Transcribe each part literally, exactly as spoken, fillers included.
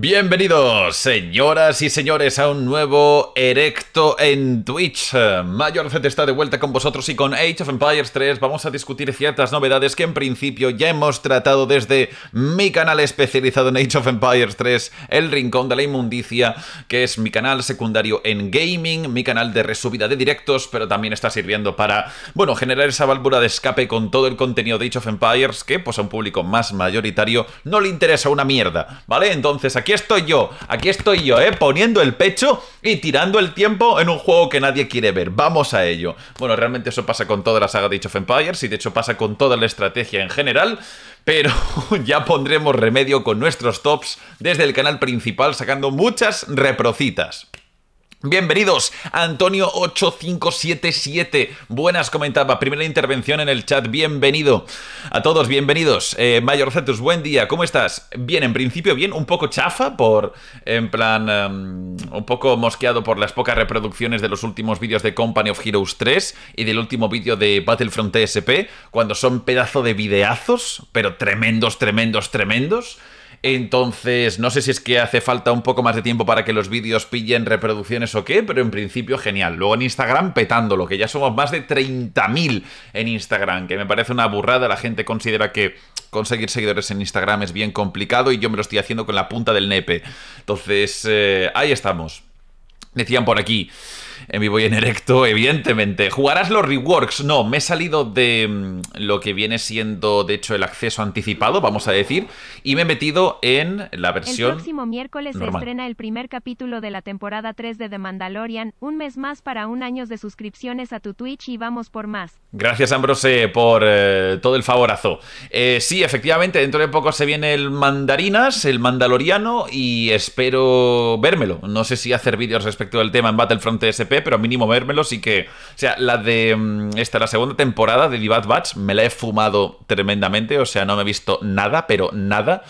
Bienvenidos, señoras y señores, a un nuevo Erecto en Twitch. MayorZ está de vuelta con vosotros y con Age of Empires tres vamos a discutir ciertas novedades que en principio ya hemos tratado desde mi canal especializado en Age of Empires tres, El Rincón de la Inmundicia, que es mi canal secundario en gaming, mi canal de resubida de directos, pero también está sirviendo para, bueno, generar esa válvula de escape con todo el contenido de Age of Empires que, pues a un público más mayoritario no le interesa una mierda, ¿vale? Entonces aquí Aquí estoy yo, aquí estoy yo, ¿eh? Poniendo el pecho y tirando el tiempo en un juego que nadie quiere ver. Vamos a ello. Bueno, realmente eso pasa con toda la saga de Age of Empires y de hecho pasa con toda la estrategia en general, pero ya pondremos remedio con nuestros tops desde el canal principal sacando muchas reprocitas. Bienvenidos, Antonio ocho cinco siete siete, buenas, comentaba, primera intervención en el chat, bienvenido a todos, bienvenidos. eh, MayorZ, buen día, ¿cómo estás? Bien, en principio bien, un poco chafa por, en plan, um, un poco mosqueado por las pocas reproducciones de los últimos vídeos de Company of Heroes tres y del último vídeo de Battlefront T S P, cuando son pedazo de videazos, pero tremendos, tremendos, tremendos. Entonces, no sé si es que hace falta un poco más de tiempo para que los vídeos pillen reproducciones o qué, pero en principio genial. Luego en Instagram petándolo, que ya somos más de treinta mil en Instagram, que me parece una burrada. La gente considera que conseguir seguidores en Instagram es bien complicado y yo me lo estoy haciendo con la punta del nepe. Entonces, eh, ahí estamos. Decían por aquí, en vivo y en directo, evidentemente. ¿Jugarás los reworks? No, me he salido de mmm, lo que viene siendo, de hecho, el acceso anticipado, vamos a decir, y me he metido en la versión El próximo miércoles normal. Se estrena el primer capítulo de la temporada tres de The Mandalorian, un mes más para un año de suscripciones a tu Twitch y vamos por más. Gracias, Ambrose, por eh, todo el favorazo. Eh, sí, efectivamente, dentro de poco se viene el Mandarinas, el Mandaloriano, y espero vérmelo. No sé si hacer vídeos respecto del tema en Battlefront T S P, pero mínimo vérmelo, sí que... O sea, la de... Esta, la segunda temporada de The Bad Batch, me la he fumado tremendamente, o sea, no me he visto nada, pero nada.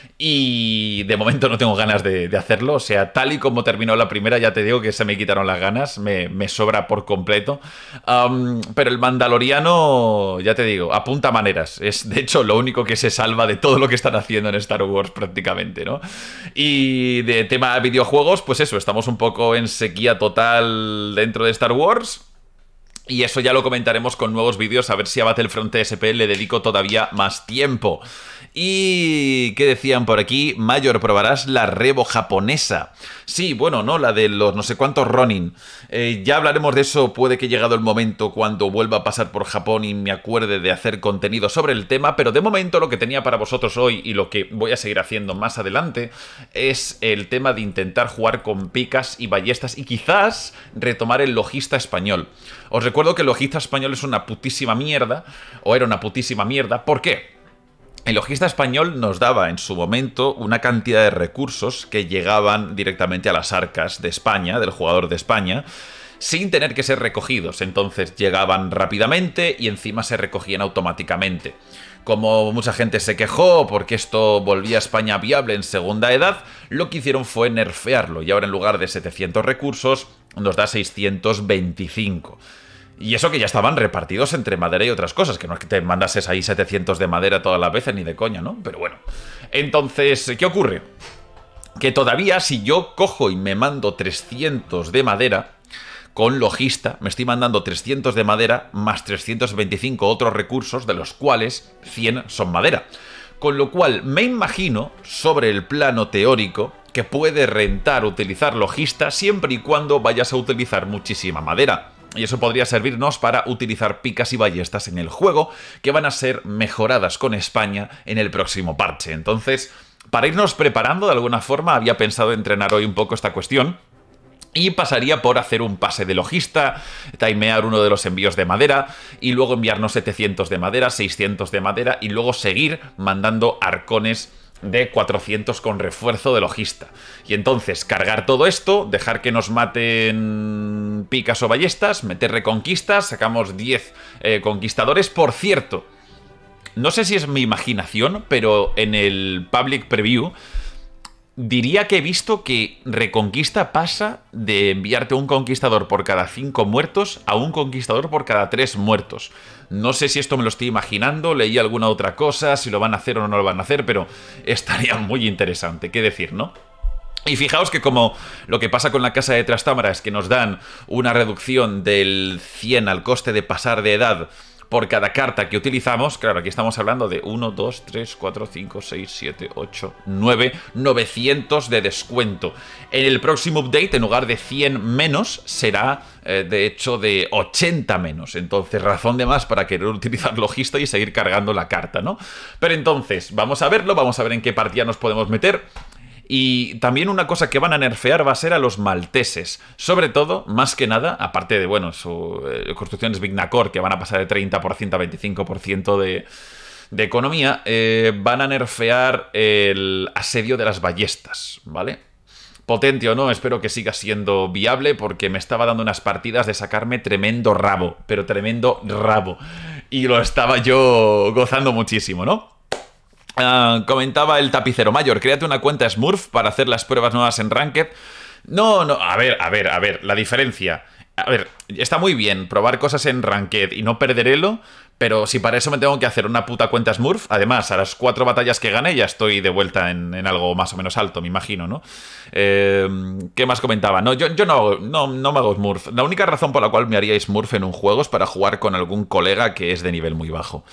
Y de momento no tengo ganas de, de hacerlo. O sea, tal y como terminó la primera, ya te digo que se me quitaron las ganas. Me, me sobra por completo. Um, pero el Mandaloriano, ya te digo, apunta maneras. Es de hecho lo único que se salva de todo lo que están haciendo en Star Wars prácticamente, ¿no? Y de tema videojuegos, pues eso, estamos un poco en sequía total dentro de Star Wars. Y eso ya lo comentaremos con nuevos vídeos, a ver si a Battlefront T S P le dedico todavía más tiempo. Y... ¿qué decían por aquí? Mayor, ¿probarás la Revo japonesa? Sí, bueno, no, la de los no sé cuántos Ronin. Eh, ya hablaremos de eso, puede que llegado el momento cuando vuelva a pasar por Japón y me acuerde de hacer contenido sobre el tema, pero de momento lo que tenía para vosotros hoy y lo que voy a seguir haciendo más adelante es el tema de intentar jugar con picas y ballestas y quizás retomar el logista español. Os recuerdo que el logista español es una putísima mierda, o era una putísima mierda, ¿por qué? El logista español nos daba en su momento una cantidad de recursos que llegaban directamente a las arcas de España, del jugador de España, sin tener que ser recogidos. Entonces llegaban rápidamente y encima se recogían automáticamente. Como mucha gente se quejó porque esto volvía a España viable en segunda edad, lo que hicieron fue nerfearlo y ahora en lugar de setecientos recursos nos da seiscientos veinticinco. Y eso que ya estaban repartidos entre madera y otras cosas, que no es que te mandases ahí setecientos de madera todas las veces, ni de coña, ¿no? Pero bueno. Entonces, ¿qué ocurre? Que todavía si yo cojo y me mando trescientos de madera, con logista, me estoy mandando trescientos de madera más trescientos veinticinco otros recursos, de los cuales cien son madera. Con lo cual, me imagino, sobre el plano teórico, que puede rentar utilizar logista siempre y cuando vayas a utilizar muchísima madera. Y eso podría servirnos para utilizar picas y ballestas en el juego, que van a ser mejoradas con España en el próximo parche. Entonces, para irnos preparando de alguna forma, había pensado entrenar hoy un poco esta cuestión. Y pasaría por hacer un pase de logista, timear uno de los envíos de madera, y luego enviarnos setecientos de madera, seiscientos de madera, y luego seguir mandando arcones de cuatrocientos con refuerzo de logista. Y entonces cargar todo esto, dejar que nos maten picas o ballestas, meter reconquistas, sacamos diez eh, conquistadores. Por cierto, no sé si es mi imaginación, pero en el public preview diría que he visto que Reconquista pasa de enviarte un conquistador por cada cinco muertos a un conquistador por cada tres muertos. No sé si esto me lo estoy imaginando, leí alguna otra cosa, si lo van a hacer o no lo van a hacer, pero estaría muy interesante. ¿Qué decir, no? Y fijaos que como lo que pasa con la casa de Trastámara es que nos dan una reducción del cien al coste de pasar de edad por cada carta que utilizamos, claro, aquí estamos hablando de uno, dos, tres, cuatro, cinco, seis, siete, ocho, nueve, novecientos de descuento. En el próximo update, en lugar de cien menos, será eh, de hecho de ochenta menos. Entonces, razón de más para querer utilizar Logisto y seguir cargando la carta, ¿no? Pero entonces, vamos a verlo, vamos a ver en qué partida nos podemos meter. Y también una cosa que van a nerfear va a ser a los malteses. Sobre todo, más que nada, aparte de, bueno, su eh, construcciones Vignacor, que van a pasar de treinta por ciento a veinticinco por ciento de, de economía, eh, van a nerfear el asedio de las ballestas, ¿vale? Potente o no, espero que siga siendo viable, porque me estaba dando unas partidas de sacarme tremendo rabo, pero tremendo rabo. Y lo estaba yo gozando muchísimo, ¿no? Uh, comentaba el tapicero mayor, créate una cuenta Smurf para hacer las pruebas nuevas en Ranked. No, no, a ver, a ver, a ver, la diferencia. A ver, está muy bien probar cosas en Ranked y no perder elo, pero si para eso me tengo que hacer una puta cuenta Smurf, además, a las cuatro batallas que gané ya estoy de vuelta en, en algo más o menos alto, me imagino, ¿no? Eh, ¿Qué más comentaba? No, yo, yo no, no, no me hago Smurf. La única razón por la cual me haría Smurf en un juego es para jugar con algún colega que es de nivel muy bajo.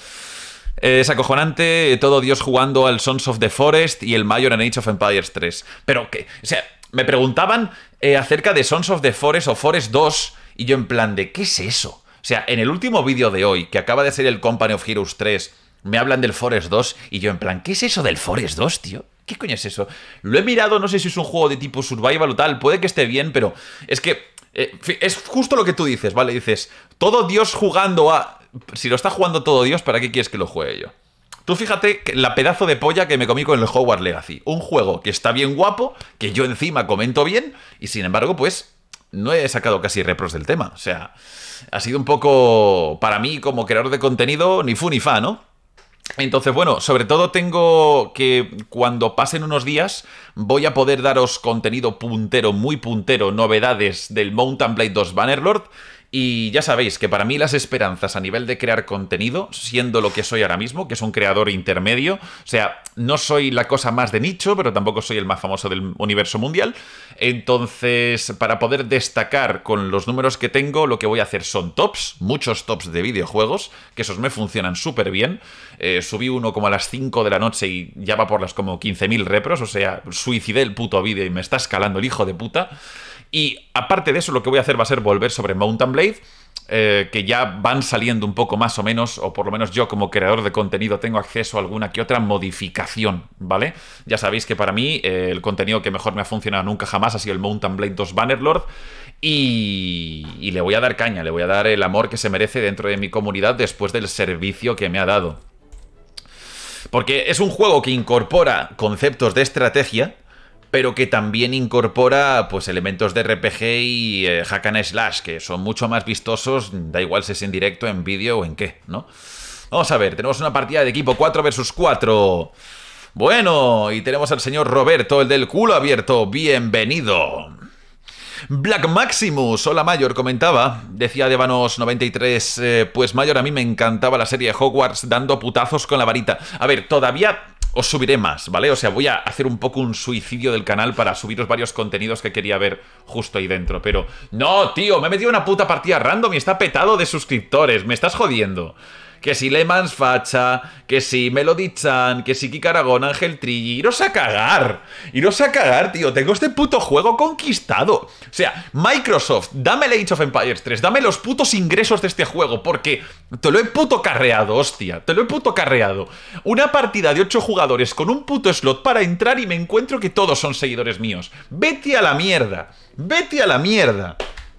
Es acojonante, todo Dios jugando al Sons of the Forest y el Mayor en Age of Empires tres. Pero, ¿qué? O sea, me preguntaban eh, acerca de Sons of the Forest o Forest dos y yo en plan de, ¿qué es eso? O sea, en el último vídeo de hoy, que acaba de ser el Company of Heroes tres, me hablan del Forest dos y yo en plan, ¿qué es eso del Forest dos, tío? ¿Qué coño es eso? Lo he mirado, no sé si es un juego de tipo survival o tal, puede que esté bien, pero es que eh, es justo lo que tú dices, ¿vale? Dices, todo Dios jugando a... Si lo está jugando todo Dios, ¿para qué quieres que lo juegue yo? Tú fíjate que la pedazo de polla que me comí con el Hogwarts Legacy. Un juego que está bien guapo, que yo encima comento bien, y sin embargo, pues, no he sacado casi repros del tema. O sea, ha sido un poco, para mí, como creador de contenido, ni fu ni fa, ¿no? Entonces, bueno, sobre todo tengo que cuando pasen unos días voy a poder daros contenido puntero, muy puntero, novedades del Mount and Blade dos Bannerlord. Y ya sabéis que para mí las esperanzas a nivel de crear contenido, siendo lo que soy ahora mismo, que es un creador intermedio, o sea, no soy la cosa más de nicho, pero tampoco soy el más famoso del universo mundial. Entonces, para poder destacar con los números que tengo, lo que voy a hacer son tops, muchos tops de videojuegos, que esos me funcionan súper bien. Eh, subí uno como a las cinco de la noche y ya va por las como quince mil repros, o sea, suicidé el puto vídeo y me está escalando el hijo de puta. Y aparte de eso, lo que voy a hacer va a ser volver sobre Mount and Blade, eh, que ya van saliendo un poco más o menos, o por lo menos yo como creador de contenido tengo acceso a alguna que otra modificación, ¿vale? Ya sabéis que para mí eh, el contenido que mejor me ha funcionado nunca jamás ha sido el Mount and Blade dos Bannerlord, y, y le voy a dar caña, le voy a dar el amor que se merece dentro de mi comunidad después del servicio que me ha dado. Porque es un juego que incorpora conceptos de estrategia, pero que también incorpora pues elementos de R P G y eh, hack and slash, que son mucho más vistosos, da igual si es en directo, en vídeo o en qué, ¿no? Vamos a ver, tenemos una partida de equipo cuatro versus cuatro. Bueno, y tenemos al señor Roberto, el del culo abierto. Bienvenido. Black Maximus, hola Mayor, comentaba, decía Devanos noventa y tres, eh, pues Mayor, a mí me encantaba la serie de Hogwarts dando putazos con la varita. A ver, todavía... os subiré más, ¿vale? O sea, voy a hacer un poco un suicidio del canal para subiros varios contenidos que quería ver justo ahí dentro. Pero, no, tío, me he metido una puta partida random y está petado de suscriptores. Me estás jodiendo. Que si Lemans Facha, que si Melody-chan, que si Kika Aragón, Ángel Trilli. Iros a cagar. Iros a cagar, tío. Tengo este puto juego conquistado. O sea, Microsoft, dame el Age of Empires tres. Dame los putos ingresos de este juego. Porque te lo he puto carreado, hostia. Te lo he puto carreado. Una partida de ocho jugadores con un puto slot para entrar y me encuentro que todos son seguidores míos. Vete a la mierda. Vete a la mierda.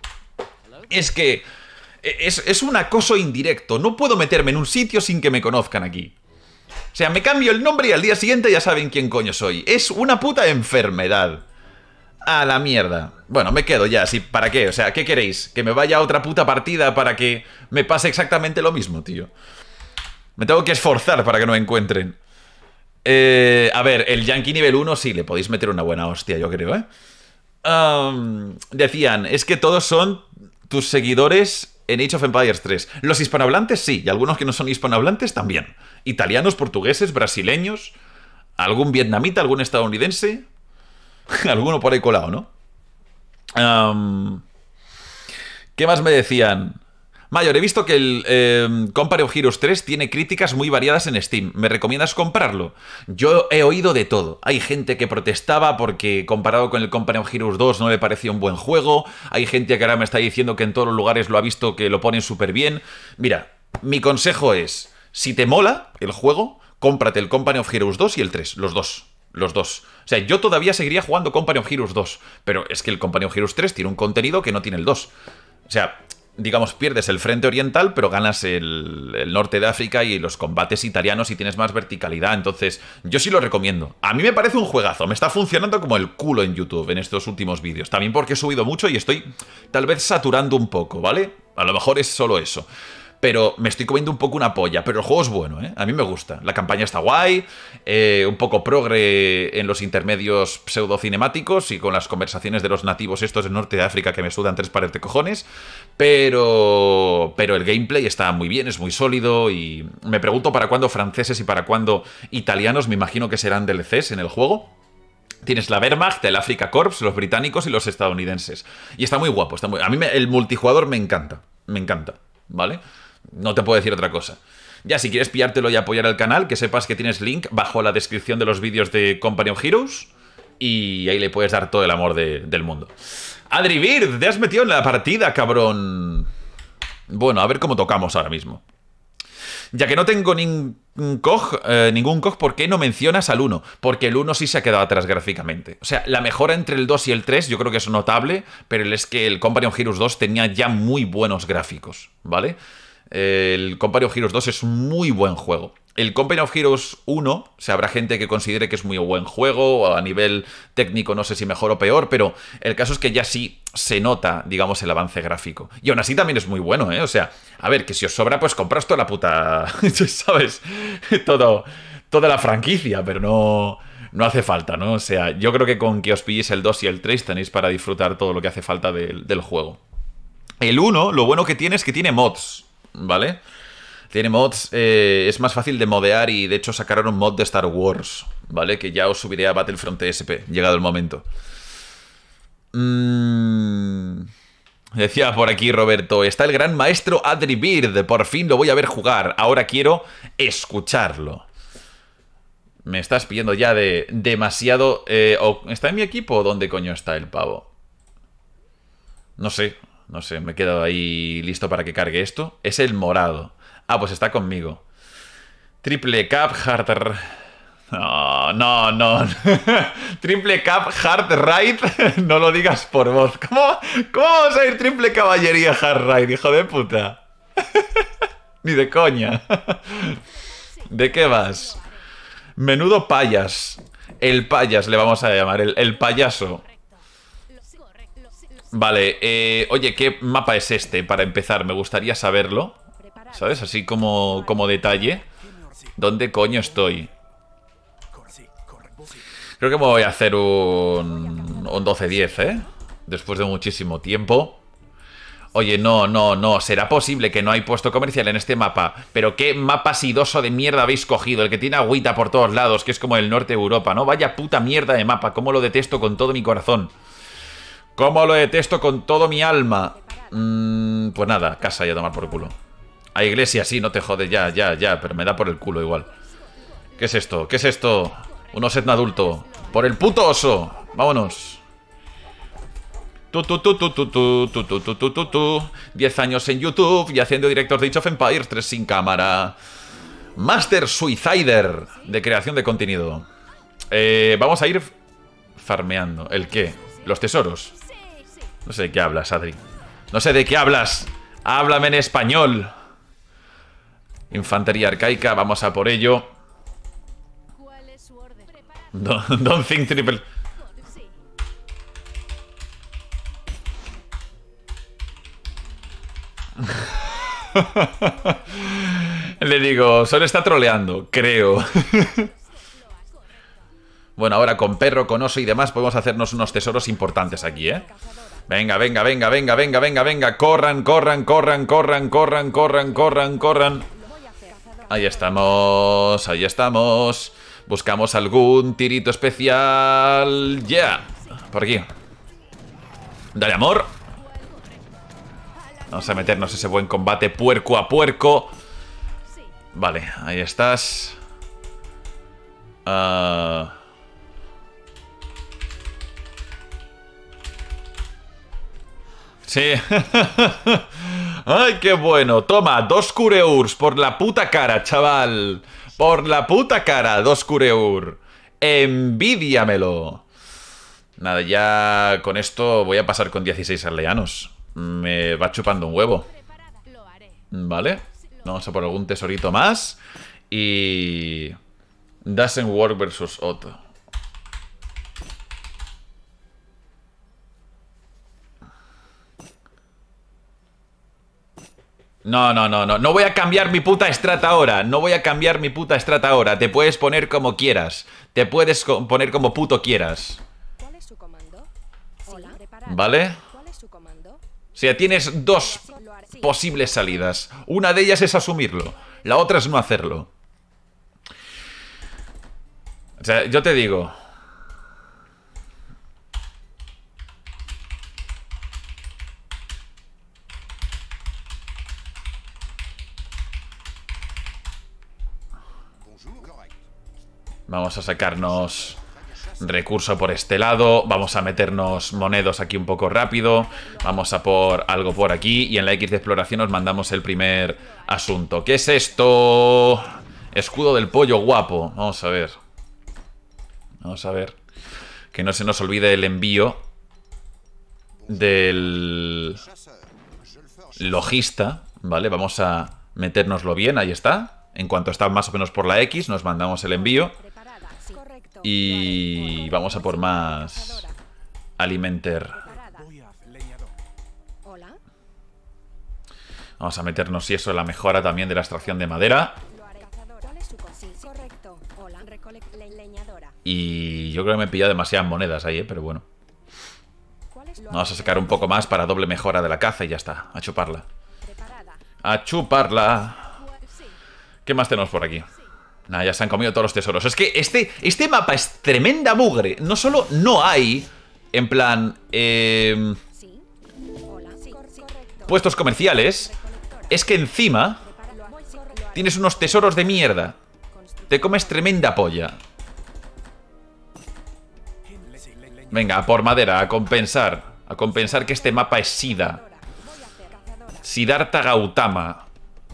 Es que... Es, es un acoso indirecto. No puedo meterme en un sitio sin que me conozcan aquí. O sea, me cambio el nombre y al día siguiente ya saben quién coño soy. Es una puta enfermedad. A la mierda. Bueno, me quedo ya, sí, ¿para qué? O sea, ¿qué queréis? ¿Que me vaya a otra puta partida para que me pase exactamente lo mismo, tío? Me tengo que esforzar para que no me encuentren. Eh, a ver, el Yankee nivel uno sí, le podéis meter una buena hostia, yo creo, ¿eh? Um, decían, es que todos son tus seguidores... en Age of Empires tres. Los hispanohablantes sí, y algunos que no son hispanohablantes también. Italianos, portugueses, brasileños, algún vietnamita, algún estadounidense. Alguno por ahí colado, ¿no? Um, ¿Qué más me decían? Mayor, he visto que el eh, Company of Heroes tres tiene críticas muy variadas en Steam. ¿Me recomiendas comprarlo? Yo he oído de todo. Hay gente que protestaba porque comparado con el Company of Heroes dos no le parecía un buen juego. Hay gente que ahora me está diciendo que en todos los lugares lo ha visto que lo ponen súper bien. Mira, mi consejo es, si te mola el juego, cómprate el Company of Heroes dos y el tres, los dos. Los dos. O sea, yo todavía seguiría jugando Company of Heroes dos, pero es que el Company of Heroes tres tiene un contenido que no tiene el dos. O sea, digamos, pierdes el frente oriental, pero ganas el, el norte de África y los combates italianos y tienes más verticalidad. Entonces, yo sí lo recomiendo. A mí me parece un juegazo. Me está funcionando como el culo en YouTube en estos últimos vídeos. También porque he subido mucho y estoy tal vez saturando un poco, ¿vale? A lo mejor es solo eso. Pero me estoy comiendo un poco una polla. Pero el juego es bueno, ¿eh? A mí me gusta. La campaña está guay, eh, un poco progre en los intermedios pseudo-cinemáticos y con las conversaciones de los nativos estos del norte de África que me sudan tres pares de cojones. Pero, pero el gameplay está muy bien, es muy sólido y me pregunto para cuándo franceses y para cuándo italianos. Me imagino que serán D L Cs en el juego. Tienes la Wehrmacht, el Afrika Korps, los británicos y los estadounidenses. Y está muy guapo. Está muy... A mí me... el multijugador me encanta. Me encanta, ¿vale? No te puedo decir otra cosa. Ya, si quieres pillártelo y apoyar el canal, que sepas que tienes link bajo la descripción de los vídeos de Company of Heroes. Y ahí le puedes dar todo el amor de, del mundo. Adri Bird, te has metido en la partida, cabrón. Bueno, a ver cómo tocamos ahora mismo. Ya que no tengo ningún C O G, eh, ningún C O G, ¿por qué no mencionas al uno? Porque el uno sí se ha quedado atrás gráficamente. O sea, la mejora entre el dos y el tres yo creo que es notable, pero es que el Company of Heroes dos tenía ya muy buenos gráficos, ¿vale? El Company of Heroes dos es un muy buen juego. El Company of Heroes uno, o sea, habrá gente que considere que es muy buen juego, o a nivel técnico no sé si mejor o peor, pero el caso es que ya sí se nota, digamos, el avance gráfico. Y aún así también es muy bueno, ¿eh? O sea, a ver, que si os sobra, pues compras toda la puta, ¿sabes? Todo, toda la franquicia, pero no, no hace falta, ¿no? O sea, yo creo que con que os pilléis el dos y el tres tenéis para disfrutar todo lo que hace falta del, del juego. El uno, lo bueno que tiene es que tiene mods, ¿vale? Tiene mods, eh, es más fácil de modear y de hecho sacaron un mod de Star Wars, ¿vale? Que ya os subiré a Battlefront T S P, llegado el momento. Mm... Decía por aquí Roberto, está el gran maestro Adri Bird, por fin lo voy a ver jugar, ahora quiero escucharlo. Me estás pidiendo ya de demasiado... Eh, ¿Está en mi equipo o dónde coño está el pavo? No sé, no sé, me he quedado ahí listo para que cargue esto. Es el morado. Ah, pues está conmigo. Triple Cap Hard... No, no, no. Triple Cap Hard Ride. No lo digas por voz. ¿Cómo, ¿Cómo vamos a ir triple caballería Hard Ride, hijo de puta? Ni de coña. ¿De qué vas? Menudo payas. El payas le vamos a llamar. El, el payaso. Vale, eh, oye, ¿qué mapa es este? Para empezar, me gustaría saberlo. ¿Sabes? Así como, como detalle. ¿Dónde coño estoy? Creo que me voy a hacer un, un doce diez, ¿eh? Después de muchísimo tiempo. Oye, no, no, no. ¿Será posible que no hay puesto comercial en este mapa? Pero qué mapa sidoso de mierda habéis cogido. El que tiene agüita por todos lados, que es como el norte de Europa, ¿no? Vaya puta mierda de mapa. Cómo lo detesto con todo mi corazón. Cómo lo detesto con todo mi alma. Mm, pues nada, casa y a tomar por culo. A iglesia, sí, no te jodes, ya, ya, ya. Pero me da por el culo igual. ¿Qué es esto? ¿Qué es esto? Un osetno adulto. ¡Por el puto oso! ¡Vámonos! Tu, tu, tu, tu, tu, tu, tu, tu, tu, tu, tu, tu. Diez años en YouTube y haciendo directos de Age of Empires tres sin cámara. Master Suicider de creación de contenido. Eh, vamos a ir farmeando. ¿El qué? ¿Los tesoros? No sé de qué hablas, Adri. No sé de qué hablas. Háblame en español. Infantería arcaica, vamos a por ello. Don't, don't think triple. Le digo, solo está troleando, creo. Bueno, ahora con perro, con oso y demás podemos hacernos unos tesoros importantes aquí, ¿eh? Venga, venga, venga, venga, venga, venga, venga. Corran, corran, corran, corran, corran, corran, corran, corran. Ahí estamos, ahí estamos. Buscamos algún tirito especial. ¡Ya! Yeah. por aquí. Dale, amor. Vamos a meternos ese buen combate puerco a puerco. Vale, ahí estás. Uh... Sí. Ay, qué bueno. Toma, dos Cureurs por la puta cara, chaval. Por la puta cara, dos Cureur. Envídiamelo. Nada, ya con esto voy a pasar con dieciséis aldeanos. Me va chupando un huevo. Vale. Vamos a por algún tesorito más. Y... Doesn't work versus Otto. No, no, no, no. No voy a cambiar mi puta estrata ahora. No voy a cambiar mi puta estrata ahora. Te puedes poner como quieras. Te puedes poner como puto quieras. ¿Cuál es su comando? Hola. ¿Vale? ¿Cuál es su comando? O sea, tienes dos posibles salidas. Una de ellas es asumirlo. La otra es no hacerlo. O sea, yo te digo... Vamos a sacarnos recurso por este lado. Vamos a meternos monedos aquí un poco rápido. Vamos a por algo por aquí. Y en la X de exploración nos mandamos el primer asunto. ¿Qué es esto? Escudo del pollo guapo. Vamos a ver. Vamos a ver. Que no se nos olvide el envío del logista. Vale, vamos a metérnoslo bien. Ahí está. En cuanto está más o menos por la X, nos mandamos el envío. Y vamos a por más Alimenter. Vamos a meternos, y eso, la mejora también de la extracción de madera. Y yo creo que me he pillado demasiadas monedas ahí, ¿eh? Pero bueno. Vamos a sacar un poco más para doble mejora de la caza y ya está. A chuparla. A chuparla. ¿Qué más tenemos por aquí? Nada, ya se han comido todos los tesoros. Es que este, este mapa es tremenda mugre. No solo no hay, en plan, eh, puestos comerciales, es que encima tienes unos tesoros de mierda. Te comes tremenda polla. Venga, a por madera, a compensar. A compensar que este mapa es Sida. Siddhartha Gautama.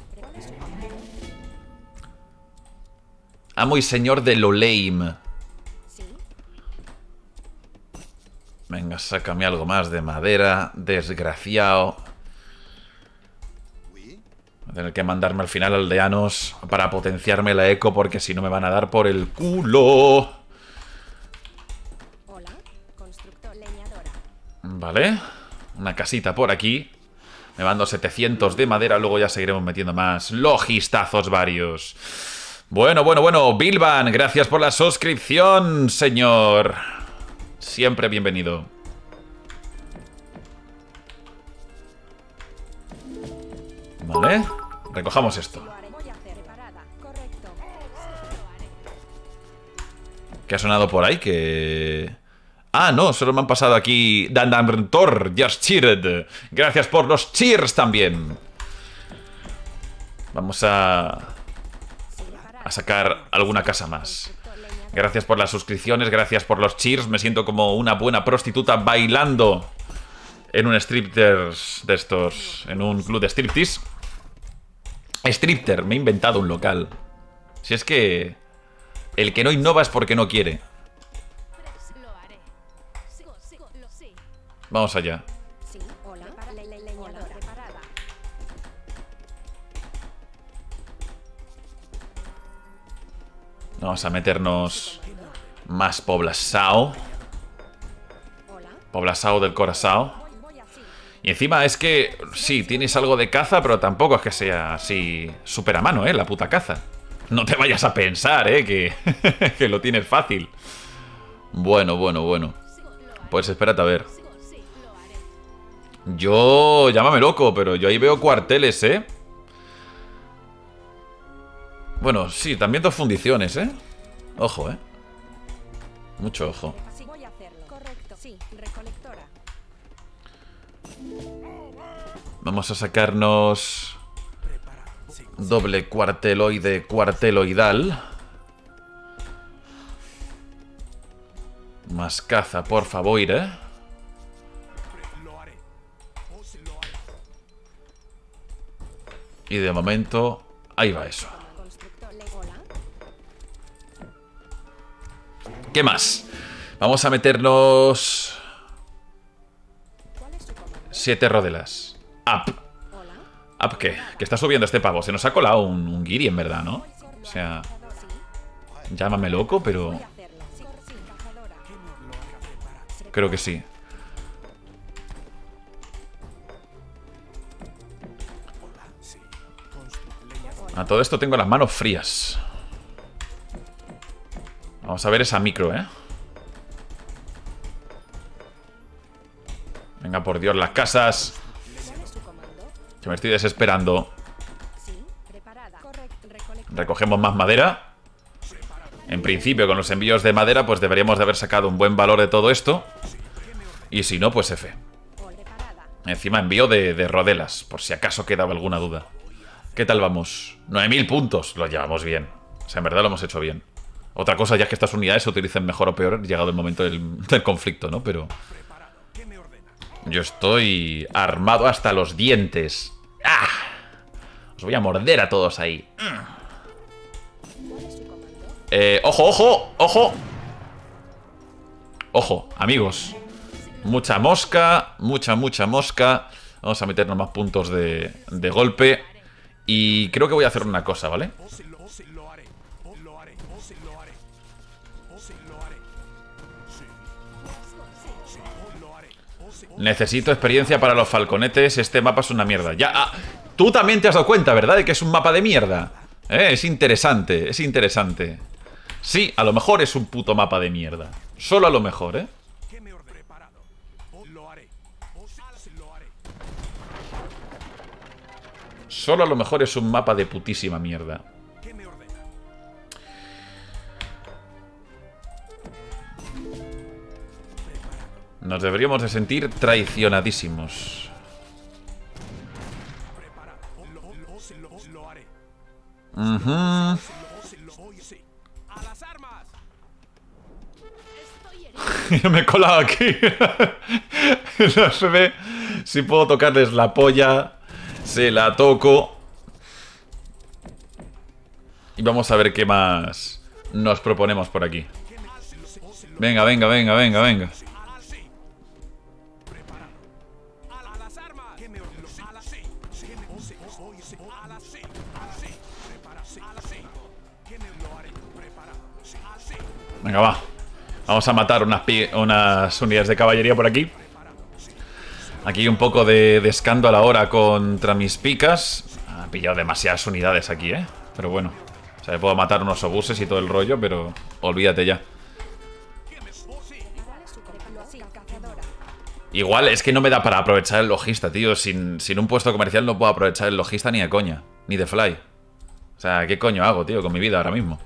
Amo y señor de Loleim. Venga, sácame algo más de madera. Desgraciado. Voy a tener que mandarme al final aldeanos para potenciarme la eco, porque si no me van a dar por el culo. Vale. Una casita por aquí. Me mando setecientos de madera. Luego ya seguiremos metiendo más logistazos varios. Bueno, bueno, bueno, Bilban, gracias por la suscripción, señor. Siempre bienvenido. Vale, recojamos esto. ¿Qué ha sonado por ahí? Que... Ah, no, solo me han pasado aquí Dandantor, just cheered. Gracias por los cheers también. Vamos a... a sacar alguna casa más. Gracias por las suscripciones, gracias por los cheers. Me siento como una buena prostituta bailando en un striptease de estos, en un club de striptease. Stripter, me he inventado un local. Si es que el que no innova es porque no quiere. Vamos allá. Vamos a meternos más Poblasao. Poblasao del Corazao. Y encima es que, sí, tienes algo de caza, pero tampoco es que sea así súper a mano, ¿eh? La puta caza. No te vayas a pensar, ¿eh? Que, que lo tienes fácil. Bueno, bueno, bueno. Pues espérate a ver. Yo... llámame loco, pero yo ahí veo cuarteles, ¿eh? Bueno, sí, también dos fundiciones, ¿eh? Ojo, ¿eh? Mucho ojo. Vamos a sacarnos doble cuarteloide cuarteloidal. Más caza, por favor, ¿eh? Y de momento, ahí va eso. ¿Qué más? Vamos a meternos siete rodelas. Up. ¿Up qué? Que está subiendo este pavo. Se nos ha colado un, un guiri, en verdad, ¿no? O sea, llámame loco, pero creo que sí. A todo esto tengo las manos frías. Vamos a ver esa micro, ¿eh? Venga, por Dios, las casas. Que me estoy desesperando. Recogemos más madera. En principio, con los envíos de madera, pues deberíamos de haber sacado un buen valor de todo esto. Y si no, pues F. Encima envío de, de rodelas, por si acaso quedaba alguna duda. ¿Qué tal vamos? nueve mil puntos. Lo llevamos bien. O sea, en verdad lo hemos hecho bien. Otra cosa ya es que estas unidades se utilicen mejor o peor llegado el momento del, del conflicto, ¿no? Pero yo estoy armado hasta los dientes. ¡Ah! Os voy a morder a todos ahí. Eh, ¡Ojo, ojo! ¡Ojo! ¡Ojo, amigos! Mucha mosca, mucha, mucha mosca. Vamos a meternos más puntos de, de golpe. Y creo que voy a hacer una cosa, ¿vale? Necesito experiencia para los falconetes. Este mapa es una mierda. Ya, ah, tú también te has dado cuenta, ¿verdad? De que es un mapa de mierda. ¿Eh? Es interesante, es interesante. Sí, a lo mejor es un puto mapa de mierda. Solo a lo mejor, ¿eh? Solo a lo mejor es un mapa de putísima mierda. Nos deberíamos de sentir traicionadísimos. Uh-huh. Me he colado aquí. No se ve. Si puedo tocarles la polla, se la toco. Y vamos a ver qué más nos proponemos por aquí. Venga, venga, venga, venga, venga. Venga, va. Vamos a matar unas, unas unidades de caballería por aquí. Aquí un poco de, de escándalo ahora contra mis picas. Han pillado demasiadas unidades aquí, ¿eh? Pero bueno. O sea, puedo matar unos obuses y todo el rollo, pero olvídate ya. Igual es que no me da para aprovechar el logista, tío. Sin, sin un puesto comercial no puedo aprovechar el logista ni de coña. Ni de fly. O sea, ¿qué coño hago, tío, con mi vida ahora mismo?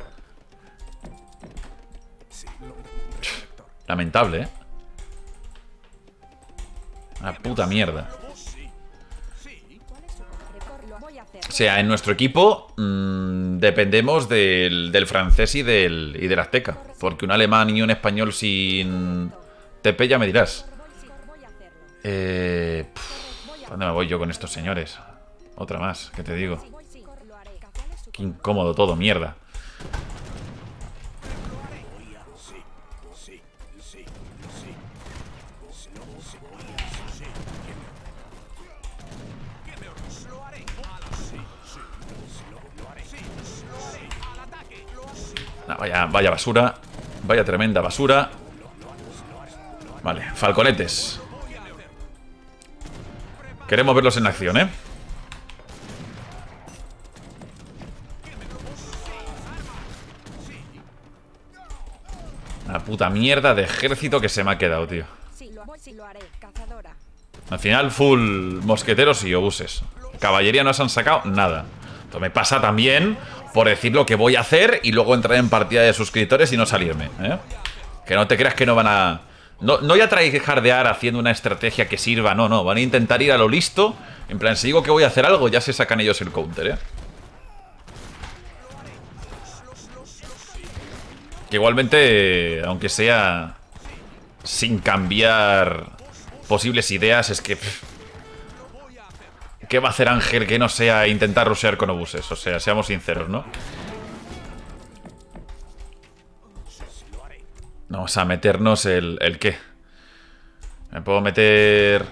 Lamentable, ¿eh? Una puta mierda. O sea, en nuestro equipo mmm, dependemos del, del francés y del, y del azteca. Porque un alemán y un español sin T P ya me dirás. Eh, pff, ¿Dónde me voy yo con estos señores? Otra más, ¿qué te digo? Qué incómodo todo, mierda. No, vaya, vaya basura. Vaya tremenda basura. Vale, falconetes. Queremos verlos en acción, ¿eh? Una puta mierda de ejército que se me ha quedado, tío. Al final, full mosqueteros y obuses. Caballería no se han sacado nada. Esto me pasa también por decir lo que voy a hacer y luego entrar en partida de suscriptores y no salirme, ¿eh? Que no te creas que no van a No, no voy a tryhardear haciendo una estrategia que sirva, no, no. Van a intentar ir a lo listo. En plan, si digo que voy a hacer algo, ya se sacan ellos el counter, ¿eh? Que igualmente, aunque sea sin cambiar posibles ideas, es que... Pff, ¿qué va a hacer Ángel que no sea intentar rushear con obuses? O sea, seamos sinceros, ¿no? Vamos a meternos el... ¿El qué? Me puedo meter...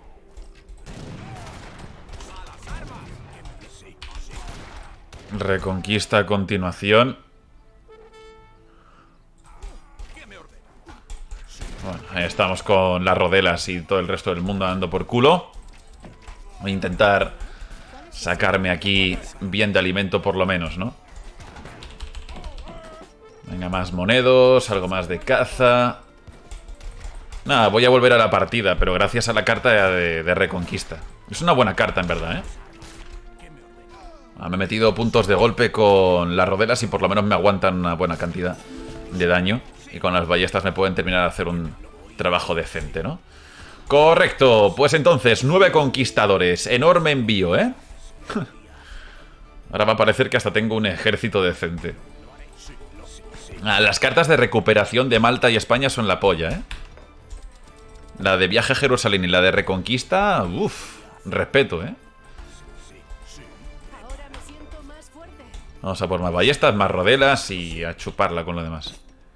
Reconquista a continuación. Bueno, ahí estamos con las rodelas y todo el resto del mundo dando por culo. Voy a intentar sacarme aquí bien de alimento por lo menos, ¿no? Venga, más monedos, algo más de caza. Nada, voy a volver a la partida, pero gracias a la carta de, de reconquista. Es una buena carta, en verdad, ¿eh? Ah, me he metido puntos de golpe con las rodelas y por lo menos me aguantan una buena cantidad de daño. Y con las ballestas me pueden terminar de hacer un trabajo decente, ¿no? Correcto, pues entonces, nueve conquistadores. Enorme envío, ¿eh? Ahora va a parecer que hasta tengo un ejército decente. Ah, las cartas de recuperación de Malta y España son la polla, ¿eh? La de viaje a Jerusalén y la de reconquista, uff, respeto, ¿eh? Vamos a por más ballestas, más rodelas y a chuparla con lo demás.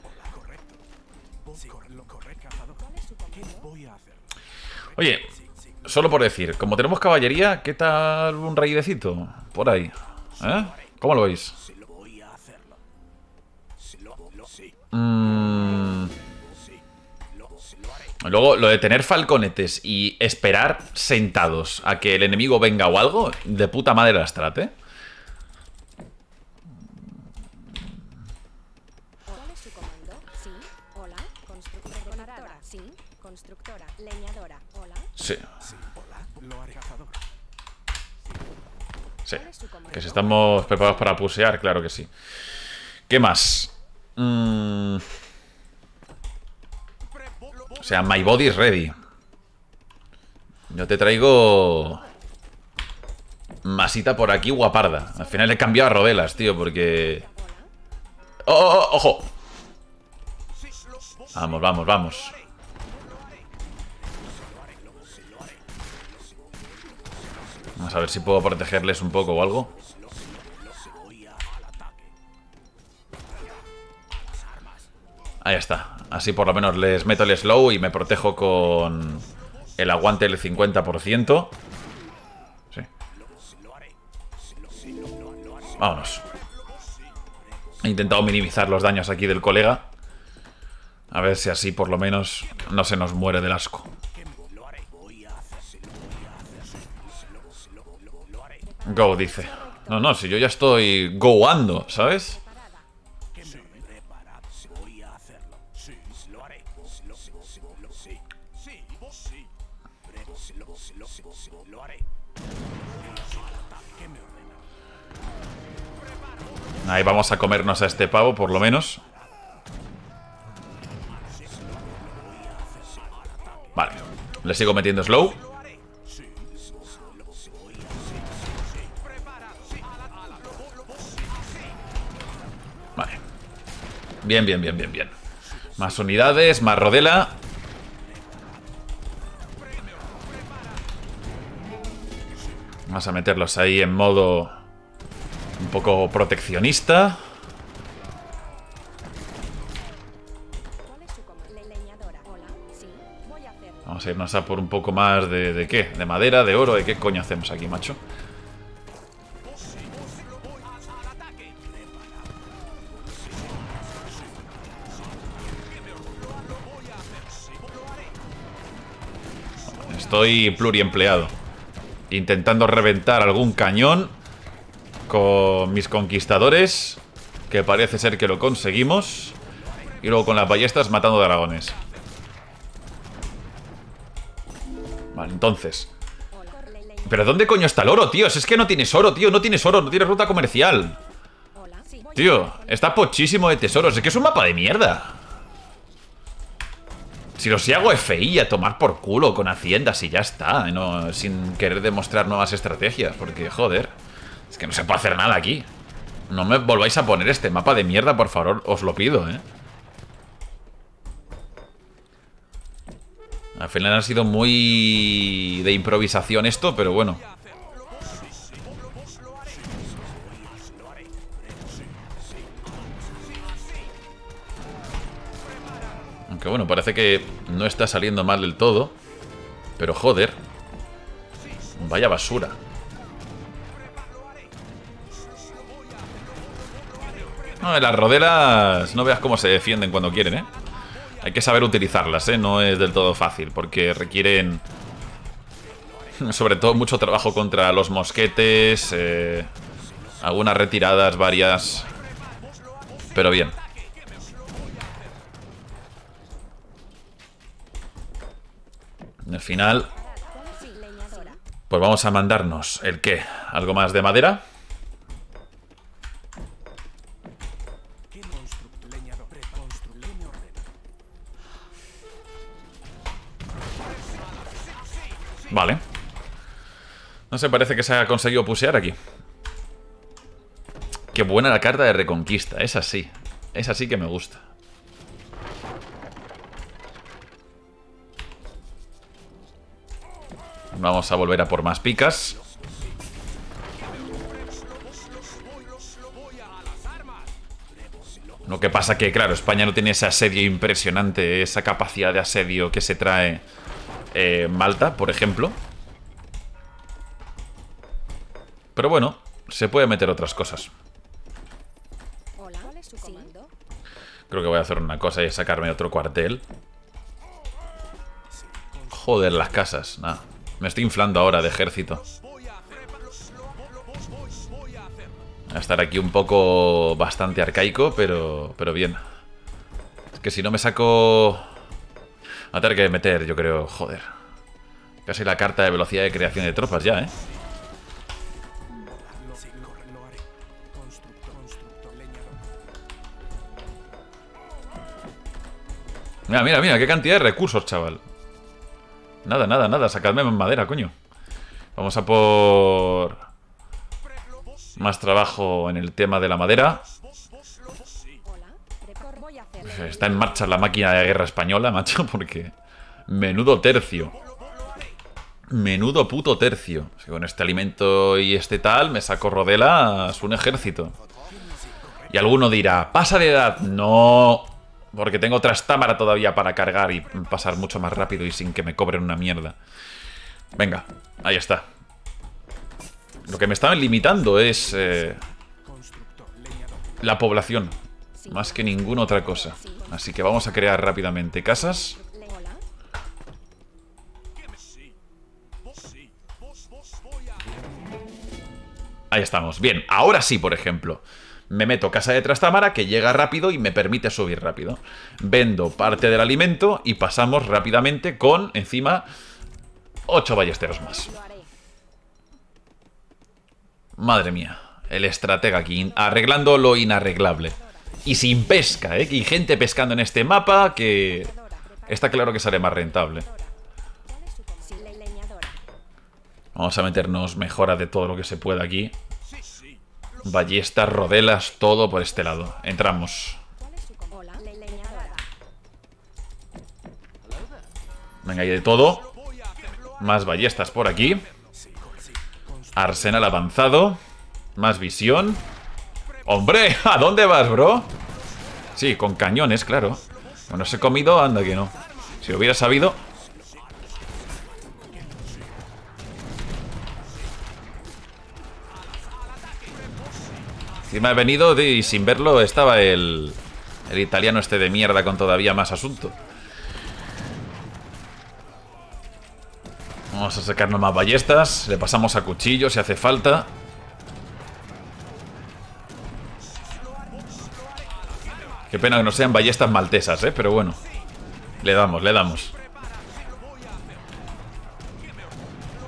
Oye, solo por decir, como tenemos caballería, ¿qué tal un raidecito? Por ahí, ¿eh? ¿Cómo lo veis? Mm. Luego, lo de tener falconetes y esperar sentados a que el enemigo venga o algo, de puta madre la strat, ¿eh? ¿Cuál es su comando? Sí. Hola. Constructora. Preparada. Sí. Constructora. Leñadora. Hola. Sí. Lo haré, cazador. Sí. Que si estamos preparados para pusear, claro que sí. ¿Qué más? Mm. O sea, my body is ready. Yo te traigo masita por aquí guaparda. Al final he cambiado a rodelas, tío, porque... ¡Oh, oh, oh! ¡Ojo! Vamos, vamos, vamos. Vamos a ver si puedo protegerles un poco o algo. Ahí está. Así por lo menos les meto el slow y me protejo con el aguante del cincuenta por ciento. Sí. Vámonos. He intentado minimizar los daños aquí del colega. A ver si así por lo menos no se nos muere del asco. Go, dice. No, no, si yo ya estoy goando, ¿sabes? Ahí vamos a comernos a este pavo, por lo menos. Vale. Le sigo metiendo slow. Vale. Bien, bien, bien, bien, bien. Más unidades, más rodela. Vamos a meterlos ahí en modo un poco proteccionista. Vamos a irnos a por un poco más de... ¿De qué? ¿De madera? ¿De oro? ¿De qué coño hacemos aquí, macho? Estoy pluriempleado. Intentando reventar algún cañón con mis conquistadores, que parece ser que lo conseguimos. Y luego con las ballestas matando dragones. Vale, entonces. ¿Pero dónde coño está el oro, tío? Si es que no tienes oro, tío. No tienes oro, no tienes ruta comercial. Tío, está pochísimo de tesoros. Es que es un mapa de mierda. Si los si hago F I a tomar por culo con haciendas y ya está, no, sin querer demostrar nuevas estrategias, porque joder, es que no se puede hacer nada aquí. No me volváis a poner este mapa de mierda, por favor, os lo pido, eh. Al final ha sido muy de improvisación esto, pero bueno. Aunque bueno, parece que no está saliendo mal del todo. Pero joder. Vaya basura. No, las rodelas no veas cómo se defienden cuando quieren, ¿eh? Hay que saber utilizarlas, ¿eh? No es del todo fácil, porque requieren sobre todo mucho trabajo contra los mosquetes, eh, algunas retiradas, varias. Pero bien. Al final, pues vamos a mandarnos ¿el qué? ¿Algo más de madera? Vale. No sé, parece que se ha conseguido pusear aquí. Qué buena la carta de reconquista. Esa sí. Esa sí que me gusta. Vamos a volver a por más picas. Lo que pasa que, claro, España no tiene ese asedio impresionante, esa capacidad de asedio que se trae eh, Malta, por ejemplo. Pero bueno, se puede meter otras cosas. Creo que voy a hacer una cosa y sacarme otro cuartel. Joder, las casas, nada. Me estoy inflando ahora de ejército. Voy a estar aquí un poco bastante arcaico, pero, pero bien. Es que si no me saco... Va a tener que meter, yo creo, joder. Casi la carta de velocidad de creación de tropas ya, ¿eh? Mira, mira, mira, qué cantidad de recursos, chaval. Nada, nada, nada, sacadme más madera, coño. Vamos a por... más trabajo en el tema de la madera. Está en marcha la máquina de guerra española, macho, porque... menudo tercio. Menudo puto tercio. Si con este alimento y este tal me saco rodelas un ejército. Y alguno dirá, pasa de edad. No... porque tengo Trastámara todavía para cargar y pasar mucho más rápido y sin que me cobren una mierda. Venga, ahí está. Lo que me estaban limitando es eh, la población, más que ninguna otra cosa. Así que vamos a crear rápidamente casas. Ahí estamos. Bien, ahora sí, por ejemplo. Me meto casa de Trastámara, que llega rápido y me permite subir rápido. Vendo parte del alimento y pasamos rápidamente con, encima, ocho ballesteros más. Madre mía, el estratega aquí, arreglando lo inarreglable. Y sin pesca, ¿eh? Y gente pescando en este mapa que está claro que sale más rentable. Vamos a meternos mejora de todo lo que se pueda aquí. Ballestas, rodelas, todo por este lado. Entramos. Venga, hay de todo. Más ballestas por aquí. Arsenal avanzado. Más visión. ¡Hombre! ¿A dónde vas, bro? Sí, con cañones, claro. Bueno, os he comido, anda que no. Si lo hubiera sabido... Encima he venido y sin verlo estaba el, el italiano este de mierda con todavía más asunto. Vamos a sacarnos más ballestas. Le pasamos a cuchillo si hace falta. Qué pena que no sean ballestas maltesas, ¿eh? Pero bueno. Le damos, le damos.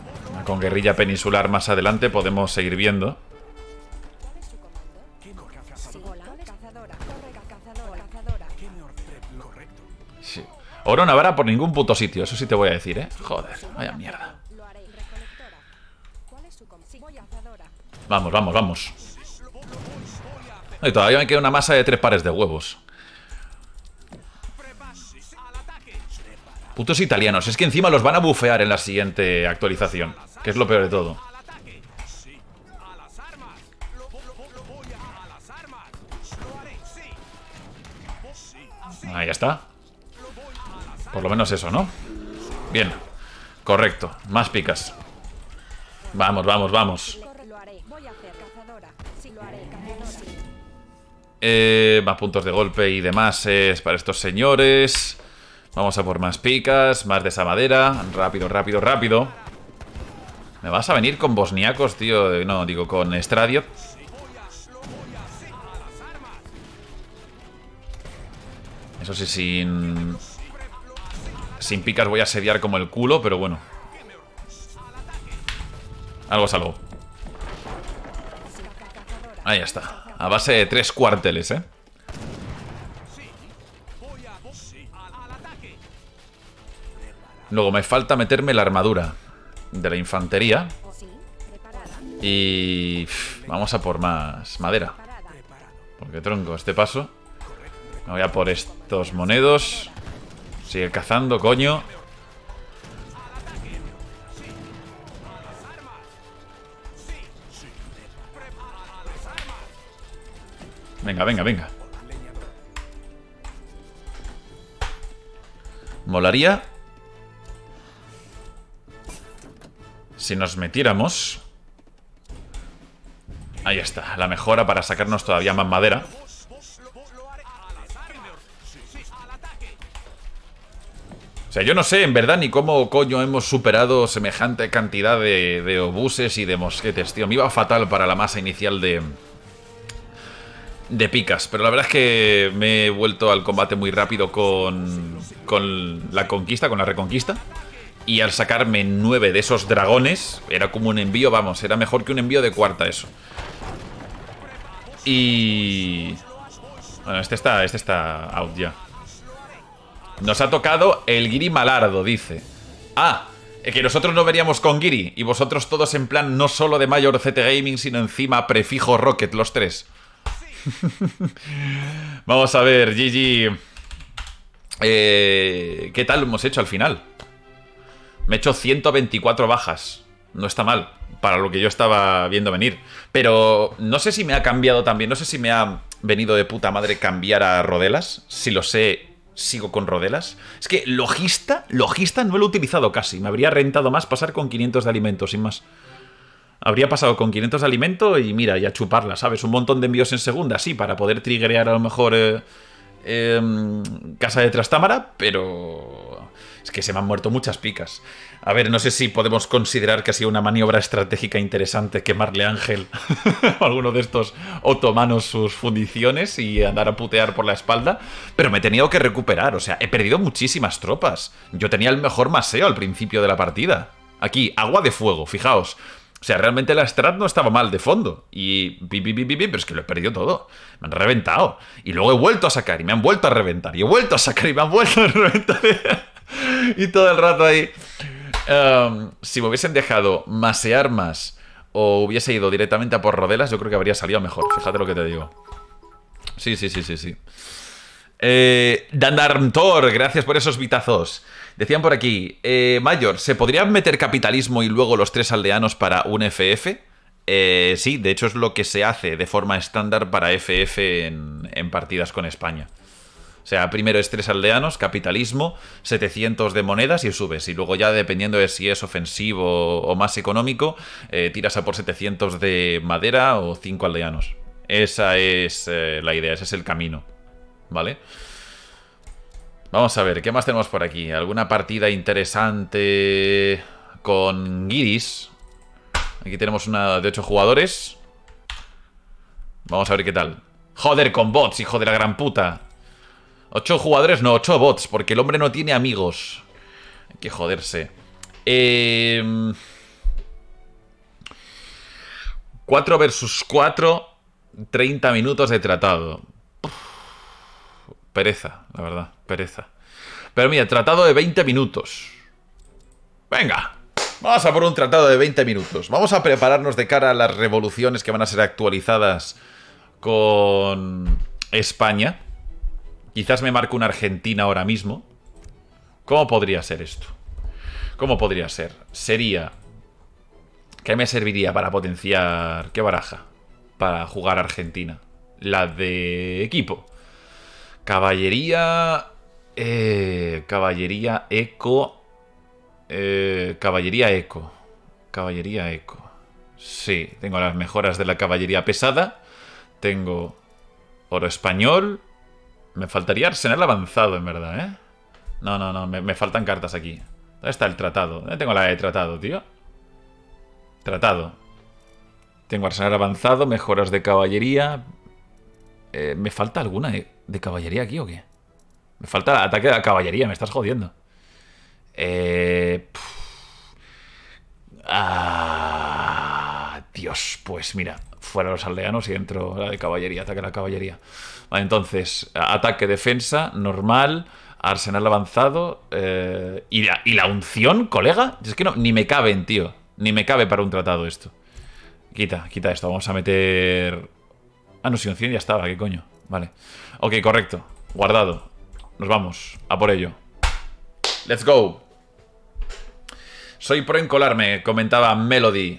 Con guerrilla peninsular más adelante podemos seguir viendo. Sí, hola, cazadora. Corre, cazadora. Cazadora. Tiene Orfred lo correcto. Sí. Oro no habrá por ningún puto sitio, eso sí te voy a decir, ¿eh? Joder, vaya mierda. Lo haré. Recolectora. ¿Cuál es su com- Sí, voy a cazadora. Vamos, vamos, vamos. Y todavía me queda una masa de tres pares de huevos. Putos italianos, es que encima los van a bufear en la siguiente actualización, que es lo peor de todo. Ahí está. Por lo menos eso, ¿no? Bien. Correcto. Más picas. Vamos, vamos, vamos. Corre, lo haré. Voy a hacer cazadora. Sí, lo haré. Cazadora. Sí. Eh, más puntos de golpe y demás es para estos señores. Vamos a por más picas, más de esa madera. Rápido, rápido, rápido. ¿Me vas a venir con bosniacos, tío? No, digo, con Stradiot. Eso sí, sin... Sin picas voy a asediar como el culo, pero bueno. Algo es algo. Ahí está. A base de tres cuarteles, ¿eh? Luego me falta meterme la armadura de la infantería. Sí, preparada. Y... pff, vamos a por más madera. Preparada. Porque tronco, este paso. Me voy a por estos monedos. Sigue cazando, coño. Venga, venga, venga. Molaría si nos metiéramos. Ahí está, la mejora para sacarnos todavía más madera. O sea, yo no sé en verdad ni cómo coño hemos superado semejante cantidad de, de obuses y de mosquetes, tío. Me iba fatal para la masa inicial de... de picas, pero la verdad es que me he vuelto al combate muy rápido con, con la conquista, con la reconquista. Y al sacarme nueve de esos dragones, era como un envío, vamos, era mejor que un envío de cuarta eso. Y... bueno, este está, este está out ya. Nos ha tocado el Giri Malardo, dice. Ah, que nosotros no veríamos con Giri. Y vosotros todos en plan no solo de Mayor C T Gaming, sino encima prefijo Rocket, los tres. Vamos a ver, G G. Eh, ¿Qué tal hemos hecho al final? Me he hecho ciento veinticuatro bajas. No está mal, para lo que yo estaba viendo venir. Pero no sé si me ha cambiado también. No sé si me ha venido de puta madre cambiar a Rodelas. Si lo sé, sigo con Rodelas. Es que Logista, Logista no lo he utilizado casi. Me habría rentado más pasar con quinientos de alimento, sin más. Habría pasado con quinientos de alimento y mira, ya chuparla, ¿sabes? Un montón de envíos en segunda, sí, para poder triggerear a lo mejor eh, eh, Casa de Trastámara, pero es que se me han muerto muchas picas. A ver, no sé si podemos considerar que ha sido una maniobra estratégica interesante quemarle a Ángel o alguno de estos otomanos sus fundiciones y andar a putear por la espalda, pero me he tenido que recuperar, o sea, he perdido muchísimas tropas. Yo tenía el mejor maseo al principio de la partida. Aquí, agua de fuego, fijaos. O sea, realmente la strat no estaba mal de fondo. Y pi, pi, pi, pi, pi, pero es que lo he perdido todo. Me han reventado. Y luego he vuelto a sacar y me han vuelto a reventar. Y he vuelto a sacar y me han vuelto a reventar. Y todo el rato ahí. Um, si me hubiesen dejado masear más o hubiese ido directamente a por Rodelas, yo creo que habría salido mejor. Fíjate lo que te digo. Sí, sí, sí, sí, sí. Eh, Dandarmtor, gracias por esos vitazos. Decían por aquí, eh, Mayor, ¿se podría meter capitalismo y luego los tres aldeanos para un F F? Eh, sí, de hecho es lo que se hace de forma estándar para F F en, en partidas con España. O sea, primero es tres aldeanos, capitalismo, setecientos de monedas y subes. Y luego ya dependiendo de si es ofensivo o más económico, eh, tiras a por setecientos de madera o cinco aldeanos. Esa es eh, la idea, ese es el camino. ¿Vale? Vamos a ver, ¿qué más tenemos por aquí? ¿Alguna partida interesante con Giris? Aquí tenemos una de ocho jugadores. Vamos a ver qué tal. Joder, con bots, hijo de la gran puta. Ocho jugadores, no, ocho bots, porque el hombre no tiene amigos. Hay que joderse. Eh... Cuatro versus cuatro. treinta minutos de tratado. Uf, pereza, la verdad, pereza. Pero mira, tratado de veinte minutos. Venga, vamos a por un tratado de veinte minutos. Vamos a prepararnos de cara a las revoluciones que van a ser actualizadas con España. Quizás me marque una Argentina ahora mismo. ¿Cómo podría ser esto? ¿Cómo podría ser? Sería... ¿Qué me serviría para potenciar... ¿Qué baraja? Para jugar Argentina. La de equipo. Caballería... Eh, caballería eco... Eh, caballería eco. Caballería eco. Sí, tengo las mejoras de la caballería pesada. Tengo oro español. Me faltaría arsenal avanzado, en verdad, ¿eh? No, no, no, me, me faltan cartas aquí. ¿Dónde está el tratado? ¿Dónde tengo la de tratado, tío? Tratado. Tengo arsenal avanzado, mejoras de caballería. Eh, ¿Me falta alguna de, de caballería aquí o qué? Me falta ataque de la caballería, me estás jodiendo. Eh... Ah, Dios, pues mira, fuera los aldeanos y dentro la de caballería, ataque a la caballería. Vale, entonces, ataque, defensa, normal, arsenal avanzado. Eh, ¿y, la, ¿Y la unción, colega? Es que no, ni me caben, tío. Ni me cabe para un tratado esto. Quita, quita esto, vamos a meter... Ah, no, si unción ya estaba, ¿qué coño? Vale. Ok, correcto, guardado. Nos vamos, a por ello. Let's go. Soy pro en colarme, comentaba Melody.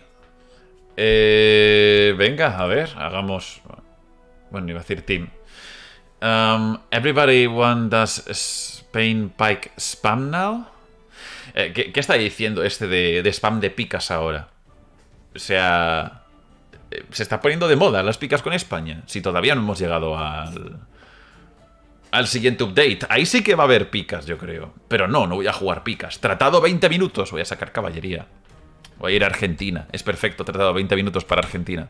Eh, venga, a ver, hagamos... Bueno, iba a decir team. Um, everybody want does Spain Pike spam now? Eh, ¿qué, ¿Qué está diciendo este de, de spam de picas ahora? O sea... Se está poniendo de moda las picas con España. Si todavía no hemos llegado al... Al siguiente update. Ahí sí que va a haber picas, yo creo. Pero no, no voy a jugar picas. Tratado veinte minutos. Voy a sacar caballería. Voy a ir a Argentina. Es perfecto, tratado veinte minutos para Argentina.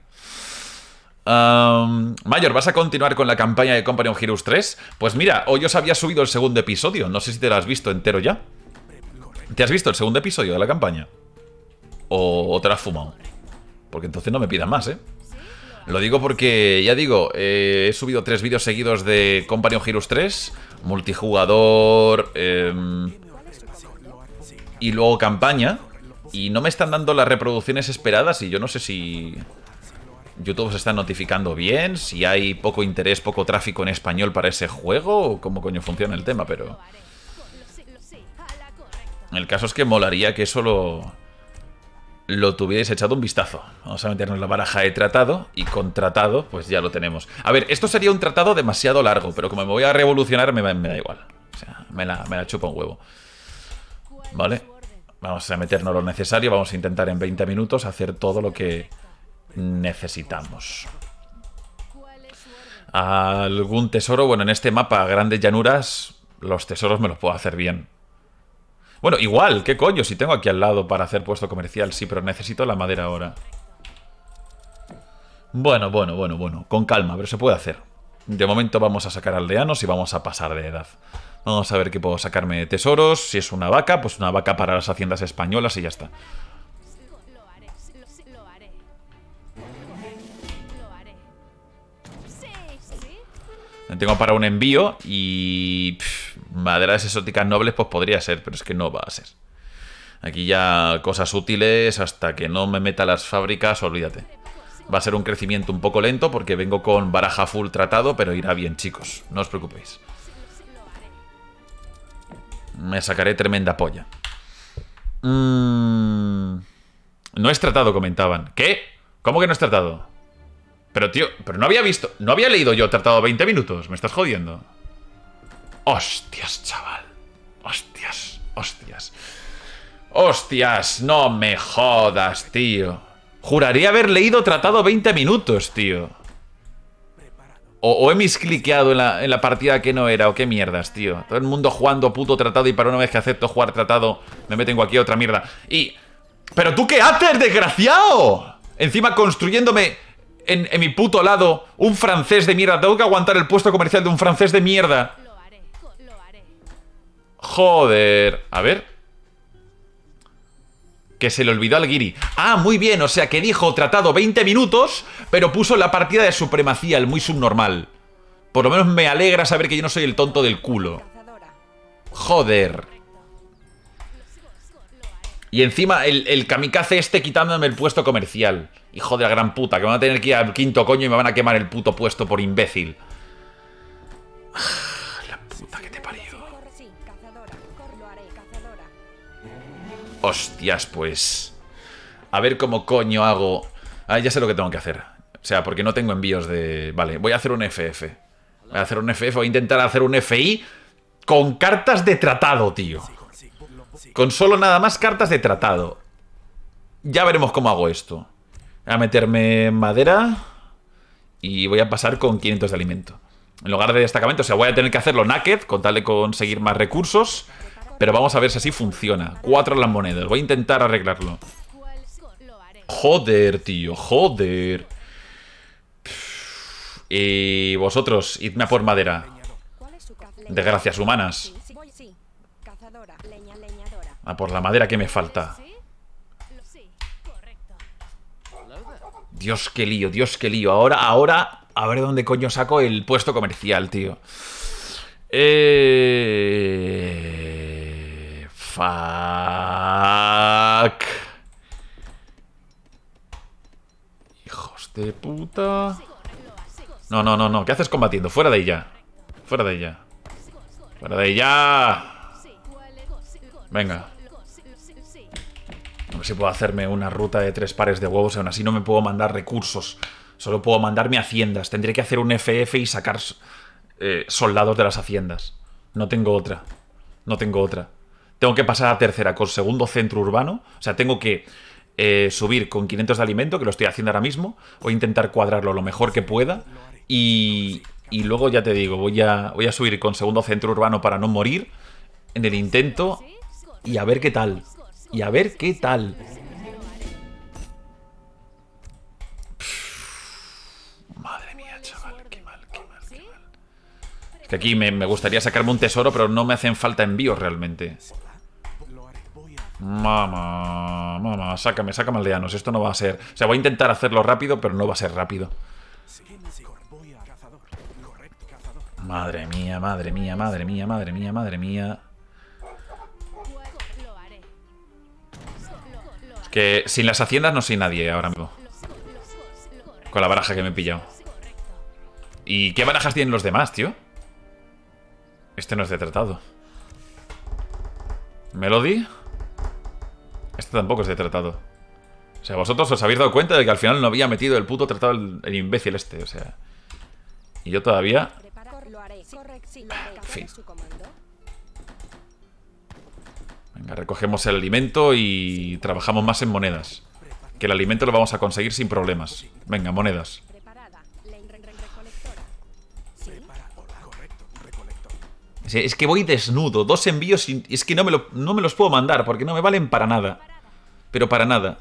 Um, Mayor, ¿vas a continuar con la campaña de Company of Heroes tres? Pues mira, hoy os había subido el segundo episodio. No sé si te lo has visto entero ya. ¿Te has visto el segundo episodio de la campaña? ¿O, o te lo has fumado? Porque entonces no me pidan más, ¿eh? Lo digo porque, ya digo, eh, he subido tres vídeos seguidos de Company of Heroes tres, multijugador eh, y luego campaña, y no me están dando las reproducciones esperadas y yo no sé si YouTube se está notificando bien, si hay poco interés, poco tráfico en español para ese juego o cómo coño funciona el tema, pero... El caso es que molaría que eso lo... lo tuvierais echado un vistazo. Vamos a meternos la baraja de tratado. Y con tratado, pues ya lo tenemos. A ver, esto sería un tratado demasiado largo, pero como me voy a revolucionar, me, me da igual. O sea, me la, me la chupa un huevo. Vale. Vamos a meternos lo necesario. Vamos a intentar en veinte minutos hacer todo lo que necesitamos. ¿Algún tesoro? Bueno, en este mapa, grandes llanuras, los tesoros me los puedo hacer bien. Bueno, igual, ¿qué coño? Si tengo aquí al lado para hacer puesto comercial, sí, pero necesito la madera ahora. Bueno, bueno, bueno, bueno, con calma, pero se puede hacer. De momento vamos a sacar aldeanos y vamos a pasar de edad. Vamos a ver qué puedo sacarme de tesoros. Si es una vaca, pues una vaca para las haciendas españolas y ya está. Tengo para un envío y... Pff, maderas exóticas nobles pues podría ser, pero es que no va a ser. Aquí ya cosas útiles hasta que no me meta las fábricas, olvídate. Va a ser un crecimiento un poco lento porque vengo con baraja full tratado, pero irá bien, chicos. No os preocupéis. Me sacaré tremenda polla. Mm... No es tratado, comentaban. ¿Qué? ¿Cómo que no es tratado? Pero, tío, pero no había visto... No había leído yo tratado veinte minutos. Me estás jodiendo. Hostias, chaval. Hostias, hostias. Hostias, no me jodas, tío. Juraría haber leído tratado veinte minutos, tío. O, o he miscliqueado en la, en la partida que no era, o qué mierdas, tío. Todo el mundo jugando puto tratado y para una vez que acepto jugar tratado me meten aquí otra mierda. Y... ¿Pero tú qué haces, desgraciado? Encima construyéndome... En, en mi puto lado, un francés de mierda. Tengo que aguantar el puesto comercial de un francés de mierda. Joder. A ver. Que se le olvidó al guiri. Ah, muy bien, o sea que dijo tratado veinte minutos, pero puso la partida de supremacía, el muy subnormal. Por lo menos me alegra saber que yo no soy el tonto del culo. Joder. Y encima el, el kamikaze este quitándome el puesto comercial. Hijo de la gran puta, que van a tener que ir al quinto coño y me van a quemar el puto puesto por imbécil. La puta que te parió. Hostias, pues. A ver cómo coño hago. Ah, ya sé lo que tengo que hacer. O sea, porque no tengo envíos de... Vale, voy a hacer un F F. Voy a hacer un F F, voy a intentar hacer un F I con cartas de tratado, tío. Con solo nada más cartas de tratado. Ya veremos cómo hago esto. Voy a meterme madera y voy a pasar con quinientos de alimento. En lugar de destacamento, o sea, voy a tener que hacerlo naked con tal de conseguir más recursos. Pero vamos a ver si así funciona. Cuatro las monedas. Voy a intentar arreglarlo. Joder, tío. Joder. Y vosotros, idme a por madera. Desgracias humanas. A por la madera que me falta. Dios, qué lío, Dios, qué lío. Ahora, ahora, a ver dónde coño saco el puesto comercial, tío. Eh... Fuck. Hijos de puta. No, no, no, no. ¿Qué haces combatiendo? Fuera de ella. Fuera de ella. Fuera de ella. Venga. A ver si puedo hacerme una ruta de tres pares de huevos. Aún así no me puedo mandar recursos. Solo puedo mandarme haciendas. Tendré que hacer un F F y sacar eh, soldados de las haciendas. No tengo otra. No tengo otra. Tengo que pasar a tercera con segundo centro urbano. O sea, tengo que eh, subir con quinientos de alimento, que lo estoy haciendo ahora mismo. Voy a intentar cuadrarlo lo mejor que pueda. Y, y luego ya te digo, voy a, voy a subir con segundo centro urbano para no morir en el intento. Y a ver qué tal. Y a ver qué tal. Pff, madre mía, chaval. Qué mal, qué mal, qué mal. Es que aquí me, me gustaría sacarme un tesoro, pero no me hacen falta envíos realmente. Mamá, mamá, sácame, sácame aldeanos. Esto no va a ser... O sea, voy a intentar hacerlo rápido, pero no va a ser rápido. Madre mía, madre mía, madre mía, madre mía, madre mía. Es que sin las haciendas no soy nadie ahora mismo. Con la baraja que me he pillado. ¿Y qué barajas tienen los demás, tío? Este no es de tratado. ¿Melody? Este tampoco es de tratado. O sea, vosotros os habéis dado cuenta de que al final no había metido el puto tratado el, el imbécil este, o sea. Y yo todavía... En fin. Venga, recogemos el alimento y trabajamos más en monedas. Que el alimento lo vamos a conseguir sin problemas. Venga, monedas. Es que voy desnudo, dos envíos y es que no me, lo, no me los puedo mandar porque no me valen para nada. Pero para nada.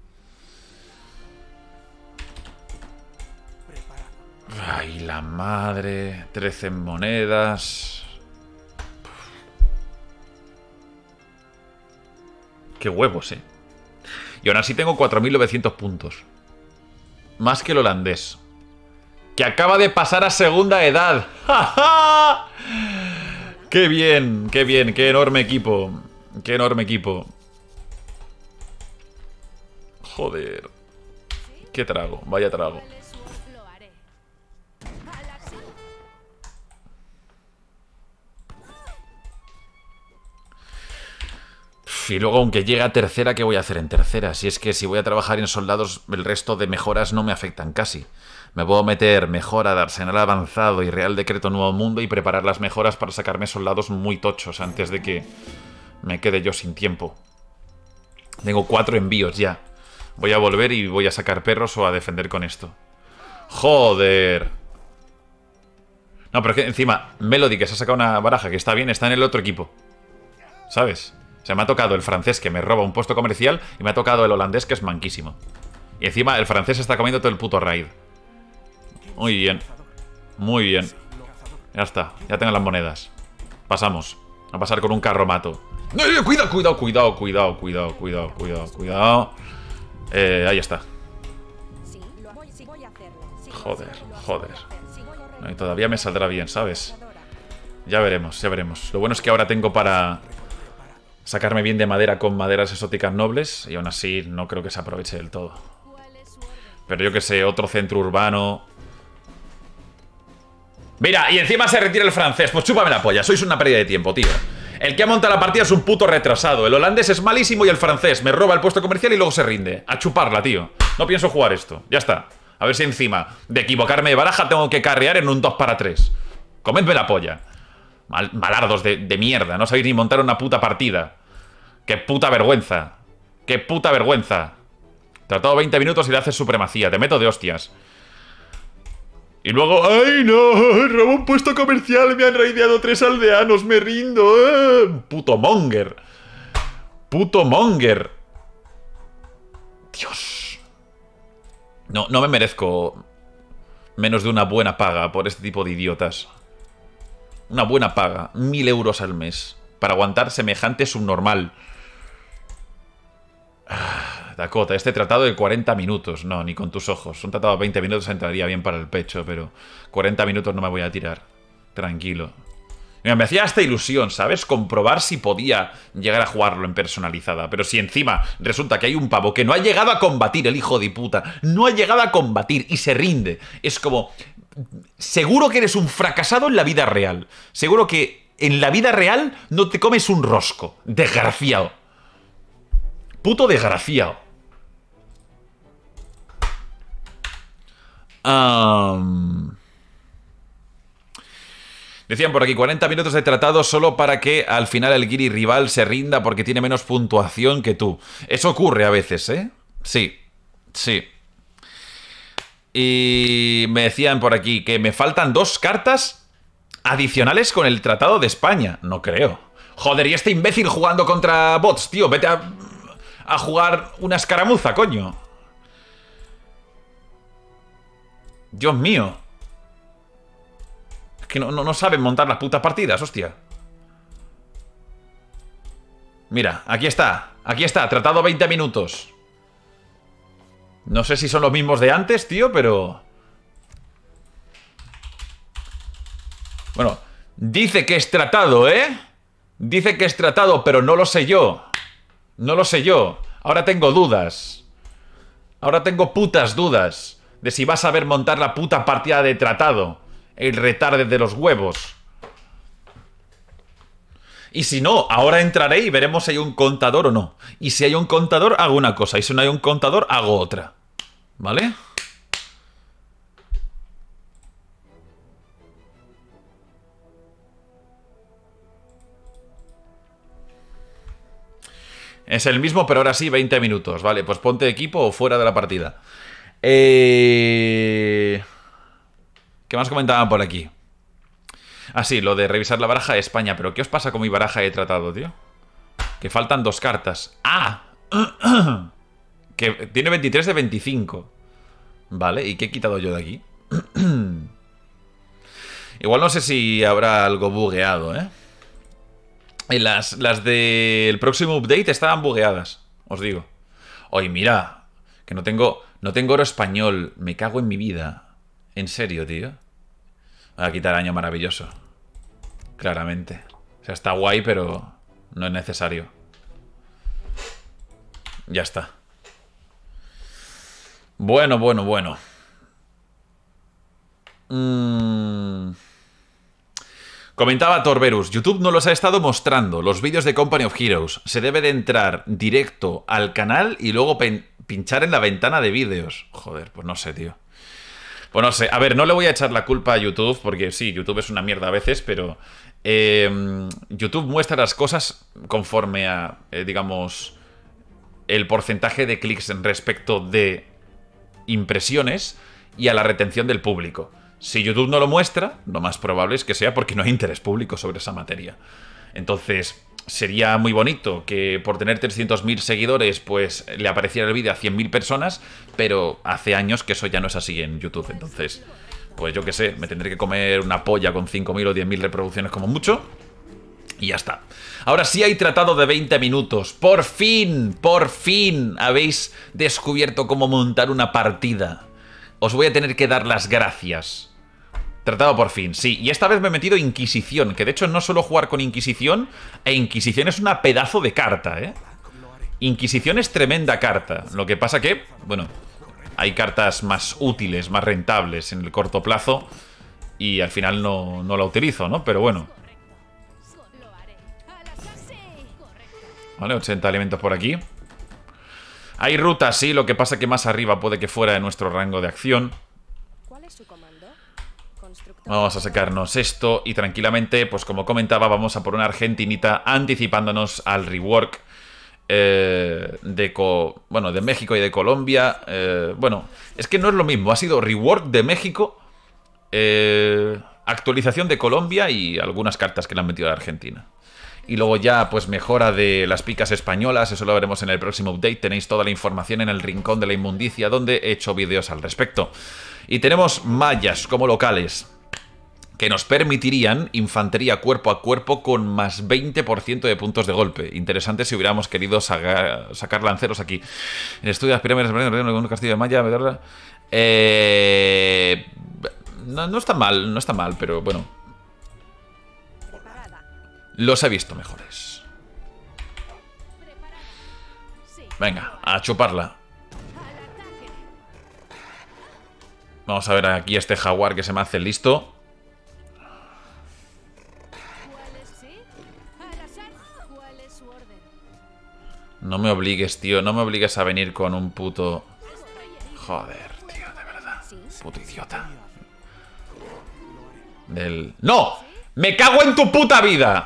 Ay, la madre. trece monedas. Qué huevos, eh. Y aún así tengo cuatro mil novecientos puntos. Más que el holandés. Que acaba de pasar a segunda edad. ¡Ja, ja! ¡Qué bien! ¡Qué bien! ¡Qué enorme equipo! ¡Qué enorme equipo! Joder. ¡Qué trago! Vaya trago. Y luego, aunque llegue a tercera, ¿qué voy a hacer en tercera? Si es que si voy a trabajar en soldados, el resto de mejoras no me afectan casi. Me puedo meter mejora de arsenal avanzado y Real Decreto Nuevo Mundo y preparar las mejoras para sacarme soldados muy tochos antes de que me quede yo sin tiempo. Tengo cuatro envíos ya. Voy a volver y voy a sacar perros o a defender con esto. ¡Joder! No, pero es que encima Melody, que se ha sacado una baraja que está bien, está en el otro equipo. ¿Sabes? O sea, me ha tocado el francés que me roba un puesto comercial y me ha tocado el holandés que es manquísimo. Y encima el francés está comiendo todo el puto raid. Muy bien. Muy bien. Ya está. Ya tengo las monedas. Pasamos. A pasar con un carro mato. Eh, cuidado, cuidado, cuidado, cuidado, cuidado, cuidado, cuidado, cuidado. Eh, ahí está. Sí, lo voy, sí voy a hacerlo. Sí, Joder, sí, lo joder. voy a hacer. Sí, voy a No, y arreglar. todavía me saldrá bien, ¿sabes? Leñadora. Ya veremos, ya veremos. Lo bueno es que ahora tengo para sacarme bien de madera con maderas exóticas nobles. Y aún así no creo que se aproveche del todo. Pero yo que sé, otro centro urbano. Mira, y encima se retira el francés. Pues chúpame la polla, sois una pérdida de tiempo, tío. El que ha montado la partida es un puto retrasado. El holandés es malísimo y el francés me roba el puesto comercial y luego se rinde. A chuparla, tío. No pienso jugar esto, ya está. A ver si encima de equivocarme de baraja tengo que carrear en un dos para tres. Comedme la polla. Mal, malardos de, de mierda, no sabéis ni montar una puta partida. Qué puta vergüenza. Qué puta vergüenza. Tratado veinte minutos y le haces supremacía. Te meto de hostias. Y luego, ¡ay no! Robo un puesto comercial, me han raideado tres aldeanos, me rindo. ¡Eh! Puto monger. Puto monger. Dios. No, no me merezco menos de una buena paga por este tipo de idiotas. Una buena paga, mil euros al mes, para aguantar semejante subnormal. Dakota, este tratado de cuarenta minutos. No, ni con tus ojos. Un tratado de veinte minutos entraría bien para el pecho, pero cuarenta minutos no me voy a tirar. Tranquilo. Mira, me hacía hasta ilusión, ¿sabes? Comprobar si podía llegar a jugarlo en personalizada. Pero si encima resulta que hay un pavo que no ha llegado a combatir, el hijo de puta, no ha llegado a combatir y se rinde. Es como... Seguro que eres un fracasado en la vida real. Seguro que en la vida real no te comes un rosco. Desgraciado. Puto desgraciado. Um... Decían por aquí, cuarenta minutos de tratado solo para que al final el guiri rival se rinda porque tiene menos puntuación que tú. Eso ocurre a veces, ¿eh? Sí, sí. Y me decían por aquí que me faltan dos cartas adicionales con el Tratado de España. No creo. Joder, y este imbécil jugando contra bots, tío. Vete a, a jugar una escaramuza, coño. Dios mío. Es que no, no, no saben montar las putas partidas, hostia. Mira, aquí está. Aquí está, tratado veinte minutos. No sé si son los mismos de antes, tío, pero... Bueno, dice que es tratado, ¿eh? Dice que es tratado, pero no lo sé yo. No lo sé yo. Ahora tengo dudas. Ahora tengo putas dudas de si vas a saber montar la puta partida de tratado. El retarde de los huevos. Y si no, ahora entraré y veremos si hay un contador o no. Y si hay un contador, hago una cosa. Y si no hay un contador, hago otra. ¿Vale? Es el mismo, pero ahora sí, veinte minutos. Vale, pues ponte equipo o fuera de la partida. Eh... ¿Qué más comentaban por aquí? Ah, sí, lo de revisar la baraja de España. ¿Pero qué os pasa con mi baraja de tratado, tío? Que faltan dos cartas. ¡Ah! Que tiene veintitrés de veinticinco. Vale, ¿y qué he quitado yo de aquí? Igual no sé si habrá algo bugueado, ¿eh? Y las, las del próximo update estaban bugueadas, os digo. Oye, mira, que no tengo, no tengo oro español. Me cago en mi vida. ¿En serio, tío? Voy a quitar año maravilloso. Claramente. O sea, está guay, pero no es necesario. Ya está. Bueno, bueno, bueno. Mm. Comentaba Torberus, YouTube no los ha estado mostrando, los vídeos de Company of Heroes. Se debe de entrar directo al canal y luego pinchar en la ventana de vídeos. Joder, pues no sé, tío. Pues no sé, a ver, no le voy a echar la culpa a YouTube, porque sí, YouTube es una mierda a veces, pero eh, YouTube muestra las cosas conforme a, eh, digamos, el porcentaje de clics en respecto de impresiones y a la retención del público. Si YouTube no lo muestra, lo más probable es que sea porque no hay interés público sobre esa materia. Entonces, sería muy bonito que por tener trescientos mil seguidores, pues le apareciera el vídeo a cien mil personas, pero hace años que eso ya no es así en YouTube. Entonces, pues yo qué sé, me tendré que comer una polla con cinco mil o diez mil reproducciones como mucho. Y ya está. Ahora sí hay tratado de veinte minutos. Por fin, por fin habéis descubierto cómo montar una partida. Os voy a tener que dar las gracias. Tratado por fin, sí. Y esta vez me he metido Inquisición, que de hecho no suelo jugar con Inquisición. E Inquisición es una pedazo de carta, ¿eh? Inquisición es tremenda carta. Lo que pasa que, bueno, hay cartas más útiles, más rentables en el corto plazo. Y al final no, no la utilizo, ¿no? Pero bueno. Vale, ochenta elementos por aquí. Hay rutas, sí, lo que pasa que más arriba puede que fuera de nuestro rango de acción. ¿Cuál es su comando? Constructor. Vamos a sacarnos esto y tranquilamente, pues como comentaba, vamos a por una argentinita anticipándonos al rework eh, de, co bueno, de México y de Colombia. Eh, bueno, es que no es lo mismo, ha sido rework de México, eh, actualización de Colombia y algunas cartas que le han metido a Argentina. Y luego ya, pues mejora de las picas españolas, eso lo veremos en el próximo update. Tenéis toda la información en el rincón de la inmundicia, donde he hecho vídeos al respecto. Y tenemos mallas como locales, que nos permitirían infantería cuerpo a cuerpo con más veinte por ciento de puntos de golpe. Interesante si hubiéramos querido sacar, sacar lanceros aquí. En estudio de las pirámides, un castillo de malla, ¿verdad? Eh, no, no está mal, no está mal, pero bueno. Los he visto mejores. Venga, a chuparla. Vamos a ver aquí este jaguar que se me hace listo. No me obligues, tío. No me obligues a venir con un puto... Joder, tío, de verdad. Puto idiota. Del... ¡No! ¡Me cago en tu puta vida!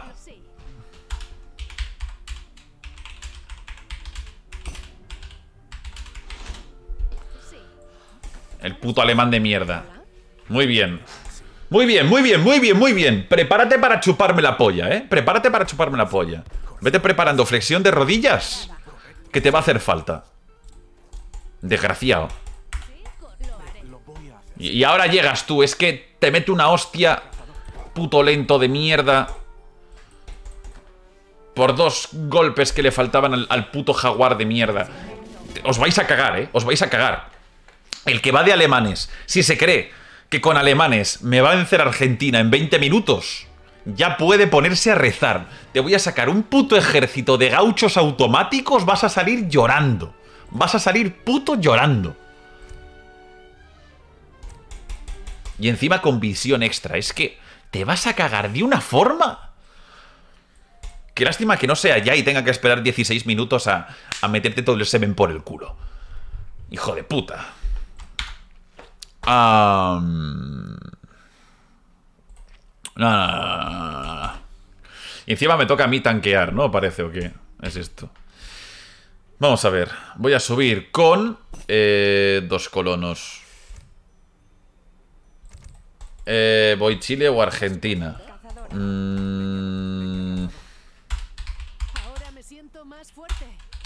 El puto alemán de mierda. Muy bien. Muy bien, muy bien, muy bien, muy bien. Prepárate para chuparme la polla, ¿eh? Prepárate para chuparme la polla. Vete preparando flexión de rodillas, que te va a hacer falta. Desgraciado. Y, y ahora llegas tú. Es que te mete una hostia, puto lento de mierda, por dos golpes que le faltaban al, al puto jaguar de mierda. Os vais a cagar, ¿eh? Os vais a cagar. El que va de alemanes, si se cree que con alemanes me va a vencer Argentina en veinte minutos, ya puede ponerse a rezar. Te voy a sacar un puto ejército de gauchos automáticos, vas a salir llorando. Vas a salir puto llorando. Y encima con visión extra. Es que te vas a cagar de una forma. Qué lástima que no sea ya y tenga que esperar dieciséis minutos a, a meterte todo el semen por el culo. Hijo de puta. Um... No, no, no, no, no. Y encima me toca a mí tanquear, ¿no? Parece, ¿o qué? Es esto. Vamos a ver. Voy a subir con eh, dos colonos. Eh, ¿Voy Chile o Argentina? Mm... Ahora me siento más fuerte.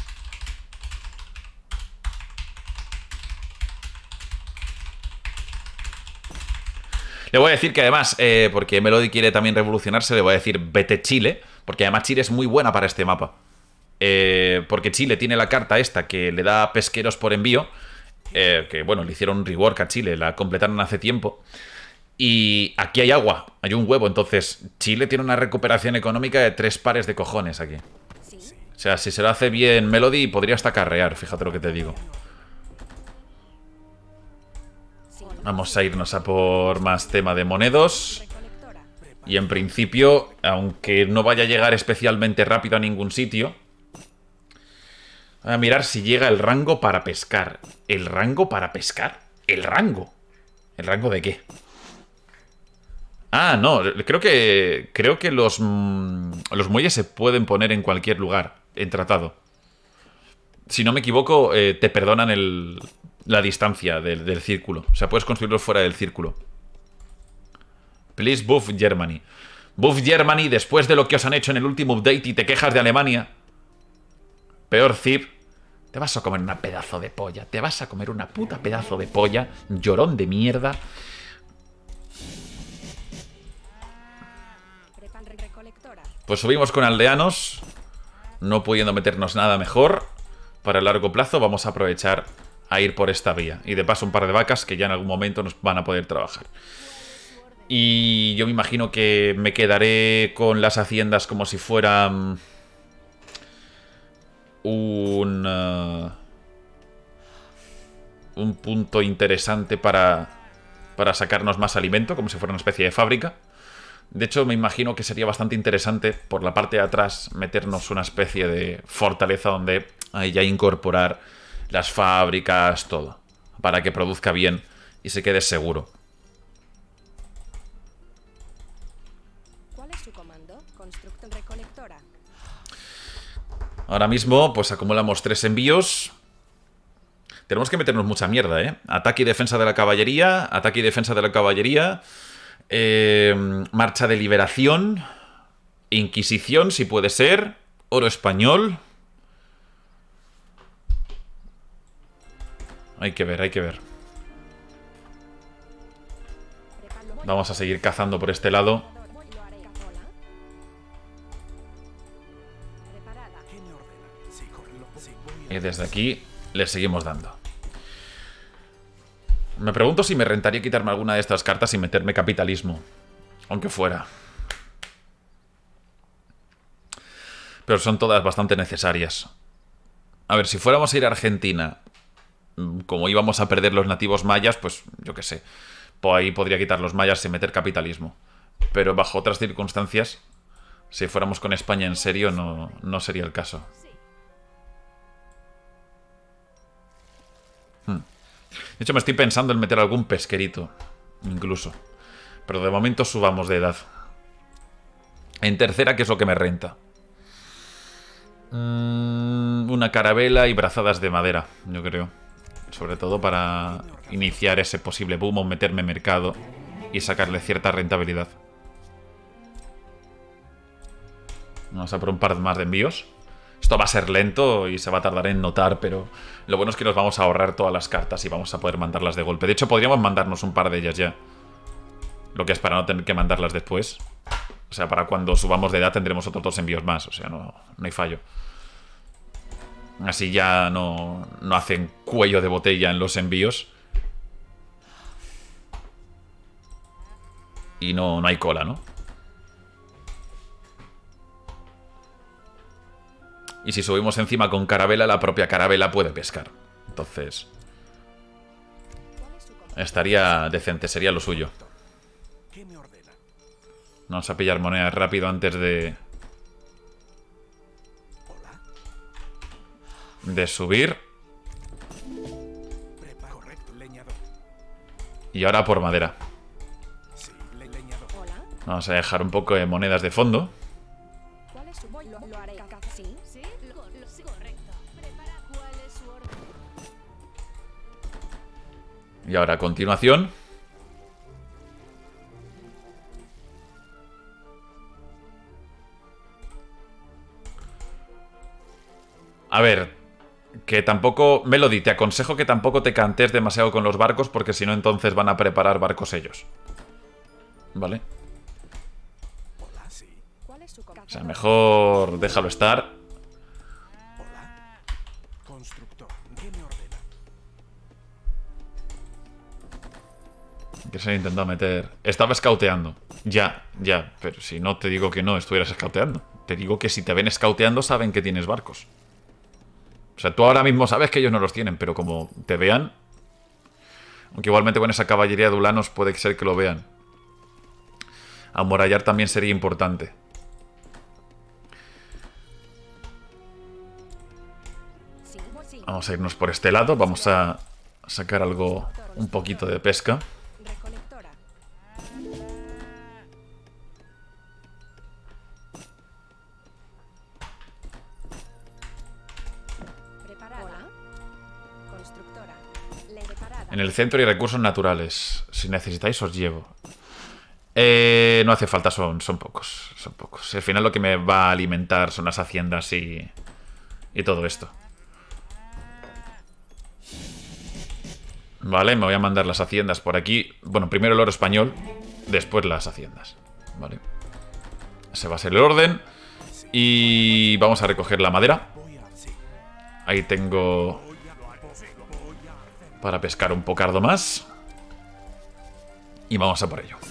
Le voy a decir que además, eh, porque Melody quiere también revolucionarse, le voy a decir vete Chile, porque además Chile es muy buena para este mapa. Eh, porque Chile tiene la carta esta que le da pesqueros por envío, eh, que bueno, le hicieron un rework a Chile, la completaron hace tiempo. Y aquí hay agua, hay un huevo, entonces Chile tiene una recuperación económica de tres pares de cojones aquí. O sea, si se lo hace bien Melody, podría hasta carrear, fíjate lo que te digo. Vamos a irnos a por más tema de monedos. Y en principio, aunque no vaya a llegar especialmente rápido a ningún sitio, voy a mirar si llega el rango para pescar. ¿El rango para pescar? ¿El rango? ¿El rango de qué? Ah, no, creo que creo que los, mmm, los muelles se pueden poner en cualquier lugar en tratado. Si no me equivoco, eh, te perdonan el... la distancia del, del círculo. O sea, puedes construirlos fuera del círculo. Please buff Germany. Buff Germany después de lo que os han hecho en el último update y te quejas de Alemania. Peor zip. Te vas a comer una pedazo de polla. Te vas a comer una puta pedazo de polla. Llorón de mierda. recolectora. Pues subimos con aldeanos, no pudiendo meternos nada mejor. Para el largo plazo vamos a aprovechar a ir por esta vía. Y de paso un par de vacas que ya en algún momento nos van a poder trabajar. Y yo me imagino que me quedaré con las haciendas como si fueran un, uh, un punto interesante para, para sacarnos más alimento, como si fuera una especie de fábrica. De hecho, me imagino que sería bastante interesante por la parte de atrás meternos una especie de fortaleza donde hay ya incorporar las fábricas, todo, para que produzca bien y se quede seguro. ¿Cuál es su comando? Constructor recolectora. Ahora mismo, pues acumulamos tres envíos. Tenemos que meternos mucha mierda, ¿eh? Ataque y defensa de la caballería, ataque y defensa de la caballería, eh, marcha de liberación, inquisición, si puede ser, oro español. Hay que ver, hay que ver. Vamos a seguir cazando por este lado. Lo haré. Hola. Preparada. ¿Qué me ordena? Sí, correcto. Sí, voy a... Y desde aquí le seguimos dando. Me pregunto si me rentaría quitarme alguna de estas cartas y meterme capitalismo. Aunque fuera. Pero son todas bastante necesarias. A ver, si fuéramos a ir a Argentina, como íbamos a perder los nativos mayas, pues yo qué sé. Pues ahí podría quitar los mayas y meter capitalismo. Pero bajo otras circunstancias, si fuéramos con España en serio, no, no sería el caso. Hmm. De hecho, me estoy pensando en meter algún pesquerito, incluso. Pero de momento subamos de edad. En tercera, ¿qué es lo que me renta? Mm, una carabela y brazadas de madera, yo creo. Sobre todo para iniciar ese posible boom o meterme en mercado y sacarle cierta rentabilidad. Vamos a por un par más de envíos. Esto va a ser lento y se va a tardar en notar, pero lo bueno es que nos vamos a ahorrar todas las cartas y vamos a poder mandarlas de golpe. De hecho, podríamos mandarnos un par de ellas ya. Lo que es para no tener que mandarlas después. O sea, para cuando subamos de edad tendremos otros dos envíos más. O sea, no, no hay fallo. Así ya no, no hacen cuello de botella en los envíos. Y no, no hay cola, ¿no? Y si subimos encima con carabela, la propia carabela puede pescar. Entonces estaría decente, sería lo suyo. ¿Qué me ordena? Vamos a pillar monedas rápido antes de... De subir. Prepa correcto, leñador. Y ahora por madera. Sí, le leñador. Hola. Vamos a dejar un poco de monedas de fondo. ¿Cuál es su voy? Lo, lo haré. Sí. Sí, lo, lo, sí, correcto. Prepara. ¿Cuál es su orden? Y ahora a continuación a ver, que tampoco... Melody, te aconsejo que tampoco te cantes demasiado con los barcos, porque si no entonces van a preparar barcos ellos. ¿Vale? Hola, sí. ¿Cuál es su comando? O sea, mejor déjalo estar. Hola. Constructor. ¿Qué me ordena? Que se ha intentado meter... Estaba escauteando. Ya, ya. Pero si no te digo que no estuvieras escauteando. Te digo que si te ven escauteando saben que tienes barcos. O sea, tú ahora mismo sabes que ellos no los tienen, pero como te vean... Aunque igualmente con esa caballería de ulanos puede ser que lo vean. Amurallar también sería importante. Sí, sí. Vamos a irnos por este lado. Vamos a sacar algo... Un poquito de pesca. Recolectora. Preparada. Hola. Constructora. Le preparada. En el centro hay recursos naturales. Si necesitáis os llevo. Eh, no hace falta, son, son pocos. Son pocos. Al final lo que me va a alimentar son las haciendas y... Y todo esto. Vale, me voy a mandar las haciendas por aquí. Bueno, primero el oro español, después las haciendas. Vale. Ese va a ser el orden. Y vamos a recoger la madera. Ahí tengo para pescar un pocardo más. Y vamos a por ello.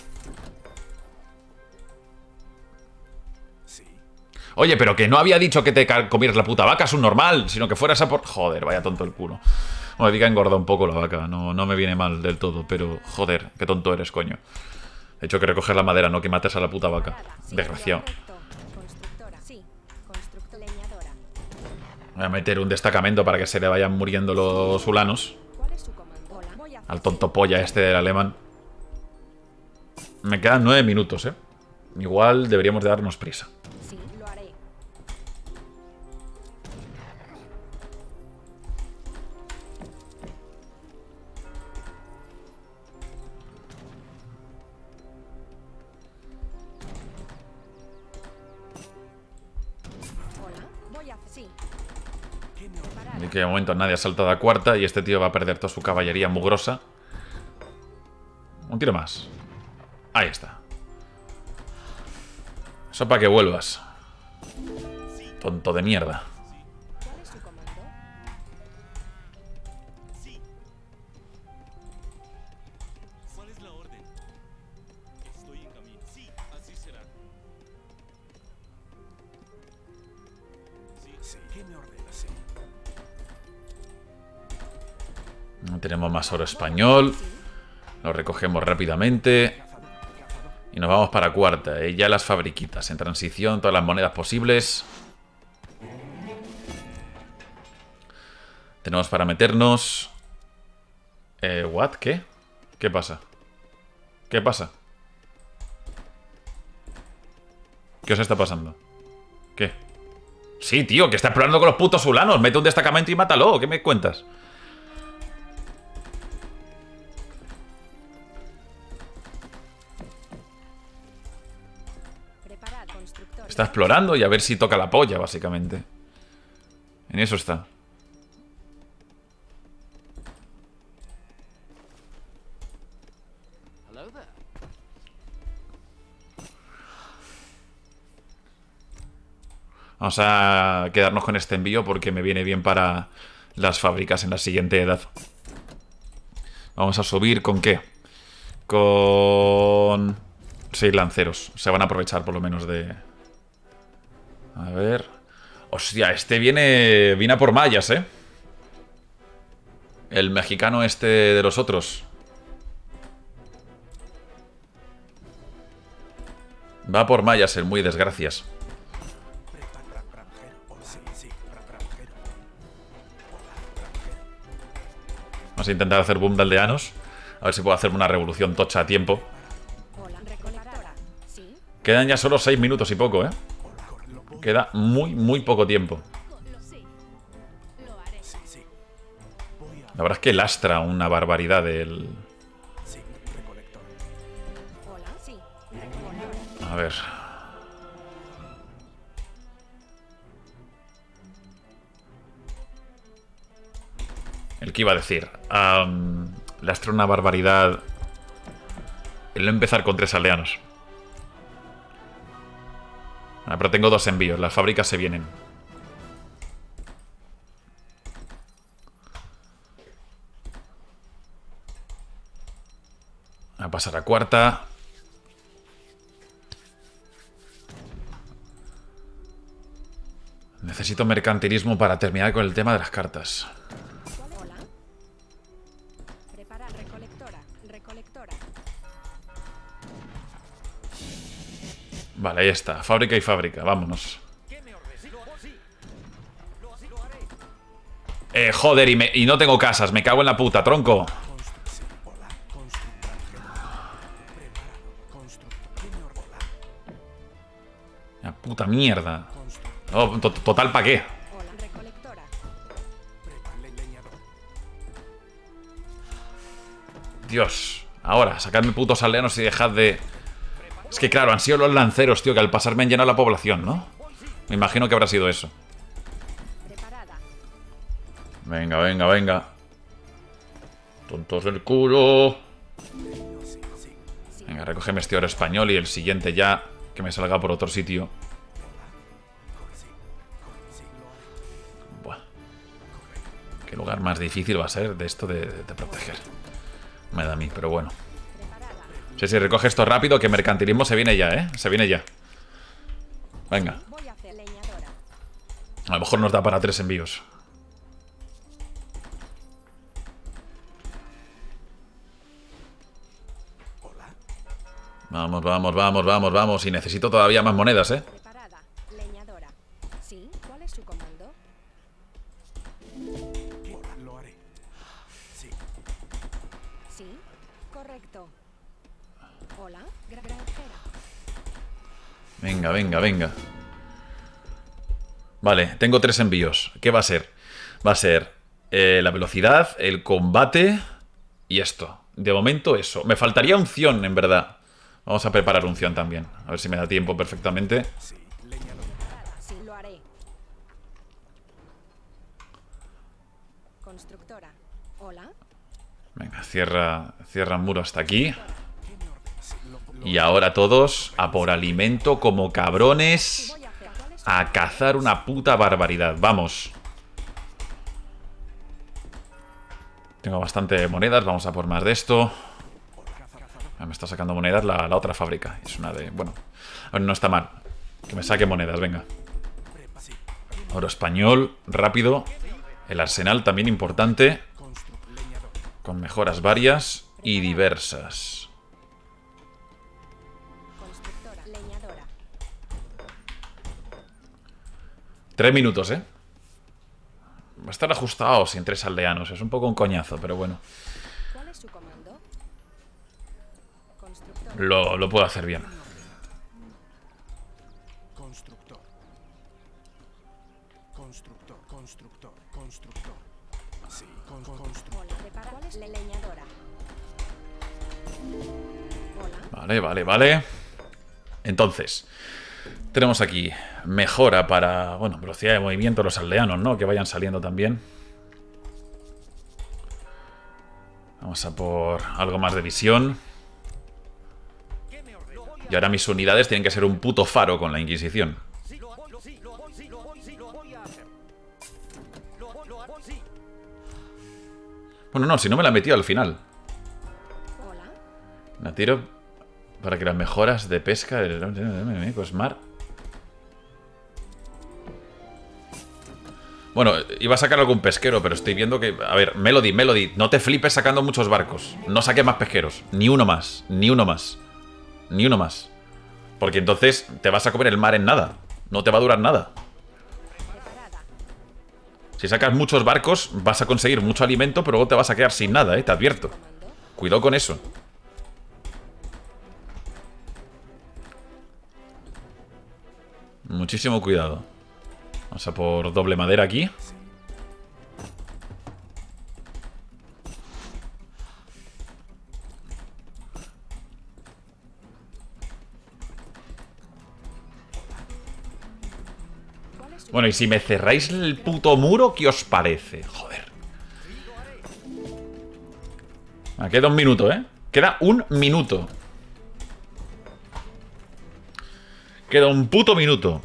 Oye, pero que no había dicho que te comieras la puta vaca, es un normal, sino que fueras a por... Joder, vaya tonto el culo. Bueno, diga engorda un poco la vaca, no, no me viene mal del todo, pero joder, qué tonto eres, coño. He hecho que recoger la madera, no que mates a la puta vaca. Desgraciado. Voy a meter un destacamento para que se le vayan muriendo los ulanos. Al tonto polla este del alemán. Me quedan nueve minutos, eh. Igual deberíamos de darnos prisa. Y que de momento nadie ha saltado a cuarta y este tío va a perder toda su caballería mugrosa. Un tiro más. Ahí está. Eso para que vuelvas. Tonto de mierda. ¿Cuál es la orden? Estoy en camino. Sí, así será. Sí, sí. ¿Qué me ordena? Sí. No tenemos más oro español. Lo recogemos rápidamente. Y nos vamos para cuarta. ¿eh? Ya las fabriquitas. En transición, todas las monedas posibles. Tenemos para meternos... Eh, ¿what? ¿Qué? ¿Qué pasa? ¿Qué pasa? ¿Qué os está pasando? ¿Qué? Sí, tío, que está explorando con los putos ulanos. Mete un destacamento y mátalo. ¿Qué me cuentas? Está explorando y a ver si toca la polla, básicamente. En eso está. Vamos a quedarnos con este envío porque me viene bien para las fábricas en la siguiente edad. Vamos a subir ¿con qué? Con seis lanceros. Se van a aprovechar por lo menos de... A ver... Hostia, este viene... Viene a por mallas, ¿eh? El mexicano este de los otros. Va por mallas el muy desgracias. Vamos a intentar hacer boom de aldeanos. A ver si puedo hacerme una revolución tocha a tiempo. Quedan ya solo seis minutos y poco, ¿eh? Queda muy, muy poco tiempo. La verdad es que lastra una barbaridad el... A ver... El que iba a decir. Um, lastra una barbaridad el no empezar con tres aldeanos. Ah, pero tengo dos envíos. Las fábricas se vienen. A pasar a cuarta. Necesito mercantilismo para terminar con el tema de las cartas. Vale, ahí está. Fábrica y fábrica. Vámonos. Eh, joder, y, me, y no tengo casas. Me cago en la puta, tronco. La puta mierda. Oh, to total, ¿pa' qué? Dios. Ahora, sacadme putos aldeanos y dejad de... Es que claro, han sido los lanceros, tío, que al pasar me han llenado la población, ¿no? Me imagino que habrá sido eso. Venga, venga, venga. Tontos del culo. Venga, recógeme este oro español y el siguiente ya, que me salga por otro sitio. Buah. Qué lugar más difícil va a ser de esto de, de, de proteger. Me da a mí, pero bueno. Sí, sí, recoge esto rápido, que mercantilismo se viene ya, ¿eh? Se viene ya. Venga. Voy a hacer leñadora. A lo mejor nos da para tres envíos. Vamos, vamos, vamos, vamos, vamos. Y necesito todavía más monedas, ¿eh? Preparada. Leñadora. ¿Sí? ¿Cuál es su comando? Hola, lo haré. Sí. ¿Sí? Correcto. Hola, gra- granjera. Venga, venga, venga. Vale, tengo tres envíos. ¿Qué va a ser? Va a ser eh, la velocidad, el combate y esto. De momento eso. Me faltaría unción, en verdad. Vamos a preparar unción también. A ver si me da tiempo perfectamente. Sí, leñador. Preparada. Sí, lo haré. Constructora. Hola. Venga, cierra, cierra el muro hasta aquí. ¿Qué me ordena? Sí, lo, lo Y ahora todos a por alimento como cabrones. Voy a hacer. ¿Cuál es su A cazar una puta barbaridad. Vamos. Tengo bastante monedas. Vamos a por más de esto. Ah, me está sacando monedas la, la otra fábrica. Es una de... Bueno, a ver, no está mal. Que me saque monedas, venga. prepa- sí. Oro español, rápido. El arsenal también importante. Constru- leñador. Con mejoras varias y diversas. Constructora. Leñadora. Tres minutos, ¿eh? Va a estar ajustado sin tres aldeanos. Es un poco un coñazo, pero bueno. ¿Cuál es su comando? Constructora. Lo, lo puedo hacer bien. Constructor. Constructor. Constructor. Constructor. Sí, con, con- constructor. Hola. Prepara. ¿Cuál es la leñadora? Hola. Vale, vale, vale. Entonces, tenemos aquí mejora para, bueno, velocidad de movimiento de los aldeanos, ¿no? Que vayan saliendo también. Vamos a por algo más de visión. Y ahora mis unidades tienen que ser un puto faro con la Inquisición. Bueno, no, si no me la he metido al final. Hola. La tiro para que las mejoras de pesca... Cosmar. Bueno, iba a sacar algún pesquero, pero estoy viendo que... A ver, Melody, Melody, no te flipes sacando muchos barcos. No saques más pesqueros. Ni uno más. Ni uno más. Ni uno más. Porque entonces te vas a comer el mar en nada. No te va a durar nada. Preparada. Si sacas muchos barcos, vas a conseguir mucho alimento, pero luego te vas a quedar sin nada, ¿eh? Te advierto. Comando. Cuidado con eso. Muchísimo cuidado. Vamos a por doble madera aquí. ¿Cuál es su Bueno, y si me cerráis el puto muro, ¿qué os parece? Joder. Ah, queda un minuto, ¿eh? Queda un minuto. Queda un puto minuto.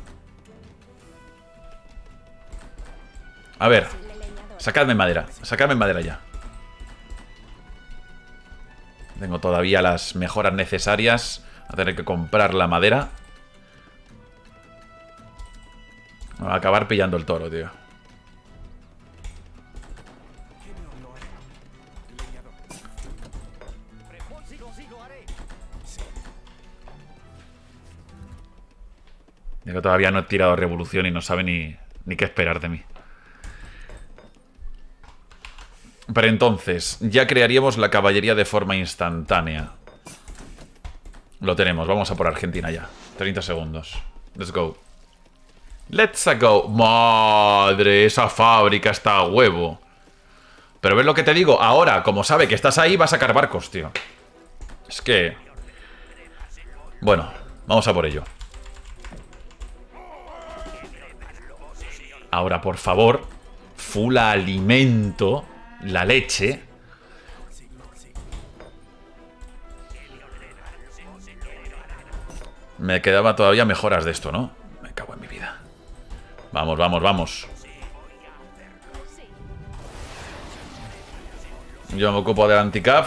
A ver. leñadora? Sacadme madera. Sacadme madera ya. Tengo todavía las mejoras necesarias. A tener que comprar la madera. Me va a acabar pillando el toro, tío. Ya que todavía no he tirado revolución y no sabe ni, ni qué esperar de mí. Pero entonces, ya crearíamos la caballería de forma instantánea. Lo tenemos, vamos a por Argentina ya. treinta segundos. Let's go. Let's go. Madre, esa fábrica está a huevo. Pero ves lo que te digo, ahora, como sabe que estás ahí, va a sacar barcos, tío. Es que... Bueno, vamos a por ello. Ahora, por favor, full alimento, la leche. Me quedaba todavía mejoras de esto, ¿no? Me cago en mi vida. Vamos, vamos, vamos. Yo me ocupo del anti-cap.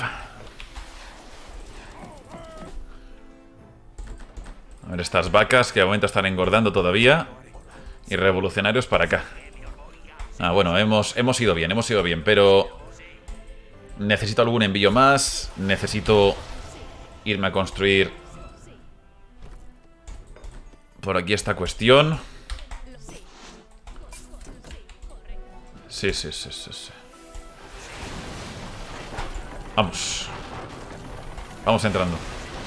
A ver estas vacas que de momento están engordando todavía. Y revolucionarios para acá. Ah, bueno, hemos, hemos ido bien, hemos ido bien, pero... necesito algún envío más. Necesito irme a construir por aquí esta cuestión. Sí, sí, sí, sí, sí. Vamos. Vamos entrando.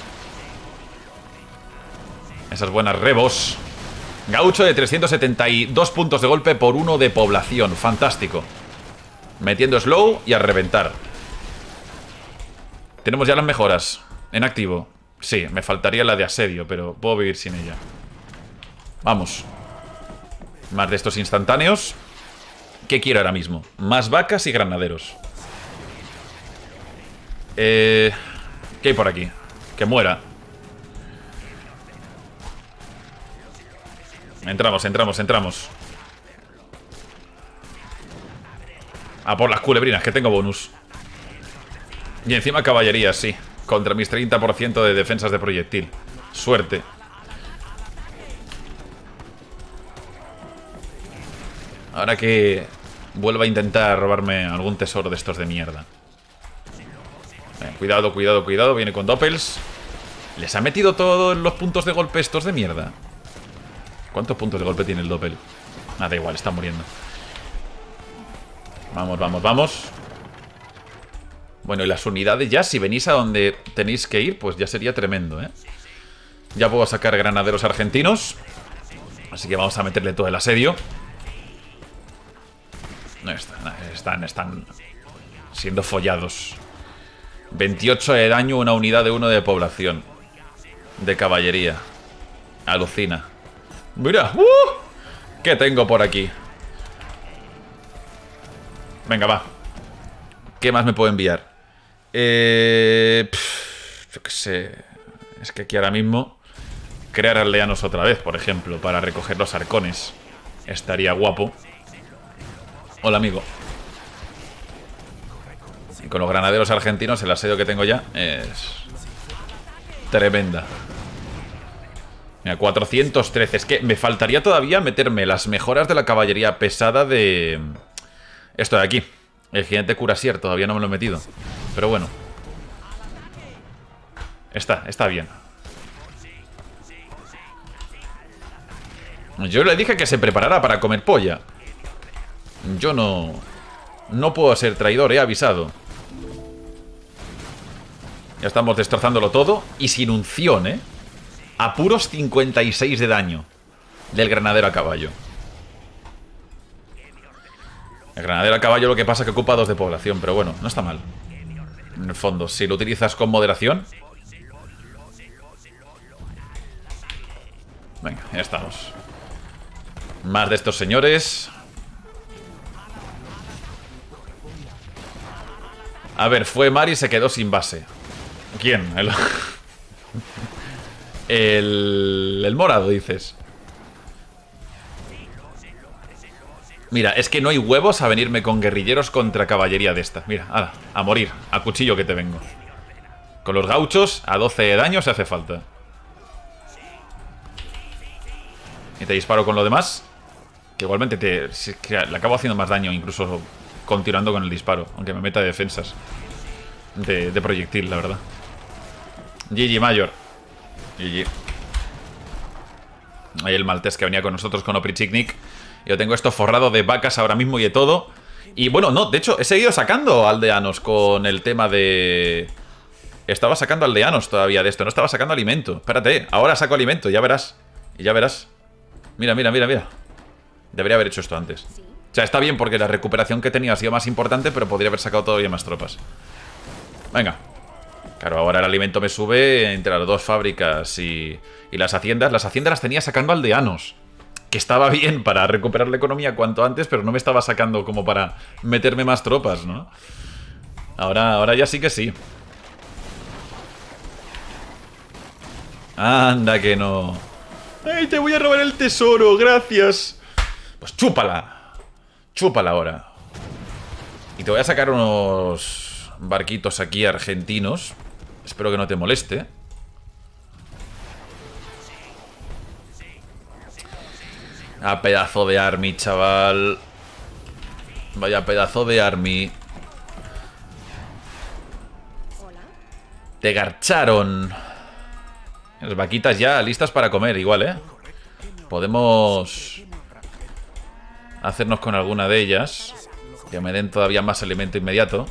Esas buenas rebos. Gaucho de trescientos setenta y dos puntos de golpe por uno de población. Fantástico. Metiendo slow y a reventar. Tenemos ya las mejoras. En activo. Sí, me faltaría la de asedio, pero puedo vivir sin ella. Vamos. Más de estos instantáneos. ¿Qué quiero ahora mismo? Más vacas y granaderos. Eh, ¿Qué hay por aquí? Que muera. Entramos, entramos, entramos. A por las culebrinas, que tengo bonus. Y encima caballería, sí. Contra mis treinta por ciento de defensas de proyectil. Suerte. Ahora que vuelva a intentar robarme algún tesoro de estos de mierda. Bien, cuidado, cuidado, cuidado. Viene con doppels. ¿Les ha metido todos los puntos de golpe estos de mierda? ¿Cuántos puntos de golpe tiene el doppel? Ah, da igual, está muriendo. Vamos, vamos, vamos. Bueno, y las unidades ya, si venís a donde tenéis que ir, pues ya sería tremendo, ¿eh? Ya puedo sacar granaderos argentinos. Así que vamos a meterle todo el asedio. No están, están, están siendo follados. veintiocho de daño, una unidad de uno de población. De caballería. Alucina. Mira, ¡uh! ¿Qué tengo por aquí? Venga, va. ¿Qué más me puedo enviar? Eh, pff, yo qué sé. Es que aquí ahora mismo crear aldeanos otra vez, por ejemplo, para recoger los arcones. Estaría guapo. Hola, amigo. Y con los granaderos argentinos el asedio que tengo ya es tremenda. Mira, cuatrocientos trece. Es que me faltaría todavía meterme las mejoras de la caballería pesada de... esto de aquí. El gigante Curasier, todavía no me lo he metido. Pero bueno. Está, está bien. Yo le dije que se preparara para comer polla. Yo no... no puedo ser traidor, he avisado. Ya estamos destrozándolo todo. Y sin unción, ¿eh? A puros cincuenta y seis de daño del granadero a caballo. El granadero a caballo lo que pasa es que ocupa dos de población, pero bueno, no está mal. En el fondo, si lo utilizas con moderación. Venga, ya estamos. Más de estos señores. A ver, fue Mari y se quedó sin base. ¿Quién? El... el... el morado, dices. Mira, es que no hay huevos a venirme con guerrilleros contra caballería de esta. Mira, ala, a morir, a cuchillo que te vengo. Con los gauchos, a doce de daño se hace falta. Y te disparo con lo demás. Que igualmente te, que le acabo haciendo más daño, incluso continuando con el disparo. Aunque me meta de defensas de, de proyectil, la verdad. G G Mayor. G G. Ahí el maltés que venía con nosotros con Oprichiknik. Yo tengo esto forrado de vacas ahora mismo y de todo. Y bueno, no, de hecho, he seguido sacando aldeanos con el tema de... Estaba sacando aldeanos todavía de esto, no estaba sacando alimento. Espérate, ahora saco alimento, ya verás. Y ya verás. Mira, mira, mira, mira. Debería haber hecho esto antes. O sea, está bien porque la recuperación que tenía ha sido más importante, pero podría haber sacado todavía más tropas. Venga. Claro, ahora el alimento me sube entre las dos fábricas y, y las haciendas. Las haciendas las tenía sacando aldeanos. Que estaba bien para recuperar la economía cuanto antes, pero no me estaba sacando como para meterme más tropas, ¿no? Ahora, ahora ya sí que sí. Anda que no. ¡Ay, te voy a robar el tesoro! ¡Gracias! Pues chúpala. Chúpala ahora. Y te voy a sacar unos barquitos aquí argentinos. Espero que no te moleste. Ah, pedazo de army, chaval. Vaya pedazo de army. Te garcharon. Las vaquitas ya listas para comer, igual, ¿eh? Podemos hacernos con alguna de ellas, que me den todavía más alimento inmediato.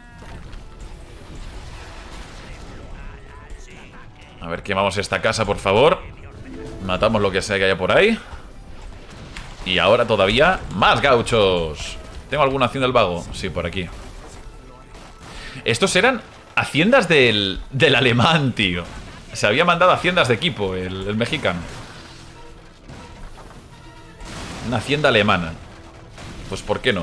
A ver, quemamos esta casa, por favor. Matamos lo que sea que haya por ahí. Y ahora todavía más gauchos. ¿Tengo alguna hacienda del vago? Sí, por aquí. Estos eran haciendas del, del alemán, tío. Se había mandado haciendas de equipo, el, el mexicano. Una hacienda alemana. Pues ¿por qué no?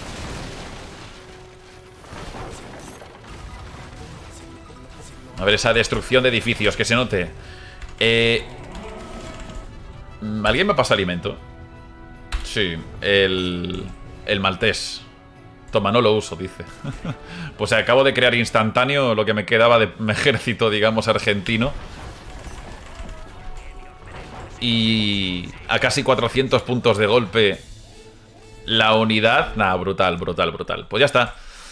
A ver esa destrucción de edificios, que se note. Eh... ¿Alguien me pasa alimento? Sí, el... El maltés. Toma, no lo uso, dice. Pues acabo de crear instantáneo lo que me quedaba de ejército, digamos, argentino. Y a casi cuatrocientos puntos de golpe la unidad. Nada, brutal, brutal, brutal. Pues ya está.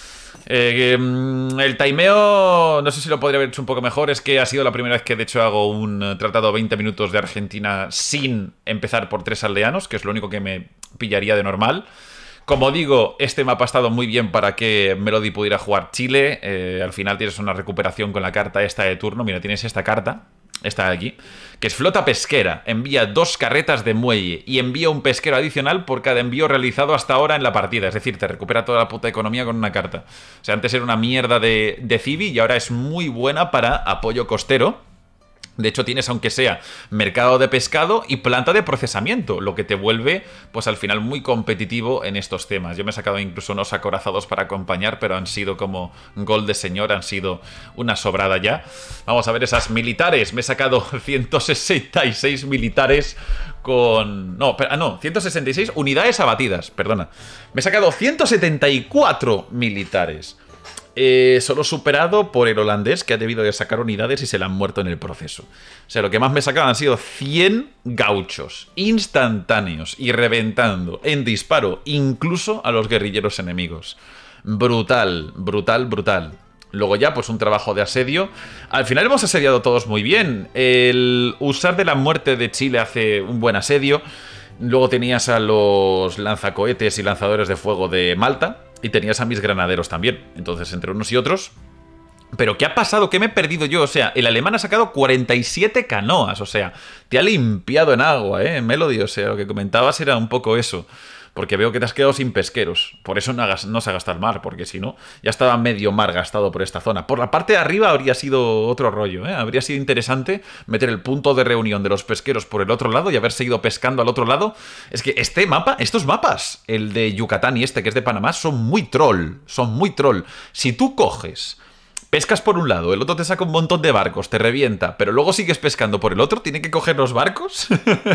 Eh, el timeo, no sé si lo podría haber hecho un poco mejor. Es que ha sido la primera vez que de hecho hago un tratado veinte minutos de Argentina sin empezar por tres aldeanos, que es lo único que me pillaría de normal. Como digo, este mapa ha estado muy bien para que Melody pudiera jugar Chile. Eh, al final tienes una recuperación con la carta esta de turno. Mira, tienes esta carta, esta de aquí, que es flota pesquera. Envía dos carretas de muelle y envía un pesquero adicional por cada envío realizado hasta ahora en la partida. Es decir, te recupera toda la puta economía con una carta. O sea, antes era una mierda de, de Civi y ahora es muy buena para apoyo costero. De hecho tienes, aunque sea, mercado de pescado y planta de procesamiento, lo que te vuelve, pues al final, muy competitivo en estos temas. Yo me he sacado incluso unos acorazados para acompañar, pero han sido como gol de señor, han sido una sobrada ya. Vamos a ver esas militares. Me he sacado ciento sesenta y seis militares con... No, pero, ah, no, ciento sesenta y seis unidades abatidas, perdona. Me he sacado ciento setenta y cuatro militares. Eh, solo superado por el holandés, que ha debido de sacar unidades y se le han muerto en el proceso. O sea, lo que más me sacaban han sido cien gauchos instantáneos y reventando en disparo incluso a los guerrilleros enemigos. Brutal, brutal, brutal. Luego ya, pues un trabajo de asedio. Al final hemos asediado todos muy bien. El usar de la muerte de Chile hace un buen asedio. Luego tenías a los lanzacohetes y lanzadores de fuego de Malta. Y tenías a mis granaderos también. Entonces, entre unos y otros... ¿Pero qué ha pasado? ¿Qué me he perdido yo? O sea, el alemán ha sacado cuarenta y siete canoas. O sea, te ha limpiado en agua, ¿eh? Melody, o sea, lo que comentabas era un poco eso. Porque veo que te has quedado sin pesqueros. Por eso no, hagas, no se gasta el mar, porque si no, ya estaba medio mar gastado por esta zona. Por la parte de arriba habría sido otro rollo, ¿eh? Habría sido interesante meter el punto de reunión de los pesqueros por el otro lado y haberse ido pescando al otro lado. Es que este mapa, estos mapas, el de Yucatán y este que es de Panamá, son muy troll. Son muy troll. Si tú coges... Pescas por un lado, el otro te saca un montón de barcos, te revienta, pero luego sigues pescando por el otro, tiene que coger los barcos.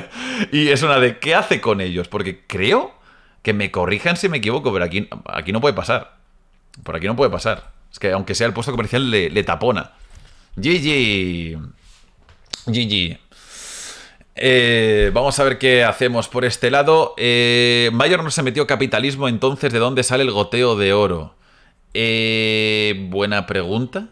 Y es una de, ¿qué hace con ellos? Porque creo que me corrijan si me equivoco, pero aquí, aquí no puede pasar. Por aquí no puede pasar. Es que aunque sea el puesto comercial, le, le tapona. G G. G G. Eh, vamos a ver qué hacemos por este lado. Eh, Mayor no se metió capitalismo, entonces ¿de dónde sale el goteo de oro? Eh, buena pregunta.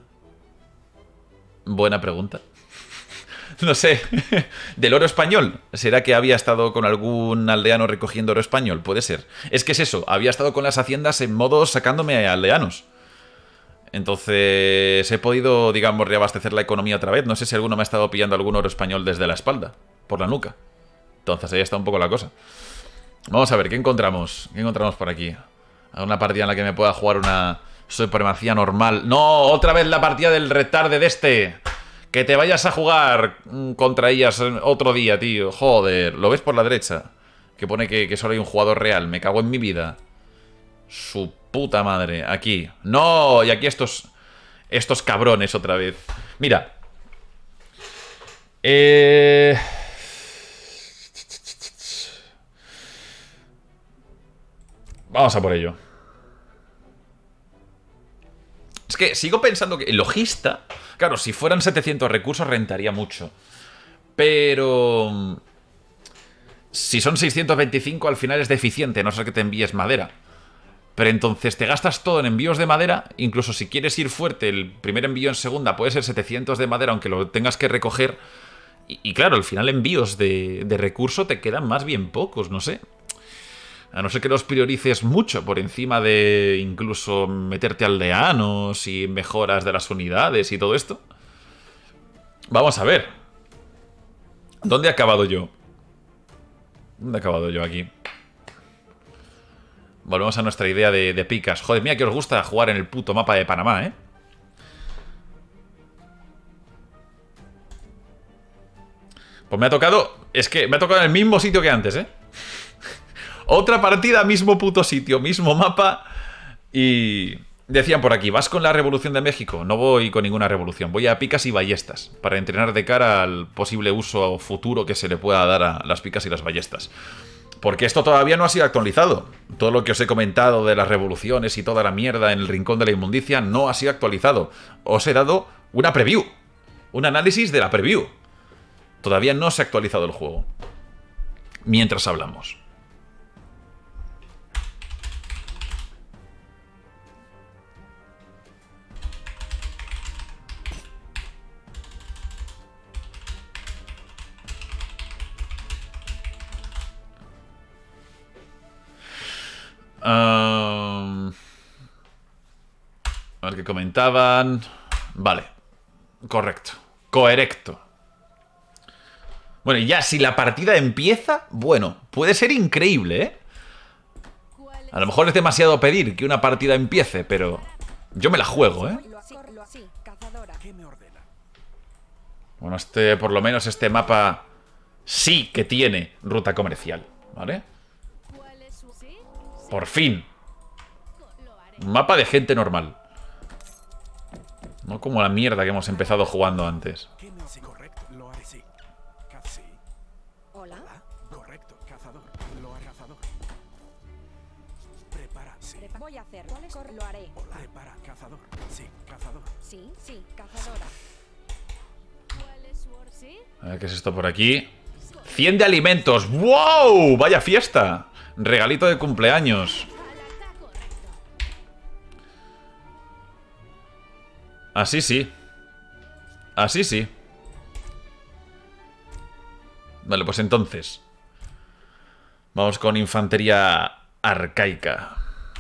Buena pregunta. No sé. ¿Del oro español? ¿Será que había estado con algún aldeano recogiendo oro español? Puede ser. Es que es eso. Había estado con las haciendas en modo sacándome a aldeanos. Entonces he podido, digamos, reabastecer la economía otra vez. No sé si alguno me ha estado pillando algún oro español desde la espalda. Por la nuca. Entonces ahí está un poco la cosa. Vamos a ver, ¿qué encontramos? ¿Qué encontramos por aquí? Una partida en la que me pueda jugar una supremacía normal. ¡No! ¡Otra vez la partida del retarde de este! Que te vayas a jugar contra ellas otro día, tío. Joder. ¿Lo ves por la derecha? Que pone que, que solo hay un jugador real. Me cago en mi vida. Su puta madre. Aquí. ¡No! Y aquí estos... Estos cabrones otra vez. Mira. Eh... Vamos a por ello. Es que sigo pensando que el logista... Claro, si fueran setecientos recursos rentaría mucho. Pero... si son seiscientos veinticinco, al final es deficiente, a no ser que te envíes madera. Pero entonces te gastas todo en envíos de madera. Incluso si quieres ir fuerte, el primer envío en segunda puede ser setecientos de madera, aunque lo tengas que recoger. Y, y claro, al final envíos de, de recurso te quedan más bien pocos, no sé. A no ser que los priorices mucho por encima de incluso meterte aldeanos y mejoras de las unidades y todo esto. Vamos a ver. ¿Dónde he acabado yo? ¿Dónde he acabado yo aquí? Volvemos a nuestra idea de, de picas. Joder, mira que os gusta jugar en el puto mapa de Panamá, ¿eh? Pues me ha tocado... Es que me ha tocado en el mismo sitio que antes, ¿eh? Otra partida, mismo puto sitio, mismo mapa. Y... decían por aquí, ¿vas con la Revolución de México? No voy con ninguna revolución. Voy a picas y ballestas, para entrenar de cara al posible uso futuro que se le pueda dar a las picas y las ballestas. Porque esto todavía no ha sido actualizado. Todo lo que os he comentado de las revoluciones y toda la mierda en el rincón de la inmundicia no ha sido actualizado. Os he dado una preview. Un análisis de la preview. Todavía no se ha actualizado el juego. Mientras hablamos. Um, a ver qué comentaban. Vale. Correcto. Correcto. Bueno, y ya si la partida empieza, bueno, puede ser increíble, ¿eh? A lo mejor es demasiado pedir que una partida empiece, pero yo me la juego, ¿eh? ¿Qué me ordena? Bueno, este, por lo menos este mapa sí que tiene ruta comercial, ¿vale? Por fin. Un mapa de gente normal. No como la mierda que hemos empezado jugando antes. ¿Qué me sí, correcto? Lo haré, sí. Ca- sí. Hola. Ah, correcto, cazador. Lo haré, cazador. Prepara, sí. Prepa- Voy a hacer. ¿Cuál es? Lo haré. Hola. Prepara, cazador. Sí, cazador. Sí, sí, cazadora. ¿Cuál es su or- sí? A ver qué es esto por aquí. cien de alimentos. ¡Wow! ¡Vaya fiesta! Regalito de cumpleaños. Así sí. Así sí. Vale, pues entonces vamos con infantería arcaica.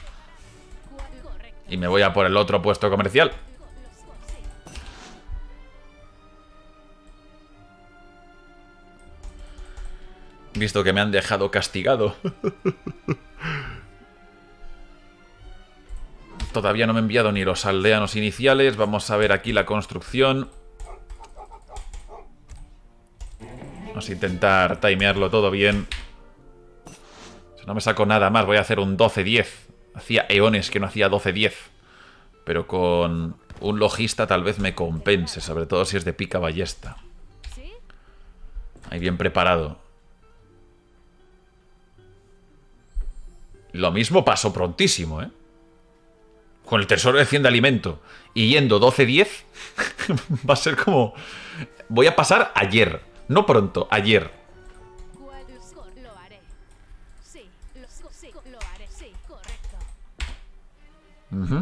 Y me voy a por el otro puesto comercial. Visto que me han dejado castigado. Todavía no me he enviado ni los aldeanos iniciales. Vamos a ver aquí la construcción. Vamos a intentar timearlo todo bien. Si no me saco nada más, voy a hacer un doce diez. Hacía eones que no hacía doce diez. Pero con un logista tal vez me compense. Sobre todo si es de pica ballesta. Ahí bien preparado. Lo mismo pasó prontísimo, ¿eh? Con el tesoro de cien de alimento y yendo doce diez, va a ser como... Voy a pasar ayer. No pronto, ayer. Lo haré. Sí, lo, sí, lo haré. Sí, correcto. Uh-huh.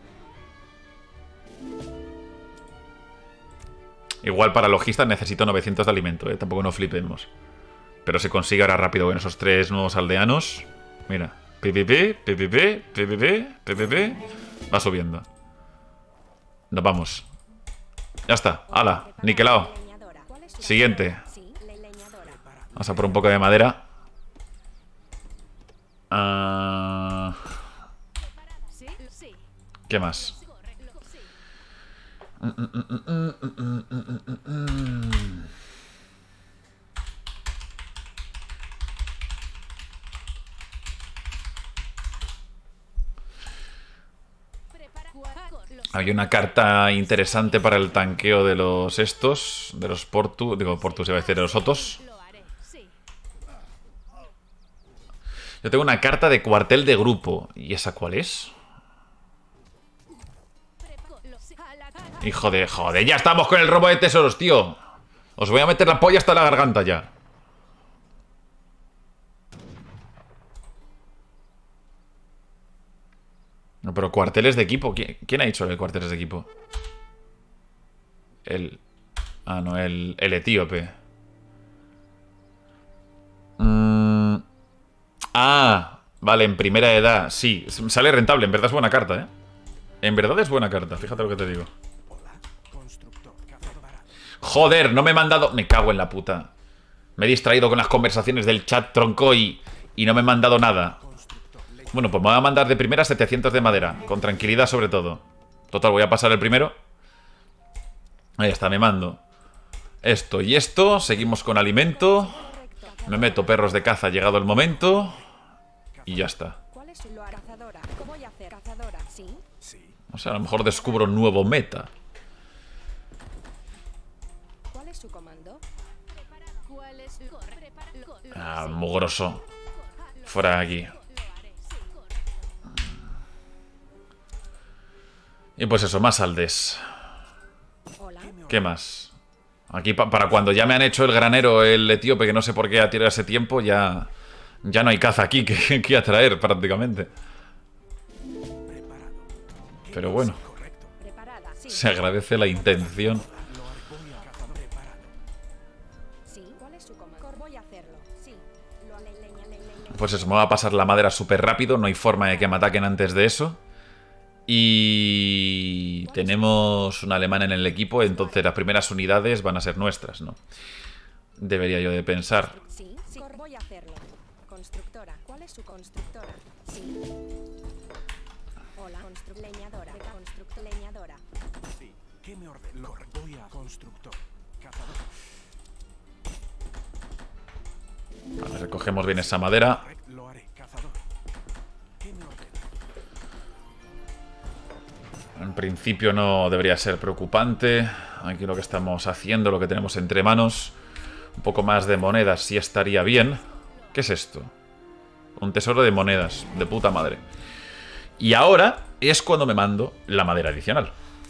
Igual para logistas necesito novecientos de alimento, ¿eh? Tampoco no flipemos. Pero se consigue ahora rápido con esos tres nuevos aldeanos. Mira. P P P, P P P, P P P, P P P. Va subiendo. Nos vamos. Ya está. ¡Hala! Niquelao. Siguiente. Vamos a por un poco de madera. Uh... ¿Qué más? Mm, mm, mm, mm, mm, mm, mm, mm. Hay una carta interesante para el tanqueo de los estos, de los Portu, digo Portus iba a decir, de los Otos. Lo haré, sí. Yo tengo una carta de cuartel de grupo. ¿Y esa cuál es? Preco- lo sé. A la cara. Hijo de... Joder, ya estamos con el robo de tesoros, tío. Os voy a meter la polla hasta la garganta ya. No, pero cuarteles de equipo. ¿Quién, quién ha dicho el cuarteles de equipo? El... Ah, no, el, el etíope. Mm. Ah, vale, en primera edad. Sí, sale rentable. En verdad es buena carta, ¿eh? En verdad es buena carta, fíjate lo que te digo. Hola, constructor. Cazador parado. Joder, no me he mandado... Me cago en la puta. Me he distraído con las conversaciones del chat tronco y, y no me he mandado nada. Constructor. Leñador. Bueno, pues me voy a mandar de primera setecientos de madera. Con tranquilidad sobre todo. Total, voy a pasar el primero. Ahí está, me mando esto y esto. Seguimos con alimento. Me meto perros de caza, llegado el momento. Y ya está. ¿Cuál es su lo hará? Cazadora. ¿Cómo voy a hacer? Cazadora. Sí. Sí. O sea, a lo mejor descubro un nuevo meta. ¿Cuál es su comando? ¿Cuál es? Corre. Prepara. Lo- lo- Ah, sí. mugroso. Corre. Lo- Fuera de aquí. Lo haré, sí. Correcto. Y pues eso, más aldes. Hola. ¿Qué más? Aquí pa- para cuando ya me han hecho el granero el etíope, que no sé por qué ha tirado ese tiempo, ya, ya no hay caza aquí que, que atraer prácticamente. Preparado. Pero bueno, Correcto. Preparada. Sí. se agradece la intención. Lo haré. Voy a cazador preparado. Sí. ¿Cuál es su comando? Cor- Voy a hacerlo. Sí. Lo le- leña, le- le- le- Pues eso, me va a pasar la madera súper rápido, no hay forma de que me ataquen antes de eso. Y tenemos un alemán en el equipo, entonces las primeras unidades van a ser nuestras, ¿no? Debería yo de pensar. Sí. Sí. Cor- Voy a hacerlo. Constructora. ¿Cuál es su constructora? Sí. Hola. Constru- leñadora. Constructor. Leñadora. Sí. ¿Qué me ordena? Lo haré. Voy a constructor. Cazador. Vale, recogemos bien esa madera. Correcto. Lo haré. Cazador. ¿Qué me ordena? En principio no debería ser preocupante. Aquí lo que estamos haciendo, lo que tenemos entre manos. Un poco más de monedas sí estaría bien. ¿Qué es esto? Un tesoro de monedas, de puta madre. Y ahora es cuando me mando la madera adicional.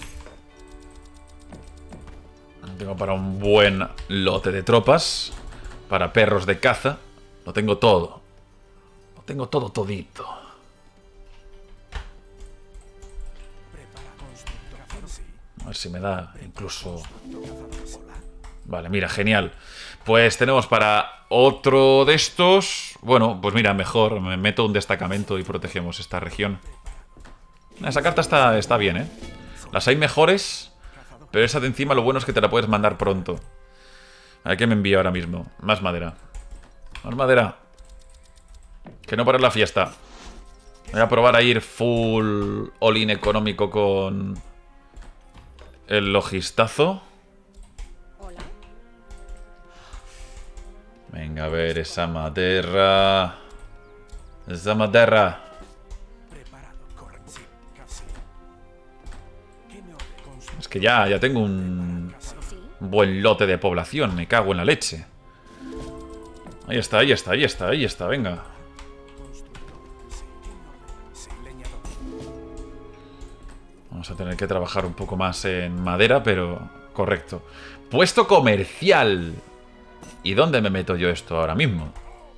Tengo para un buen lote de tropas. Para perros de caza. Lo tengo todo. Lo tengo todo todito. Prepara. Constructor. Cazador. Sí. A ver si me da incluso... Cazador. Hola. Vale, mira, genial. Pues tenemos para otro de estos... Bueno, pues mira, mejor me meto un destacamento y protegemos esta región. Esa carta está, está bien, ¿eh? Las hay mejores, pero esa de encima lo bueno es que te la puedes mandar pronto. A ver qué me envía ahora mismo. Más madera. Más madera. Que no para la fiesta. Voy a probar a ir full all-in económico con el logistazo. Hola. Venga, a ver, esa madera. Esa madera. Preparado. Correcto. Sí. Casi. ¿Qué me ordena? Constructor. Es que ya, ya tengo un Sí. buen lote de población. Me cago en la leche. Ahí está, ahí está, ahí está, ahí está, venga. Constructor. Sí. ¿Qué me ordena? Sí. Leñador. Vamos a tener que trabajar un poco más en madera, pero correcto. Puesto comercial. ¿Y dónde me meto yo esto ahora mismo?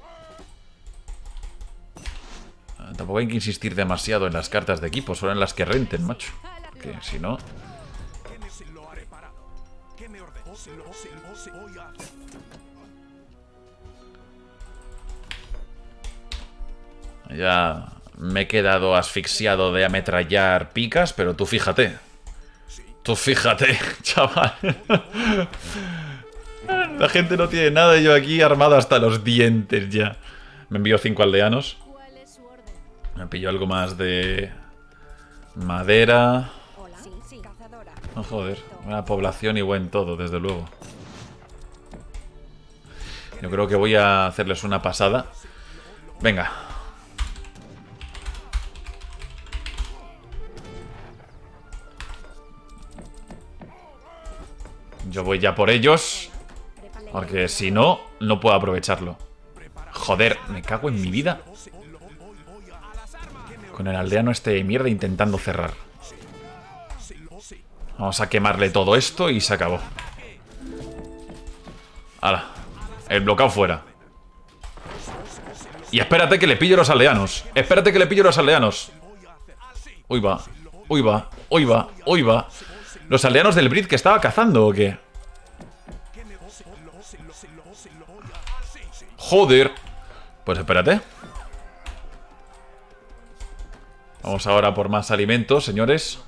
Ah, tampoco hay que insistir demasiado en las cartas de equipo, solo en las que renten, macho. Que si no... ¿Qué me se lo haré parado? ¿Qué me ordena? Se lo, se lo, se voy a hacer. Ya me he quedado asfixiado de ametrallar picas, pero tú fíjate. Tú fíjate, chaval. La gente no tiene nada y yo aquí armado hasta los dientes ya. Me envió cinco aldeanos. ¿Cuál es su orden? Me pilló algo más de madera. Hola. Sí. Sí. Cazadora. Oh, joder, buena población y buen todo, desde luego. Yo creo que voy a hacerles una pasada. Venga. Yo voy ya por ellos, porque si no, no puedo aprovecharlo. Joder, me cago en mi vida. Con el aldeano este de mierda intentando cerrar. Vamos a quemarle todo esto y se acabó. Hala, el bloqueo fuera. Y espérate que le pillo los aldeanos. Espérate que le pillo los aldeanos. Uy va, uy va, uy va, uy va. ¿Los aldeanos del Brit que estaba cazando o qué? Joder. Pues espérate. Vamos ahora por más alimentos, señores.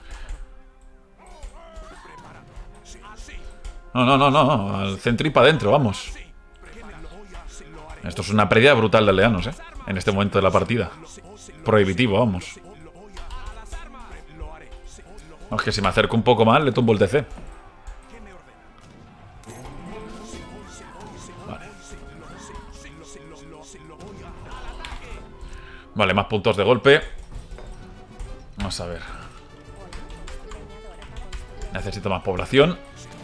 No, no, no, no. Al centro y para adentro, vamos. Esto es una pérdida brutal de aldeanos, ¿eh? En este momento de la partida. Prohibitivo, vamos. No, es que si me acerco un poco más, le tumbo el T C. Vale. Vale, más puntos de golpe. Vamos a ver. Necesito más población.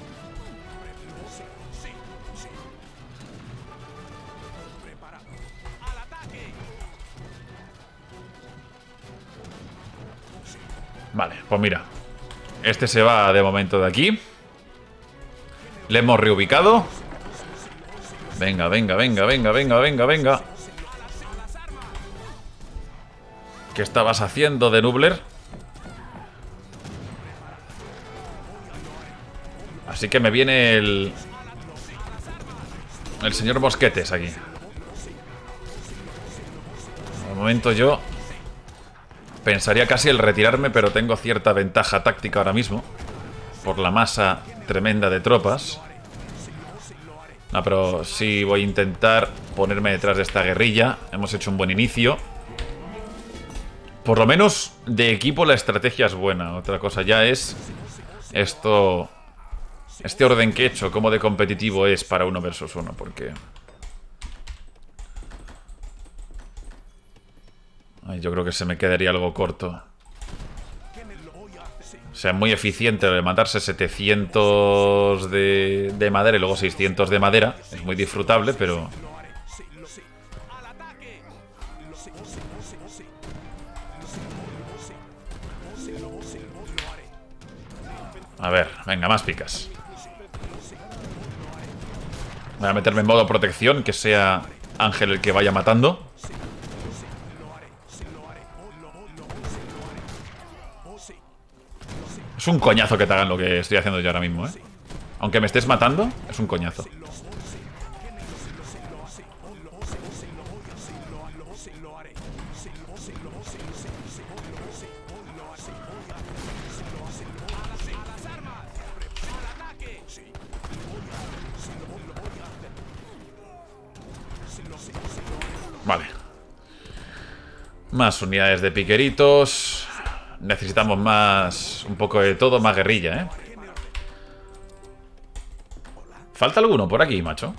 Vale, pues mira. Este se va de momento de aquí. Le hemos reubicado. Venga, venga, venga, venga, venga, venga, venga. ¿Qué estabas haciendo, de Nubler? Así que me viene el... El señor Mosquetes aquí. De momento yo... Pensaría casi el retirarme, pero tengo cierta ventaja táctica ahora mismo. Por la masa tremenda de tropas. No, pero sí voy a intentar ponerme detrás de esta guerrilla. Hemos hecho un buen inicio. Por lo menos de equipo la estrategia es buena. Otra cosa ya es esto... Este orden que he hecho, cómo de competitivo es para uno versus uno, porque... Ay, yo creo que se me quedaría algo corto. O sea, muy eficiente lo de matarse setecientos de, de madera y luego seiscientos de madera. Es muy disfrutable, pero... A ver, venga, más picas. Voy a meterme en modo protección, que sea Ángel el que vaya matando. Es un coñazo que te hagan lo que estoy haciendo yo ahora mismo, ¿eh? Aunque me estés matando, es un coñazo. Vale. Más unidades de piqueritos. Necesitamos más... Un poco de todo, más guerrilla, ¿eh? ¿Falta alguno por aquí, macho?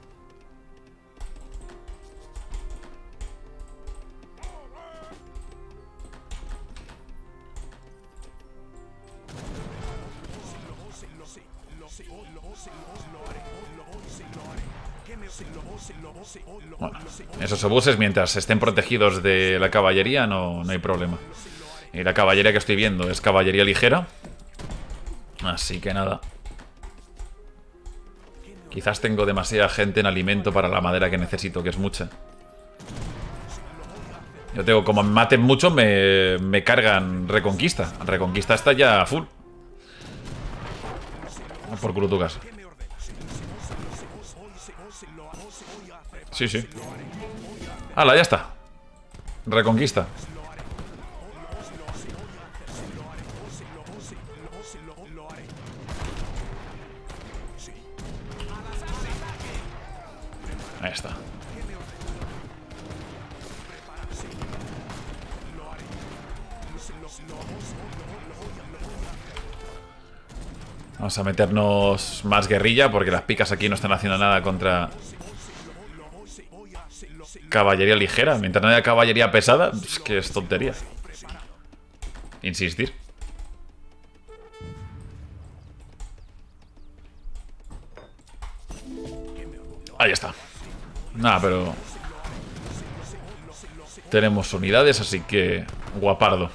Bueno, esos obuses, mientras estén protegidos de la caballería, no, no hay problema. Y la caballería que estoy viendo es caballería ligera. Así que nada. Quizás tengo demasiada gente en alimento para la madera que necesito, que es mucha. Yo tengo, como me maten mucho, me, me cargan Reconquista. Reconquista está ya full. Por culo tu casa. Sí, sí. ¡Hala, ya está! Reconquista. Ahí está. Vamos a meternos más guerrilla, porque las picas aquí no están haciendo nada contra caballería ligera. Mientras no haya caballería pesada, es que es tontería insistir. Ahí está. Nada, pero... tenemos unidades, así que... guapardo.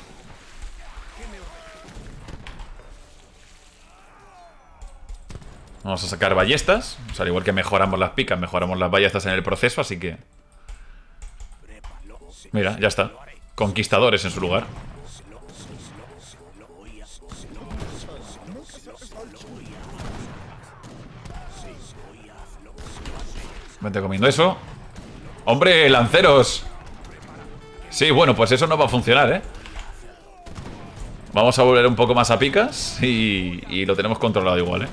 Vamos a sacar ballestas. O sea, al igual que mejoramos las picas, mejoramos las ballestas en el proceso, así que... mira, ya está. Conquistadores en su lugar. Vente comiendo eso. ¡Hombre, lanceros! Sí, bueno, pues eso no va a funcionar, ¿eh? Vamos a volver un poco más a picas y, y lo tenemos controlado igual, ¿eh?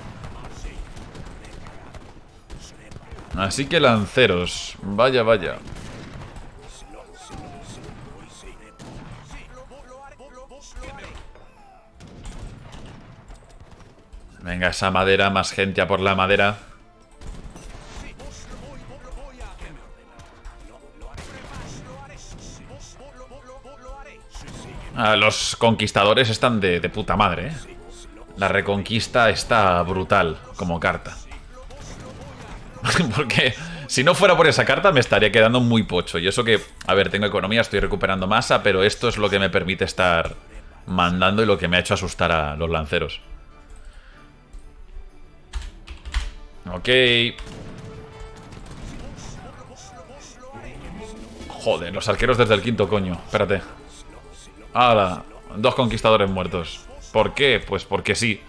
Así que lanceros. Vaya, vaya. Venga, esa madera, más gente a por la madera. Ah, los conquistadores están de, de puta madre, ¿eh? La reconquista está brutal como carta. Porque si no fuera por esa carta me estaría quedando muy pocho. Y eso que, a ver, tengo economía, estoy recuperando masa, pero esto es lo que me permite estar mandando y lo que me ha hecho asustar a los lanceros. Ok. Joder, los arqueros desde el quinto, coño. Espérate. ¡Hala! Dos conquistadores muertos. ¿Por qué? Pues porque sí.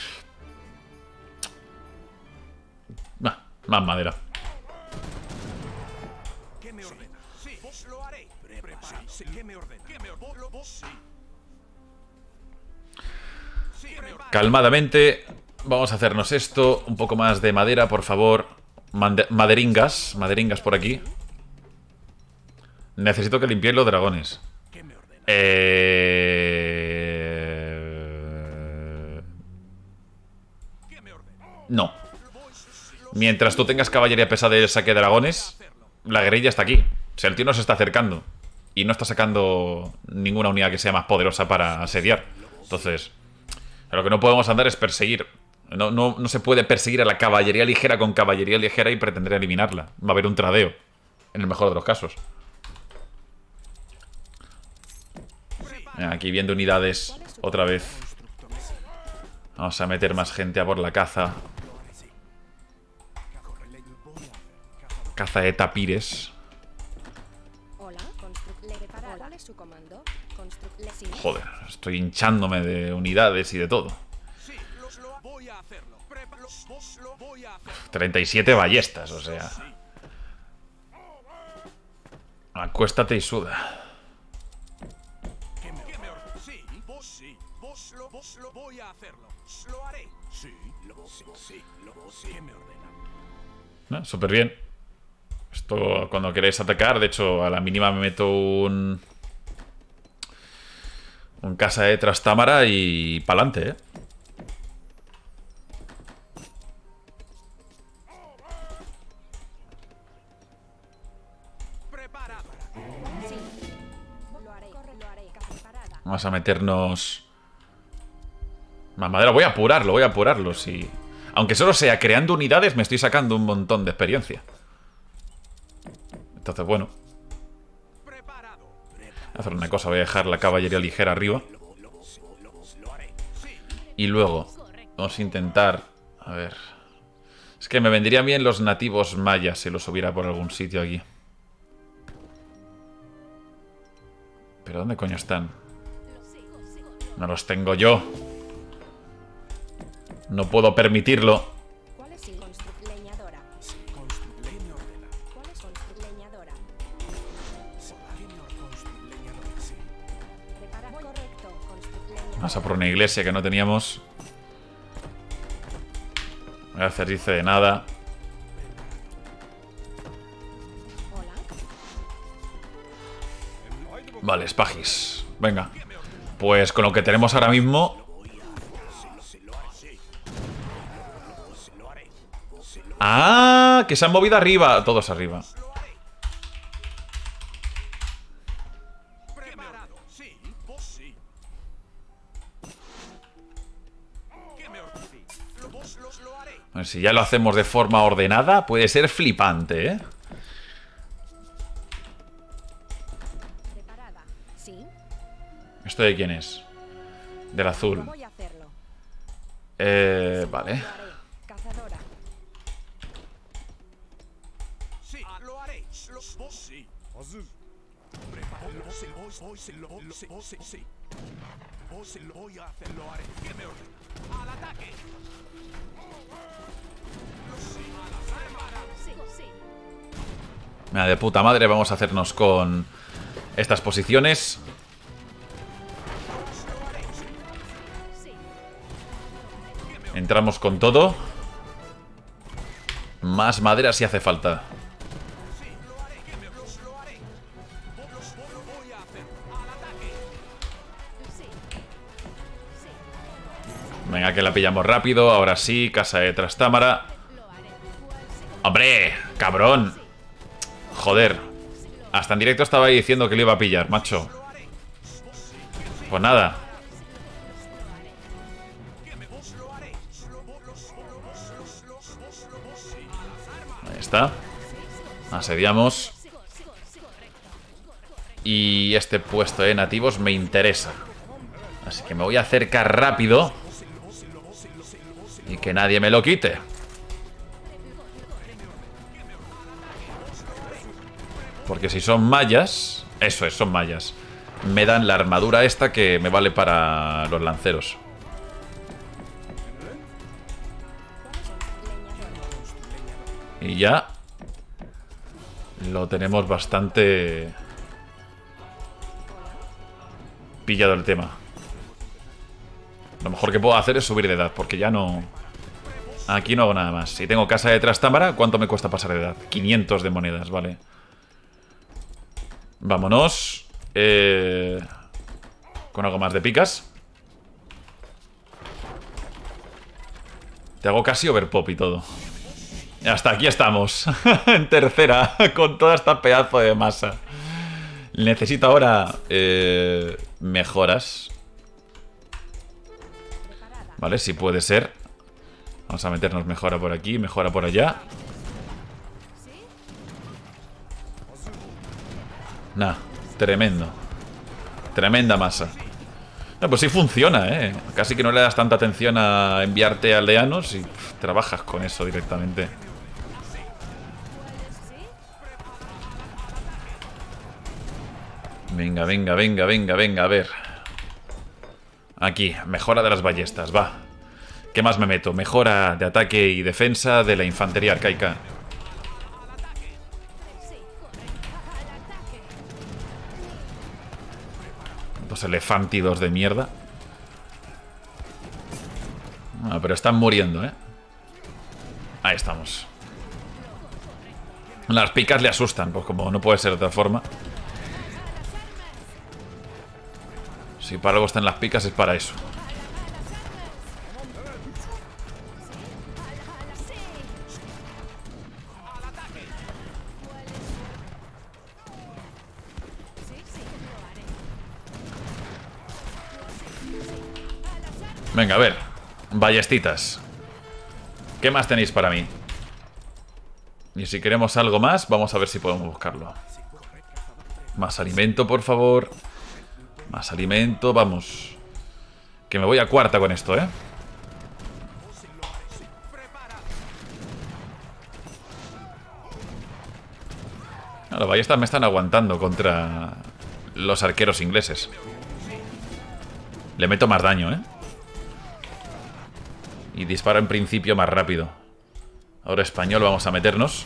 Nah, más madera. ¿Qué me ordena? Sí, vos lo haré. Preparado. Sí, ¿qué me ordena? ¿Qué me ordena? Vos sí. Sí, preparado. Calmadamente. Vamos a hacernos esto. Un poco más de madera, por favor. Mande- maderingas. Maderingas por aquí. Necesito que limpiéis los dragones. ¿Qué me ordena? Eh... ¿Qué me ordena? No. Mientras tú tengas caballería pesada y el saque de dragones, la guerrilla está aquí. O sea, el tío no se está acercando. Y no está sacando ninguna unidad que sea más poderosa para asediar. Entonces, lo que no podemos andar es perseguir. No, no, no se puede perseguir a la caballería ligera con caballería ligera y pretender eliminarla. Va a haber un tradeo. En el mejor de los casos. Aquí viendo unidades otra vez. Vamos a meter más gente a por la caza. Caza de tapires. Hola, constru- le preparado. ¿Cuál es su comando? Constru- le- sí. Joder, estoy hinchándome de unidades y de todo. Sí, los lo voy a hacerlo. Prepa- los- vos lo voy a hacer. treinta y siete ballestas, o sea. Acuéstate y suda. ¿Qué me, qué me ordena? Sí, vos sí. Vos lo, vos lo voy a hacerlo. Lo haré. Sí, lo sí, sí, lo sí. ¿Qué me ordena? ¿No? Súper bien. Esto cuando queréis atacar, de hecho, a la mínima me meto un... Un casa de Trastámara y pa'lante, ¿eh? Preparado. Sí. Lo haré. Lo haré. Preparada. Vamos a meternos... Más madera. Voy a apurarlo, voy a apurarlo, sí. Aunque solo sea creando unidades, me estoy sacando un montón de experiencia. Entonces, bueno. Preparado. Voy a hacer una cosa, voy a dejar la caballería ligera arriba. Y luego vamos a intentar... A ver... Es que me vendrían bien los nativos mayas si los hubiera por algún sitio aquí. ¿Pero dónde coño están? No los tengo yo. No puedo permitirlo. ¿Cuál es su constru- leñadora? Constru- ¿Qué me ordena? ¿Cuál es constru- leñadora? ¿Qué me ordena? Constru- leñador. Sí. Prepara. Correcto. Constru- leñadora. Vamos a por una iglesia que no teníamos. Voy a hacer dice de nada. Hola. Vale, Spagis. Venga. Pues con lo que tenemos ahora mismo... ¡Ah! Que se han movido arriba. Todos arriba. Preparado. Sí, vos sí. ¿Qué me ordena? Sí. Lo- vos los lo haré. Bueno, si ya lo hacemos de forma ordenada, puede ser flipante, ¿eh? Preparada. Sí. ¿Esto de quién es? Del azul. Voy a hacerlo. Eh, vale. Lo haré. Cazadora. Sí, lo haré. Lo, vos sí. Prepáralo. Vos, vos, vos, lo, lo, sí, vos, sí. Vos lo voy a hacer, lo haré. ¿Qué me ordena? ¡Al ataque! Sí, sí. Mira, de puta madre, vamos a hacernos con estas posiciones. Sí. Entramos con todo. Más madera si hace falta. Sí. Sí. Venga, que la pillamos rápido. Ahora sí, casa de Trastámara. Lo haré. ¡Hombre! ¡Cabrón! Joder. Hasta en directo estaba ahí diciendo que lo iba a pillar, macho. Pues nada. Ahí está. Asediamos. Y este puesto de nativos me interesa. Así que me voy a acercar rápido. Y que nadie me lo quite. Porque si son mallas... Eso es, son mallas. Me dan la armadura esta que me vale para los lanceros. Y ya... Lo tenemos bastante... pillado el tema. Lo mejor que puedo hacer es subir de edad, porque ya no... Aquí no hago nada más. Si tengo casa de Trastámara, ¿cuánto me cuesta pasar de edad? quinientos de monedas, vale. Vámonos. Eh... Con algo más de picas. Te hago casi overpop y todo. Hasta aquí estamos. En tercera, con toda esta pedazo de masa. Necesito ahora eh, mejoras. Vale, si puede ser. Vamos a meternos mejora por aquí, mejora por allá. Nah, tremendo. Tremenda masa. No, pues sí funciona, ¿eh? Casi que no le das tanta atención a enviarte aldeanos y pff, trabajas con eso directamente. Venga, venga, venga, venga, venga, a ver. Aquí, mejora de las ballestas, va. ¿Qué más me meto? Mejora de ataque y defensa de la infantería arcaica. Dos elefantidos de mierda. Ah, pero están muriendo, ¿eh? Ahí estamos. Las picas le asustan, pues como no puede ser de otra forma. Si para algo están las picas es para eso. Venga, a ver. Ballestitas. ¿Qué más tenéis para mí? Y si queremos algo más, vamos a ver si podemos buscarlo. Más alimento, por favor. Más alimento, vamos. Que me voy a cuarta con esto, ¿eh? Las ballestas me están aguantando contra los arqueros ingleses. Le meto más daño, ¿eh? Y disparo en principio más rápido. Ahora español, vamos a meternos.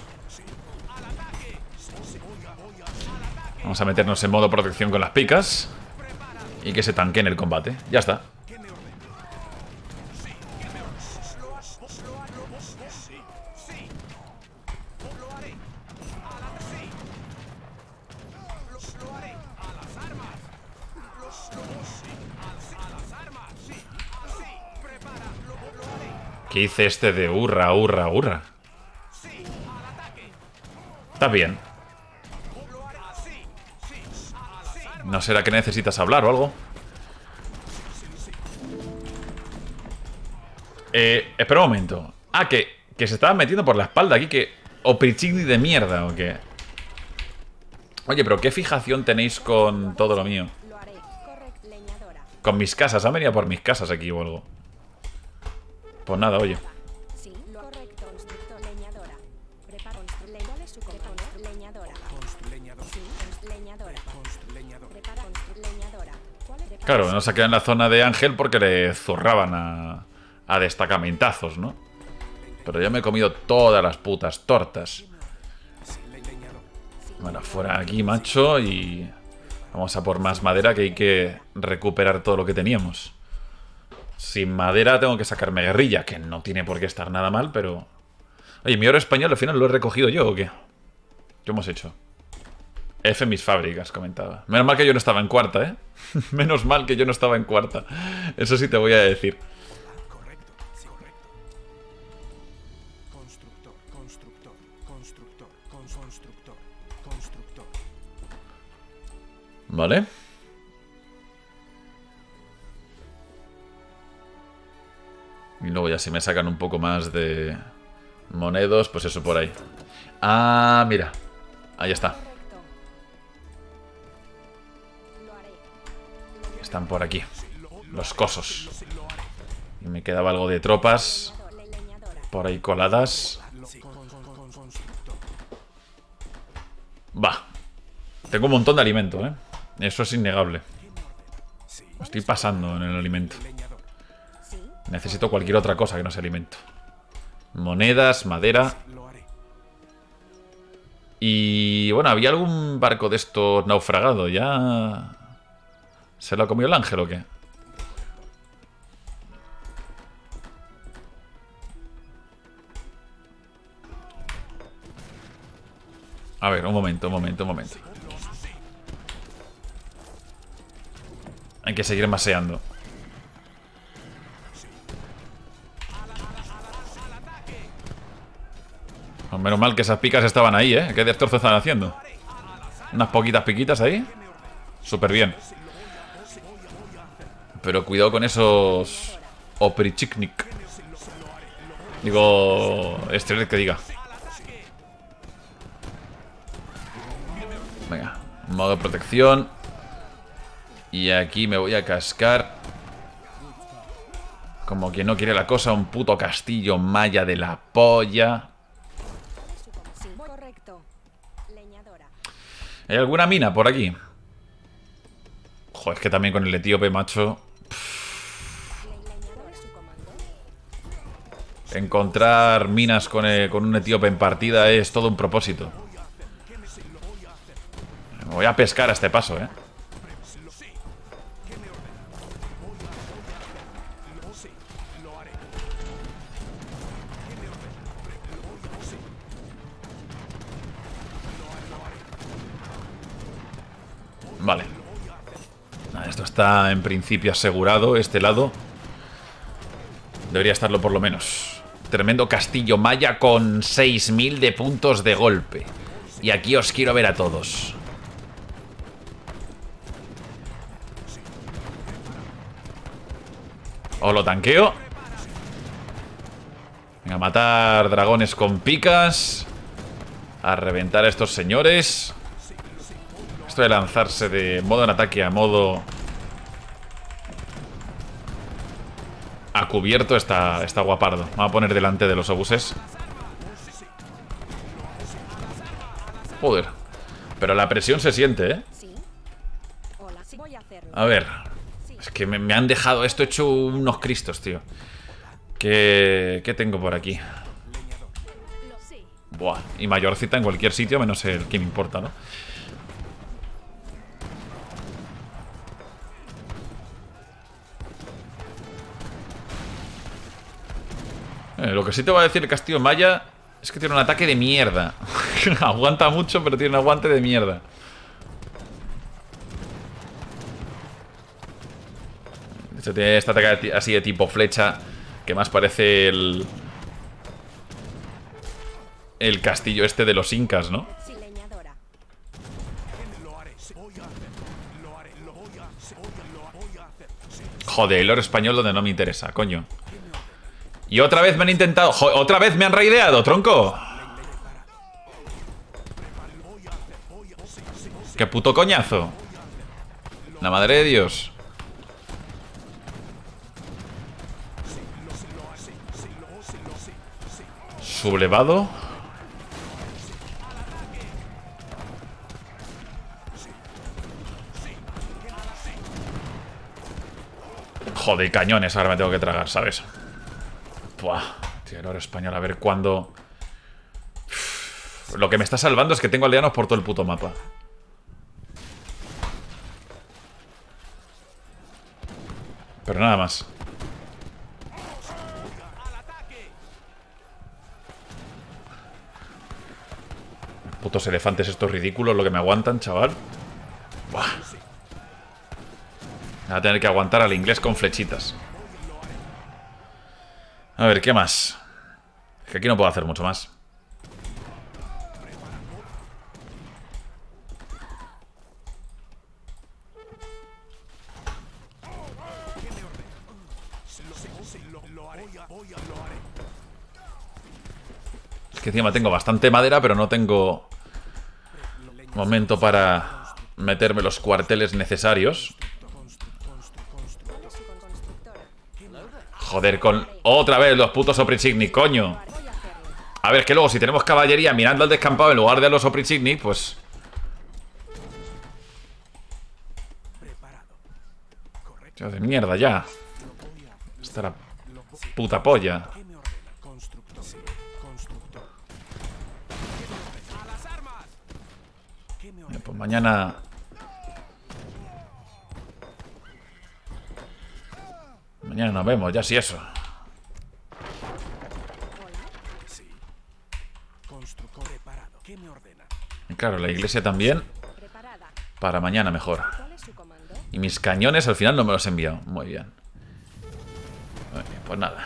Vamos a meternos en modo protección con las picas. Y que se tanque en el combate. Ya está. ¿Qué hice este de hurra, hurra, hurra? Está bien. ¿No será que necesitas hablar o algo? Eh, espera un momento. Ah, que Que se estaban metiendo por la espalda aquí, que... Oprichigni de mierda, ¿o qué? Oye, pero ¿qué fijación tenéis con todo lo mío? Lo haré. Correcto. Leñadora. Con mis casas, han venido por mis casas aquí o algo. Pues nada, oye. Sí, lo correcto. Constructor. Leñadora. Prepara. Constru- ¿Cuál es su comando? Leñadora. Constru leñador. Sí, constru- leñadora. Constru leñador. Prepara. Constru- leñadora. ¿Cuál es? Prepara- Claro, no se queda en la zona de Ángel porque le zurraban a, a destacamentazos, ¿no? Pero ya me he comido todas las putas tortas. Sí, le- leñador. Bueno, fuera aquí, macho, y... Vamos a por más madera, que hay que recuperar todo lo que teníamos. Sin madera tengo que sacarme guerrilla, que no tiene por qué estar nada mal, pero... Oye, mi oro español al final lo he recogido yo, ¿o qué? ¿Qué hemos hecho? F mis fábricas, comentaba. Menos mal que yo no estaba en cuarta, ¿eh? Menos mal que yo no estaba en cuarta. Eso sí te voy a decir. Correcto. Sí, correcto. Constructor. Constructor. Constructor. Cons- Constructor. Constructor. ¿Vale? Y luego ya si me sacan un poco más de monedos, pues eso por ahí. Ah, mira. Ahí está. Correcto. Lo haré. Están por aquí. Los cosos. Y me quedaba algo de tropas Leñador- leñadora. por ahí coladas. Sí, con- con- con- con- constructor. Va. Tengo un montón de alimento, ¿eh? Eso es innegable. Sí, Me estoy pasando en el alimento. leñador. Sí. Necesito cualquier otra cosa que no sea alimento. Monedas, madera. Lo haré. Y bueno, había algún barco de estos naufragado. ¿Ya se lo ha comido el ángel o qué? A ver, un momento, un momento, un momento. Hay que seguir maseando. Pues menos mal que esas picas estaban ahí, ¿eh? ¿Qué destrozos están haciendo? Unas poquitas piquitas ahí. Súper bien. Pero cuidado con esos... Oprichiknik. Digo... Este es el que diga. Venga. Modo de protección. Y aquí me voy a cascar. Como quien no quiere la cosa, un puto castillo maya de la polla. Sí, correcto. Leñadora. ¿Hay alguna mina por aquí? Joder, es que también con el etíope, macho. Le- leñadora es su comando. Encontrar minas con, eh, con un etíope en partida es todo un propósito. Me voy a pescar a este paso, ¿eh? Vale. Nada, esto está en principio asegurado, este lado. Debería estarlo por lo menos. Tremendo castillo maya con seis mil de puntos de golpe. Y aquí os quiero ver a todos. Os lo tanqueo. Venga, a matar dragones con picas. A reventar a estos señores. Esto de lanzarse de modo en ataque a modo a cubierto está, está guapardo. Vamos a poner delante de los obuses. Joder. Pero la presión se siente, ¿eh? Sí. Hola. Sí, voy a hacerlo. A ver. Es que me, me han dejado esto hecho unos cristos, tío. ¿Qué, qué tengo por aquí? Lo sí. Buah. Y mayorcita en cualquier sitio, menos el que me importa, ¿no? Eh, lo que sí te voy a decir el castillo maya es que tiene un ataque de mierda. Aguanta mucho, pero tiene un aguante de mierda. De hecho, tiene este ataque así de tipo flecha, que más parece el... el castillo este de los incas, ¿no? Sí, leñadora. Lo haré. Sí, voy a hacer. Lo haré. Lo voy a hacer. Voy a- Lo voy a hacer. Sí. Joder, el oro español donde no me interesa, coño. Y otra vez me han intentado... Jo, otra vez me han raideado, tronco. Qué puto coñazo. La madre de Dios. Sublevado. Joder, cañones, ahora me tengo que tragar, ¿sabes? Buah, tío, el oro español, a ver cuándo... Uf, lo que me está salvando es que tengo aldeanos por todo el puto mapa. Pero nada más. Putos elefantes estos ridículos, lo que me aguantan, chaval. Buah. Voy a tener que aguantar al inglés con flechitas. A ver, ¿qué más? Es que aquí no puedo hacer mucho más. Es que encima tengo bastante madera, pero no tengo momento para meterme los cuarteles necesarios. Joder, con otra vez los putos Oprichniki, coño. A ver, que luego si tenemos caballería mirando al descampado en lugar de a los Oprichniki, pues... Tío, de mierda, ya. Esta la puta polla. Bien, pues mañana... Mañana nos vemos, ya sí eso. Y claro, la iglesia también. Para mañana mejor. Y mis cañones al final no me los he enviado. Muy bien. Muy bien, pues nada.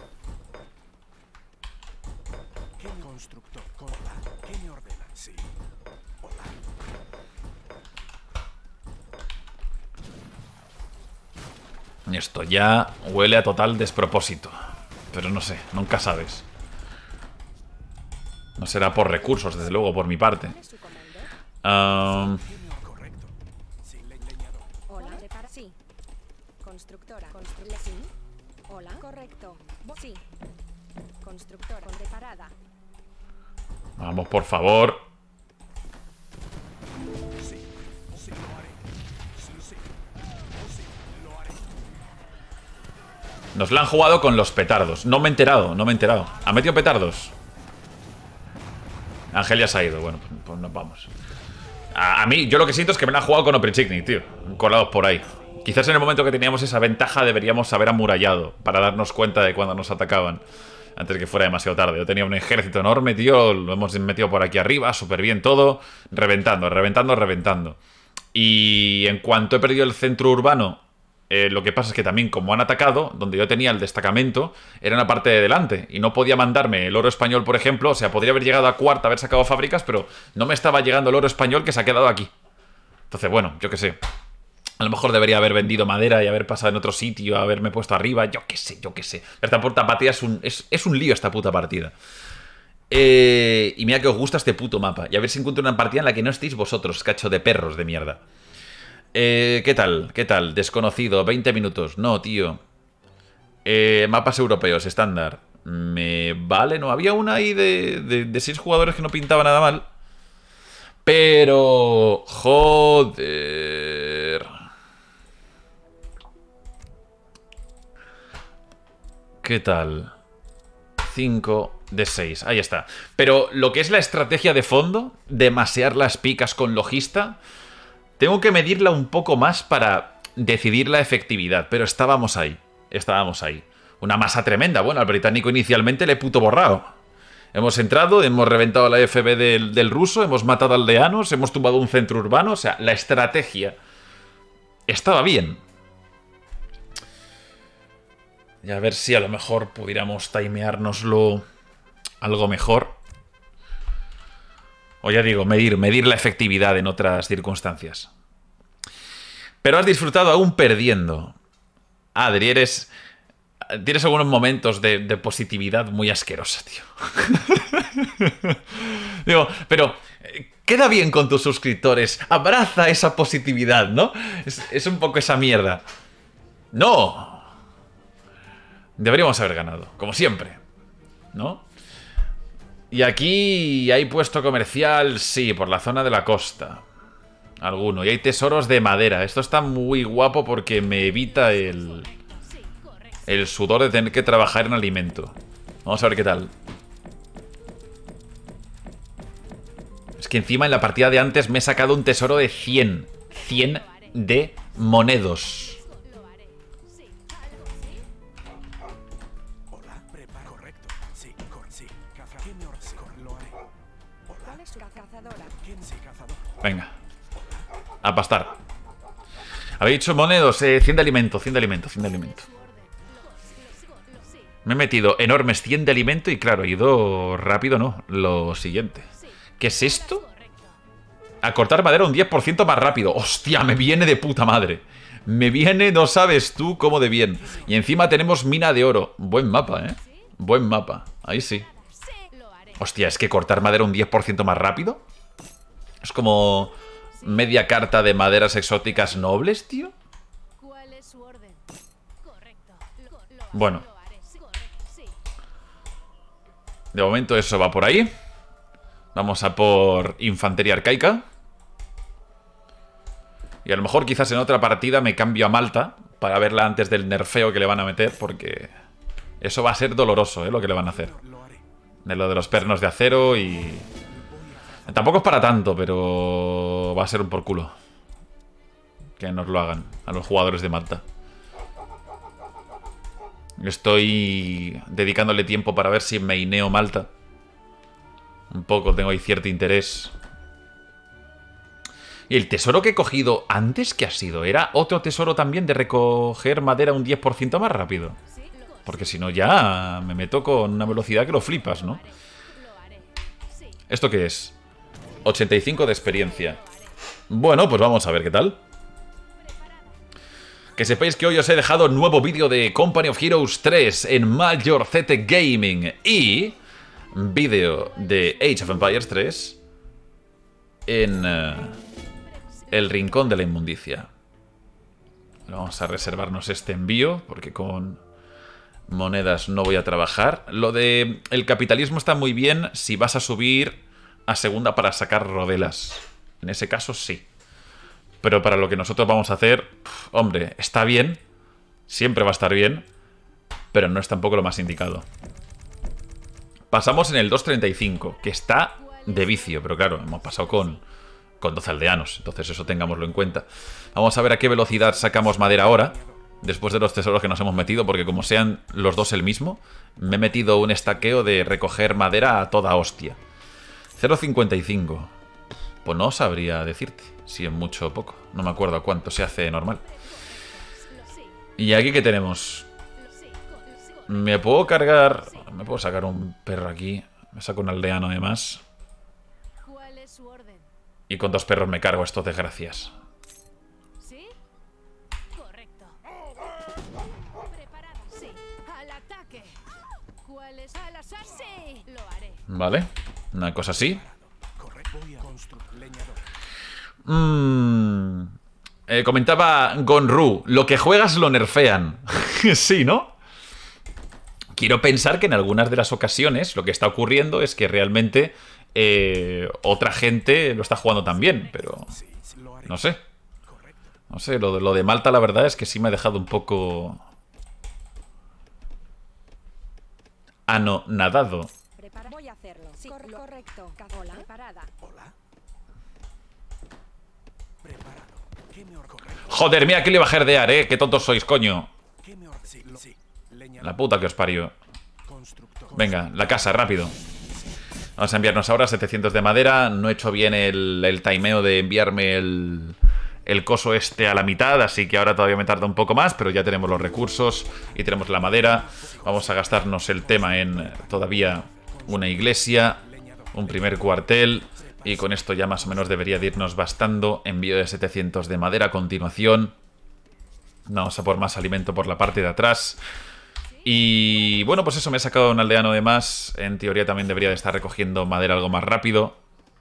Esto ya huele a total despropósito. Pero no sé, nunca sabes. No será por recursos, desde luego, por mi parte. Um... Hola, prepara. Sí. Constructora. Construye. Sí. Hola. Correcto. Sí. Constructora. Preparada. Vamos, por favor. Nos la han jugado con los petardos. No me he enterado, no me he enterado. ¿Ha metido petardos? Ángel ya se ha ido. Bueno, pues, pues nos vamos. A, a mí, yo lo que siento es que me la han jugado con Oprichniki, tío. Colados por ahí. Quizás en el momento que teníamos esa ventaja deberíamos haber amurallado para darnos cuenta de cuando nos atacaban. Antes de que fuera demasiado tarde. Yo tenía un ejército enorme, tío. Lo hemos metido por aquí arriba, súper bien todo. Reventando, reventando, reventando. Y en cuanto he perdido el centro urbano... Eh, lo que pasa es que también, como han atacado, donde yo tenía el destacamento, era en la parte de delante. Y no podía mandarme el oro español, por ejemplo. O sea, podría haber llegado a cuarta, haber sacado fábricas, pero no me estaba llegando el oro español que se ha quedado aquí. Entonces, bueno, yo qué sé. A lo mejor debería haber vendido madera y haber pasado en otro sitio, haberme puesto arriba. Yo qué sé, yo qué sé. Esta puta partida es un, es, es un lío, esta puta partida. Eh, y mira que os gusta este puto mapa. Y a ver si encuentro una partida en la que no estéis vosotros, cacho de perros de mierda. Eh, ¿Qué tal? ¿Qué tal? Desconocido, veinte minutos. No, tío. Eh, mapas europeos, estándar. Me vale, no había una ahí de, de, de seis jugadores que no pintaba nada mal. Pero... Joder. ¿Qué tal? cinco de seis, ahí está. Pero lo que es la estrategia de fondo, de masear las picas con logista... Tengo que medirla un poco más para decidir la efectividad, pero estábamos ahí, estábamos ahí. Una masa tremenda. Bueno, al británico inicialmente le he puto borrado. Hemos entrado, hemos reventado la F B del, del ruso, hemos matado aldeanos, hemos tumbado un centro urbano. O sea, la estrategia estaba bien. Y a ver si a lo mejor pudiéramos timeárnoslo algo mejor. O ya digo, medir, medir la efectividad en otras circunstancias. Pero has disfrutado aún perdiendo. Adri, eres... tienes algunos momentos de, de positividad muy asquerosa, tío. Digo, pero queda bien con tus suscriptores. Abraza esa positividad, ¿no? Es, es un poco esa mierda. ¡No! Deberíamos haber ganado, como siempre, ¿no? Y aquí hay puesto comercial, sí, por la zona de la costa. Alguno. Y hay tesoros de madera. Esto está muy guapo porque me evita el... el sudor de tener que trabajar en alimento. Vamos a ver qué tal. Es que encima en la partida de antes me he sacado un tesoro de cien. cien de monedos. Venga. A pastar. Habéis dicho monedos, eh, cien de alimento, cien de alimento, cien de alimento. Me he metido enormes cien de alimento y claro, he ido rápido, no. Lo siguiente. ¿Qué es esto? A cortar madera un diez por ciento más rápido. ¡Hostia! Me viene de puta madre. Me viene, no sabes tú cómo de bien. Y encima tenemos mina de oro. Buen mapa, ¿eh? Buen mapa. Ahí sí. Hostia, es que cortar madera un diez por ciento más rápido. Es como media carta de maderas exóticas nobles, tío. Bueno. De momento eso va por ahí. Vamos a por infantería arcaica. Y a lo mejor quizás en otra partida me cambio a Malta para verla antes del nerfeo que le van a meter, porque eso va a ser doloroso, ¿eh? Lo que le van a hacer. De lo de los pernos de acero y... Tampoco es para tanto, pero va a ser un por culo que nos lo hagan a los jugadores de Malta. Estoy dedicándole tiempo para ver si maineo Malta. Un poco, tengo ahí cierto interés. Y el tesoro que he cogido antes, ¿qué ha sido? Era otro tesoro también de recoger madera un diez por ciento más rápido. Porque si no ya me meto con una velocidad que lo flipas, ¿no? ¿Esto qué es? ochenta y cinco de experiencia. Bueno, pues vamos a ver qué tal. Que sepáis que hoy os he dejado nuevo vídeo de Company of Heroes tres en Major Z T Gaming y vídeo de Age of Empires tres en uh, el Rincón de la Inmundicia. Vamos a reservarnos este envío porque con monedas no voy a trabajar. Lo de el capitalismo está muy bien si vas a subir a segunda para sacar rodelas. En ese caso sí. Pero para lo que nosotros vamos a hacer, pff, hombre, está bien. Siempre va a estar bien. Pero no es tampoco lo más indicado. Pasamos en el dos treinta y cinco, que está de vicio. Pero claro, hemos pasado con, con doce aldeanos. Entonces eso tengámoslo en cuenta. Vamos a ver a qué velocidad sacamos madera ahora. Después de los tesoros que nos hemos metido. Porque como sean los dos el mismo, me he metido un estaqueo de recoger madera a toda hostia. cero cincuenta y cinco. Pues no sabría decirte si es mucho o poco. No me acuerdo a cuánto se hace normal. Y aquí ¿qué tenemos? Me puedo cargar... Me puedo sacar un perro aquí. Me saco un aldeano además. Y con dos perros me cargo estos desgracias. ¿Sí? Correcto. Preparado. Sí. Al ataque. ¿Cuál es? Al azar. Sí. Lo haré. Vale. Una cosa así. Mm. Eh, comentaba Gonru, lo que juegas lo nerfean. Sí, ¿no? Quiero pensar que en algunas de las ocasiones lo que está ocurriendo es que realmente eh, otra gente lo está jugando también, pero no sé. No sé, lo, lo de Malta la verdad es que sí me ha dejado un poco anonadado. Voy a hacerlo. Sí, correcto. Hola. Preparada. Hola. Joder, mira que le iba a jerdear, eh. Qué tontos sois, coño. La puta que os parió. Venga, la casa, rápido. Vamos a enviarnos ahora setecientos de madera. No he hecho bien el, el timeo de enviarme el, el coso este a la mitad, así que ahora todavía me tarda un poco más, pero ya tenemos los recursos y tenemos la madera. Vamos a gastarnos el tema en todavía una iglesia, un primer cuartel, y con esto ya más o menos debería de irnos bastando. Envío de setecientos de madera a continuación. Vamos a por más alimento por la parte de atrás. Y bueno, pues eso, me he sacado un aldeano de más. En teoría también debería de estar recogiendo madera algo más rápido.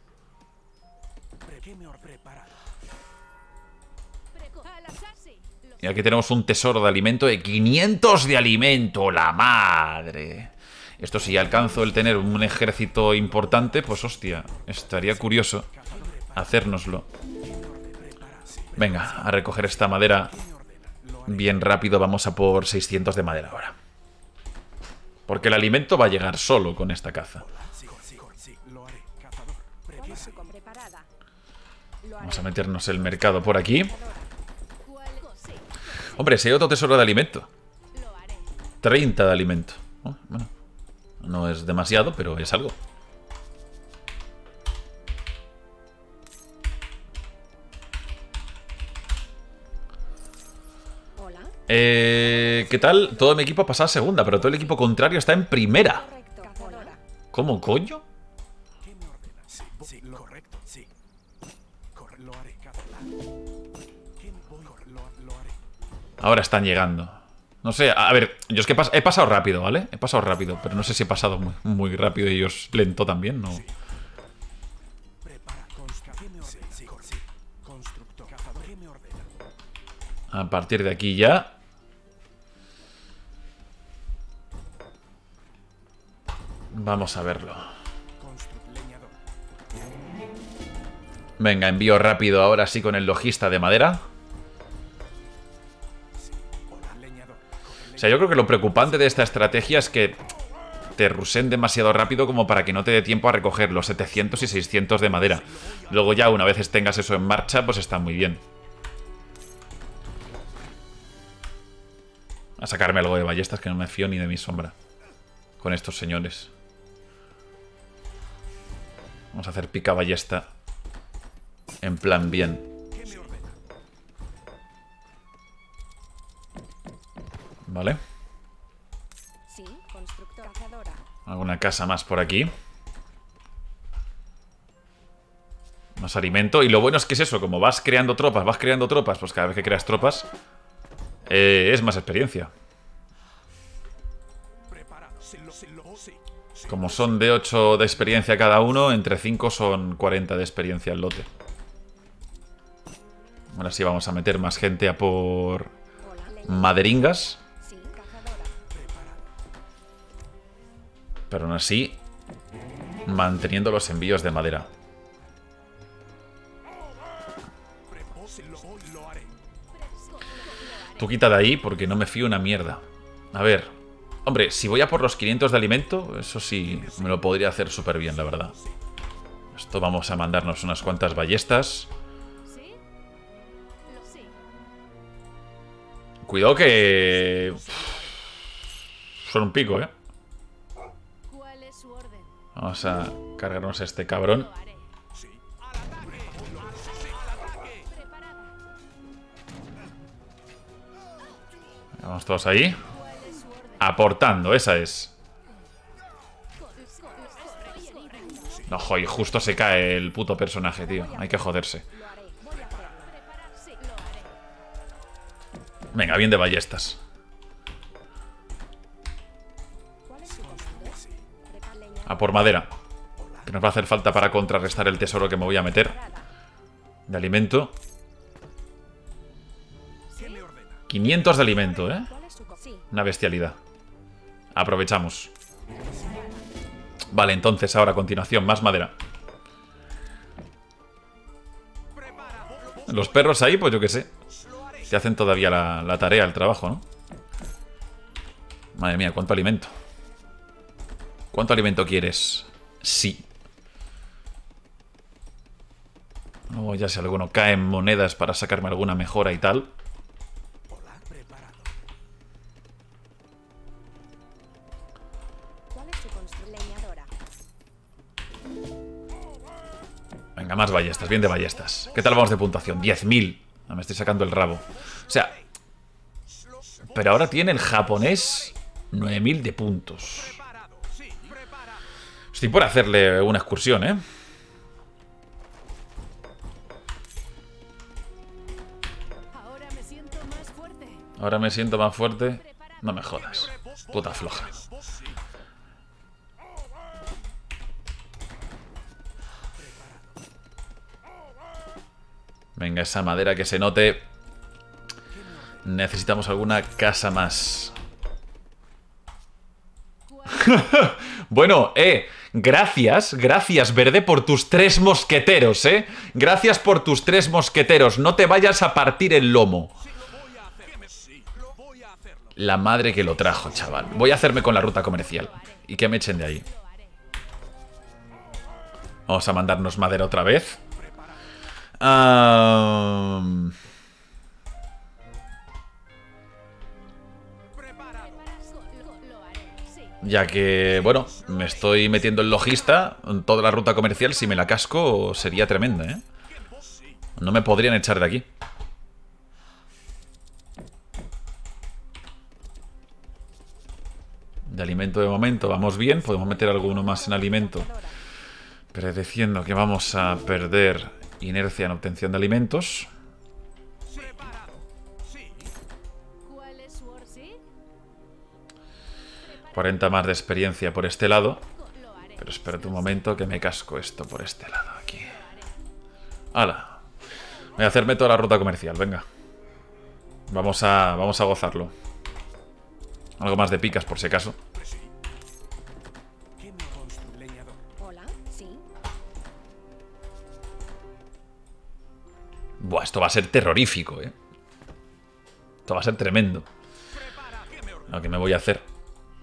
Y aquí tenemos un tesoro de alimento de quinientos de alimento. ¡La madre! Esto si alcanzo el tener un ejército importante, pues hostia, estaría curioso hacérnoslo. Venga, a recoger esta madera bien rápido. Vamos a por seiscientos de madera ahora. Porque el alimento va a llegar solo con esta caza. Vamos a meternos el mercado por aquí. Hombre, si hay otro tesoro de alimento. treinta de alimento. Oh, bueno, no es demasiado, pero es algo. Eh, ¿Qué tal? Todo mi equipo ha pasado a segunda, pero todo el equipo contrario está en primera. ¿Cómo coño? Ahora están llegando. No sé, a ver, yo es que pas he pasado rápido, ¿vale? He pasado rápido, pero no sé si he pasado muy, muy rápido y ellos lento también, ¿no? A partir de aquí ya. Vamos a verlo. Venga, envío rápido ahora sí con el logista de madera. O sea, yo creo que lo preocupante de esta estrategia es que te rusen demasiado rápido como para que no te dé tiempo a recoger los setecientos y seiscientos de madera. Luego ya una vez tengas eso en marcha, pues está muy bien. A sacarme algo de ballestas, que no me fío ni de mi sombra con estos señores. Vamos a hacer pica ballesta en plan bien. Vale. Alguna casa más por aquí. Más alimento. Y lo bueno es que es eso, como vas creando tropas, vas creando tropas, pues cada vez que creas tropas eh, es más experiencia. Como son de ocho de experiencia cada uno, entre cinco son cuarenta de experiencia el lote. Ahora sí vamos a meter más gente a por maderingas. Pero aún así, manteniendo los envíos de madera. Tú quita de ahí porque no me fío una mierda. A ver, hombre, si voy a por los quinientos de alimento, eso sí me lo podría hacer súper bien, la verdad. Esto vamos a mandarnos unas cuantas ballestas. Cuidado que... son un pico, ¿eh? Vamos a cargarnos a este cabrón. Vamos todos ahí. Aportando, esa es. No, joder, justo se cae el puto personaje, tío. Hay que joderse. Venga, bien de ballestas. A por madera, que nos va a hacer falta para contrarrestar el tesoro que me voy a meter de alimento. quinientos de alimento, ¿eh? Una bestialidad. Aprovechamos. Vale, entonces ahora a continuación, más madera. Los perros ahí, pues yo qué sé, te hacen todavía la, la tarea, el trabajo, ¿no? Madre mía, cuánto alimento. ¿Cuánto alimento quieres? Sí. Luego ya si alguno cae en monedas para sacarme alguna mejora y tal. Venga, más ballestas, bien de ballestas. ¿Qué tal vamos de puntuación? diez mil. Me estoy sacando el rabo. O sea... Pero ahora tiene el japonés nueve mil de puntos. Estoy por hacerle una excursión, ¿eh? Ahora me siento más fuerte. Ahora me siento más fuerte. No me jodas. Puta floja. Venga, esa madera que se note. Necesitamos alguna casa más. Bueno, eh, gracias, gracias, Verde, por tus tres mosqueteros, eh. Gracias por tus tres mosqueteros. No te vayas a partir el lomo. La madre que lo trajo, chaval. Voy a hacerme con la ruta comercial. Y que me echen de ahí. Vamos a mandarnos madera otra vez. Um... Ya que, bueno, me estoy metiendo en logista. Toda la ruta comercial, si me la casco, sería tremenda, ¿eh? No me podrían echar de aquí. De alimento de momento vamos bien. Podemos meter alguno más en alimento, predeciendo que vamos a perder inercia en obtención de alimentos. cuarenta más de experiencia por este lado. Pero espérate un momento que me casco esto por este lado aquí. ¡Hala! Voy a hacerme toda la ruta comercial, venga. Vamos a, vamos a gozarlo. Algo más de picas por si acaso. Hola, sí. Buah, esto va a ser terrorífico, eh. Esto va a ser tremendo. Lo que me voy a hacer.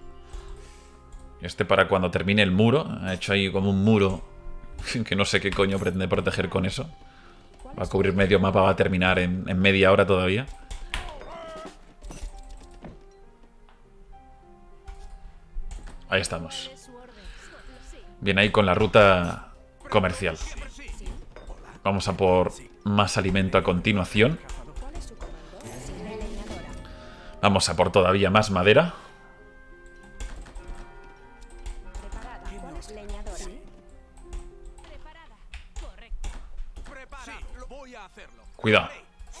Este para cuando termine el muro. Ha hecho ahí como un muro que no sé qué coño pretende proteger con eso. Va a cubrir medio mapa, va a terminar en, en media hora todavía. Ahí estamos. Bien ahí con la ruta comercial. Vamos a por más alimento a continuación. Vamos a por todavía más madera. Cuidado.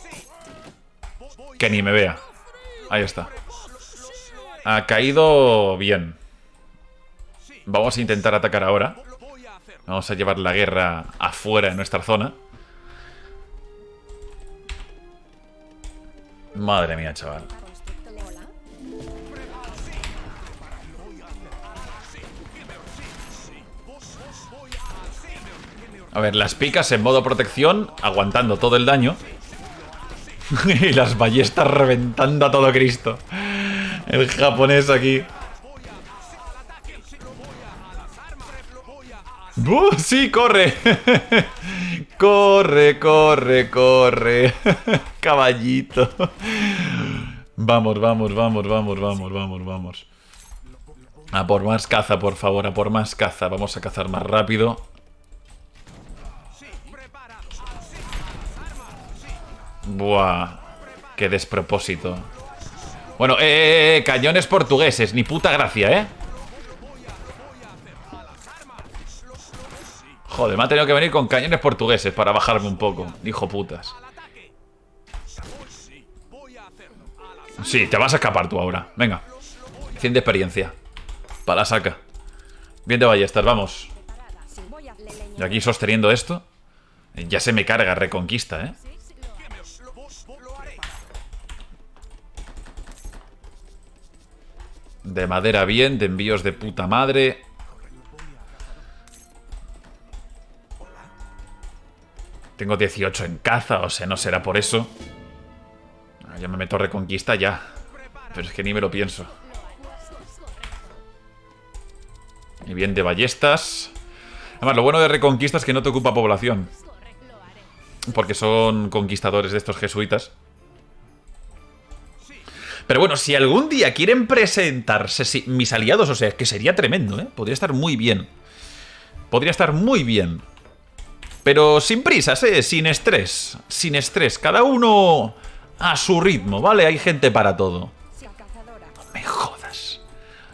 Que ni me vea. Ahí está. Ha caído bien. Vamos a intentar atacar ahora. Vamos a llevar la guerra afuera de nuestra zona. Madre mía, chaval. A ver, las picas en modo protección, aguantando todo el daño. Y las ballestas reventando a todo Cristo. El japonés aquí. ¡Uh! ¡Sí, corre! Corre, corre, corre. Caballito. Vamos, vamos, vamos, vamos, vamos, vamos, vamos. A por más caza, por favor, a por más caza. Vamos a cazar más rápido. Buah, qué despropósito. Bueno, eh, eh, eh, cañones portugueses, ni puta gracia, ¿eh? Joder, me ha tenido que venir con cañones portugueses para bajarme un poco, hijo putas. Sí, te vas a escapar tú ahora, venga. cien de experiencia. Para la saca. Bien de ballestas, vamos. Y aquí sosteniendo esto. Ya se me carga Reconquista, ¿eh? De madera bien, de envíos de puta madre. Tengo dieciocho en caza, o sea, no será por eso. Yo me meto Reconquista ya. Pero es que ni me lo pienso. Y bien de ballestas. Además, lo bueno de Reconquista es que no te ocupa población. Porque son conquistadores de estos jesuitas. Pero bueno, si algún día quieren presentarse si, mis aliados, o sea, que sería tremendo, ¿eh? Podría estar muy bien. Podría estar muy bien. Pero sin prisas, ¿eh? Sin estrés. Sin estrés. Cada uno a su ritmo, ¿vale? Hay gente para todo. No me jodas.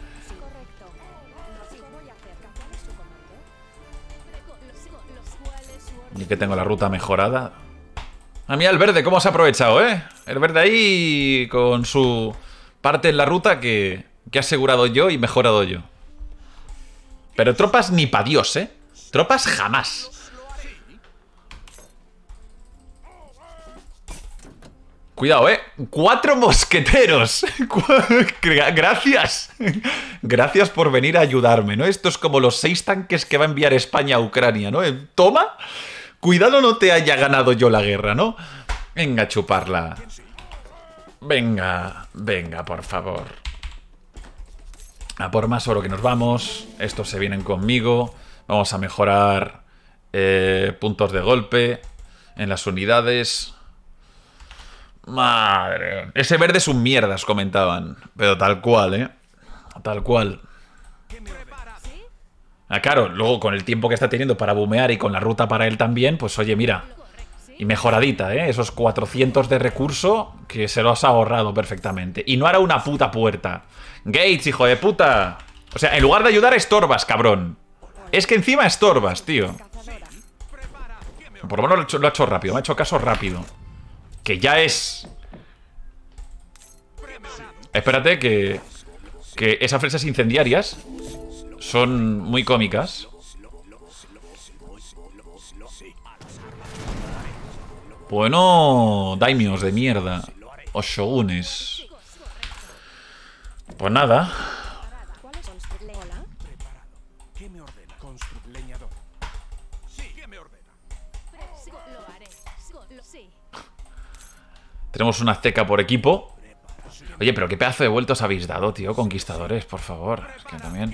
Y que tengo la ruta mejorada. A mí el verde, ¿cómo se ha aprovechado, eh? El verde ahí con su parte en la ruta que que he asegurado yo y mejorado yo. Pero tropas ni pa' Dios, ¿eh? Tropas jamás. Cuidado, ¿eh? ¡Cuatro mosqueteros! Gracias. Gracias por venir a ayudarme, ¿no? Esto es como los seis tanques que va a enviar España a Ucrania, ¿no? Toma. Cuidado no te haya ganado yo la guerra, ¿no? Venga a chuparla. Venga, venga, por favor. A por más oro que nos vamos. Estos se vienen conmigo. Vamos a mejorar eh, puntos de golpe en las unidades. Madre. Ese verde es un mierdas, comentaban. Pero tal cual, ¿eh? Tal cual. Ah, claro, luego con el tiempo que está teniendo para bumear y con la ruta para él también, pues oye, mira. Y mejoradita, ¿eh? Esos cuatrocientos de recurso que se los ha ahorrado perfectamente. Y no hará una puta puerta. Gates, hijo de puta. O sea, en lugar de ayudar, estorbas, cabrón. Es que encima estorbas, tío. Por lo menos lo ha hecho, lo ha hecho rápido. Me ha hecho caso rápido. Que ya es... Espérate que... Que esas flechas incendiarias son muy cómicas. Bueno, daimios de mierda. O shogunes. Pues nada. ¿Qué me ordena? Constru- leñador. Sí, ¿qué me ordena? Lo haré. Sí. Tenemos una azteca por equipo. Oye, pero qué pedazo de vueltos habéis dado, tío, conquistadores, por favor. Es que también...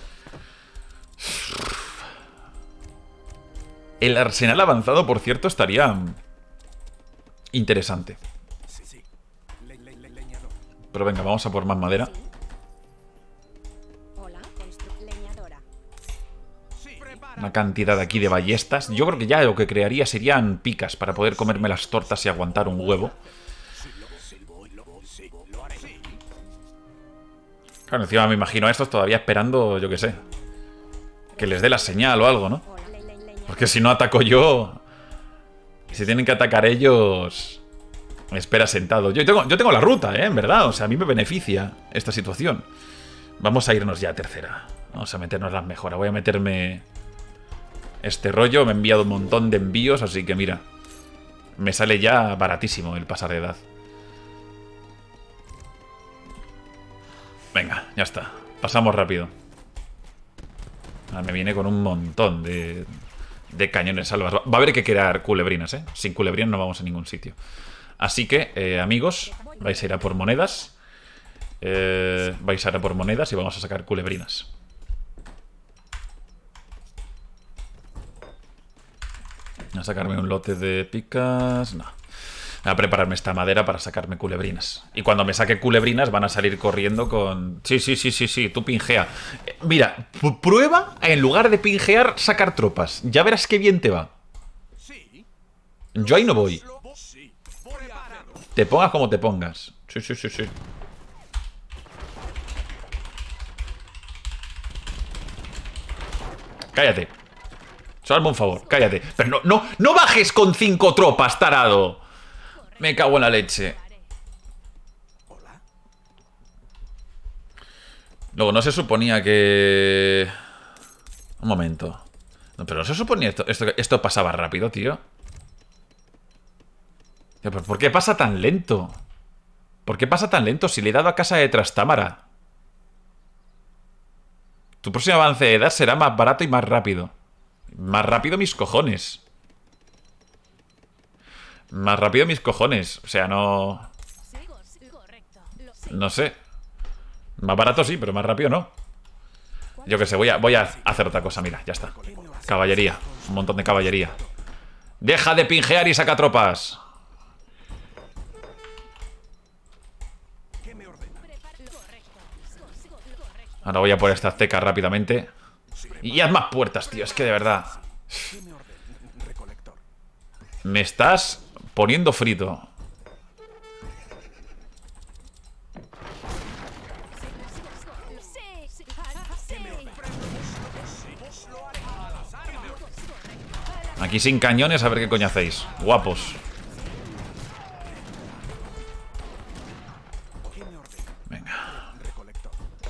El arsenal avanzado, por cierto, estaría... interesante. Le- le- le- leñador. Pero venga, vamos a por más madera. Hola, constru- leñadora. Una cantidad aquí de ballestas. Yo creo que ya lo que crearía serían picas para poder comerme las tortas y aguantar un huevo. Claro, encima me imagino a estos todavía esperando, yo qué sé, que les dé la señal o algo, ¿no? Hola, le- le- leñadora. Porque si no ataco yo... Si tienen que atacar ellos... Me espera sentado. Yo tengo, yo tengo la ruta, ¿eh? En verdad. O sea, a mí me beneficia esta situación. Vamos a irnos ya a tercera. Vamos a meternos las mejoras. Voy a meterme... Este rollo. Me he enviado un montón de envíos, así que mira. Me sale ya baratísimo el pasar de edad. Venga, ya está. Pasamos rápido. Ahora me viene con un montón de... de cañones salvas. Va a haber que crear culebrinas, ¿eh? Sin culebrinas no vamos a ningún sitio. Así que, eh, amigos, vais a ir a por monedas. Eh, vais a ir a por monedas y vamos a sacar culebrinas. Voy a sacarme un lote de picas... No. Voy a prepararme esta madera para sacarme culebrinas. Y cuando me saque culebrinas van a salir corriendo con... Sí, sí, sí, sí, sí, tú pingea. Eh, mira, prueba en lugar de pingear sacar tropas. Ya verás qué bien te va. Yo ahí no voy. Te pongas como te pongas. Sí, sí, sí, sí. Cállate. Salve un favor, cállate. Pero no, no, no bajes con cinco tropas, tarado. Me cago en la leche. Luego, no se suponía que... Un momento. No, pero no se suponía esto, esto, esto pasaba rápido, tío. ¿Pero por qué pasa tan lento? ¿Por qué pasa tan lento si le he dado a casa de Trastámara? Tu próximo avance de edad será más barato y más rápido. Más rápido mis cojones. Más rápido mis cojones. O sea, no... No sé. Más barato sí, pero más rápido no. Yo que sé, voy a, voy a hacer otra cosa. Mira, ya está. Caballería. Un montón de caballería. Deja de pingear y saca tropas. Ahora voy a por esta azteca rápidamente. Y haz más puertas, tío. Es que de verdad... Me estás poniendo frito. Aquí sin cañones, a ver qué coño hacéis. Guapos. Venga.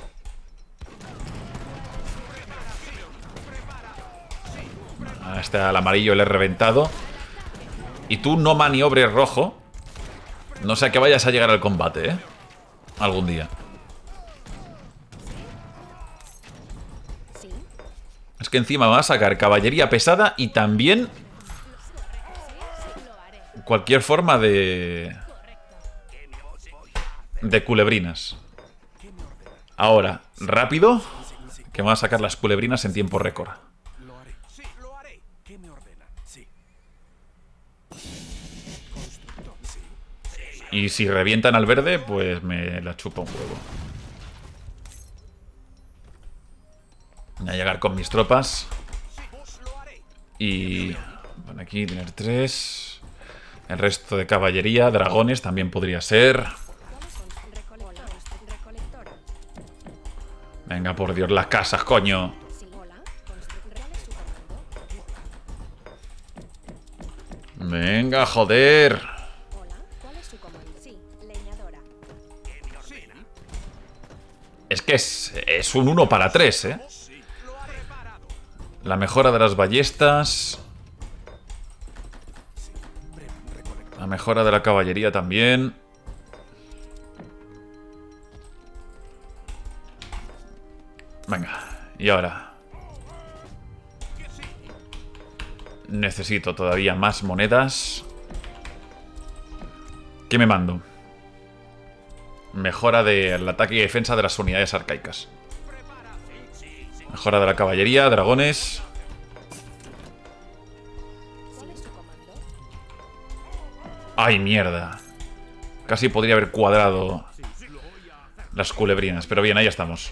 hasta el amarillo le he reventado. Y tú no maniobres rojo. No sea que vayas a llegar al combate, ¿eh? Algún día. Sí. Es que encima va a sacar caballería pesada y también cualquier forma de... de culebrinas. Ahora, rápido, que me va a sacar las culebrinas en tiempo récord. Lo haré. Sí, lo haré. ¿Qué me ordena? Sí. Constructor. Sí. Y si revientan al verde, pues me la chupa un huevo. Voy a llegar con mis tropas. Y... bueno, aquí tener tres. El resto de caballería, dragones también podría ser. Recolectora. Venga, por Dios, las casas, coño. Sí. Hola. Constructora. ¿Cuál es su comando? Venga, joder. Hola. ¿Cuál es su comando? Sí. Leñadora. Es que es, es un uno para tres, ¿eh? La mejora de las ballestas. La mejora de la caballería también. Venga, y ahora necesito todavía más monedas. ¿Qué me mando? Mejora del ataque y defensa de las unidades arcaicas. Mejora de la caballería, dragones. ¿Cuál es su comando? ¡Ay, mierda! Casi podría haber cuadrado las culebrinas, pero bien, ahí estamos.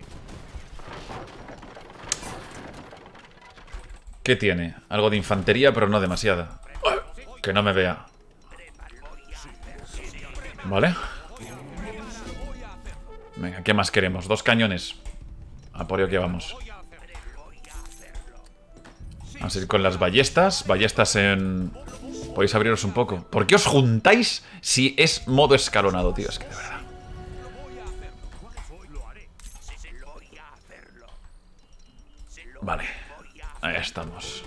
¿Qué tiene? Algo de infantería, pero no demasiada. Que no me vea. Vale. Venga, ¿qué más queremos? Dos cañones. A por ello que vamos. Vamos a ir con las ballestas. Ballestas en... Podéis abriros un poco. ¿Por qué os juntáis si es modo escalonado, tío? Es que de verdad. Vale. Ahí estamos.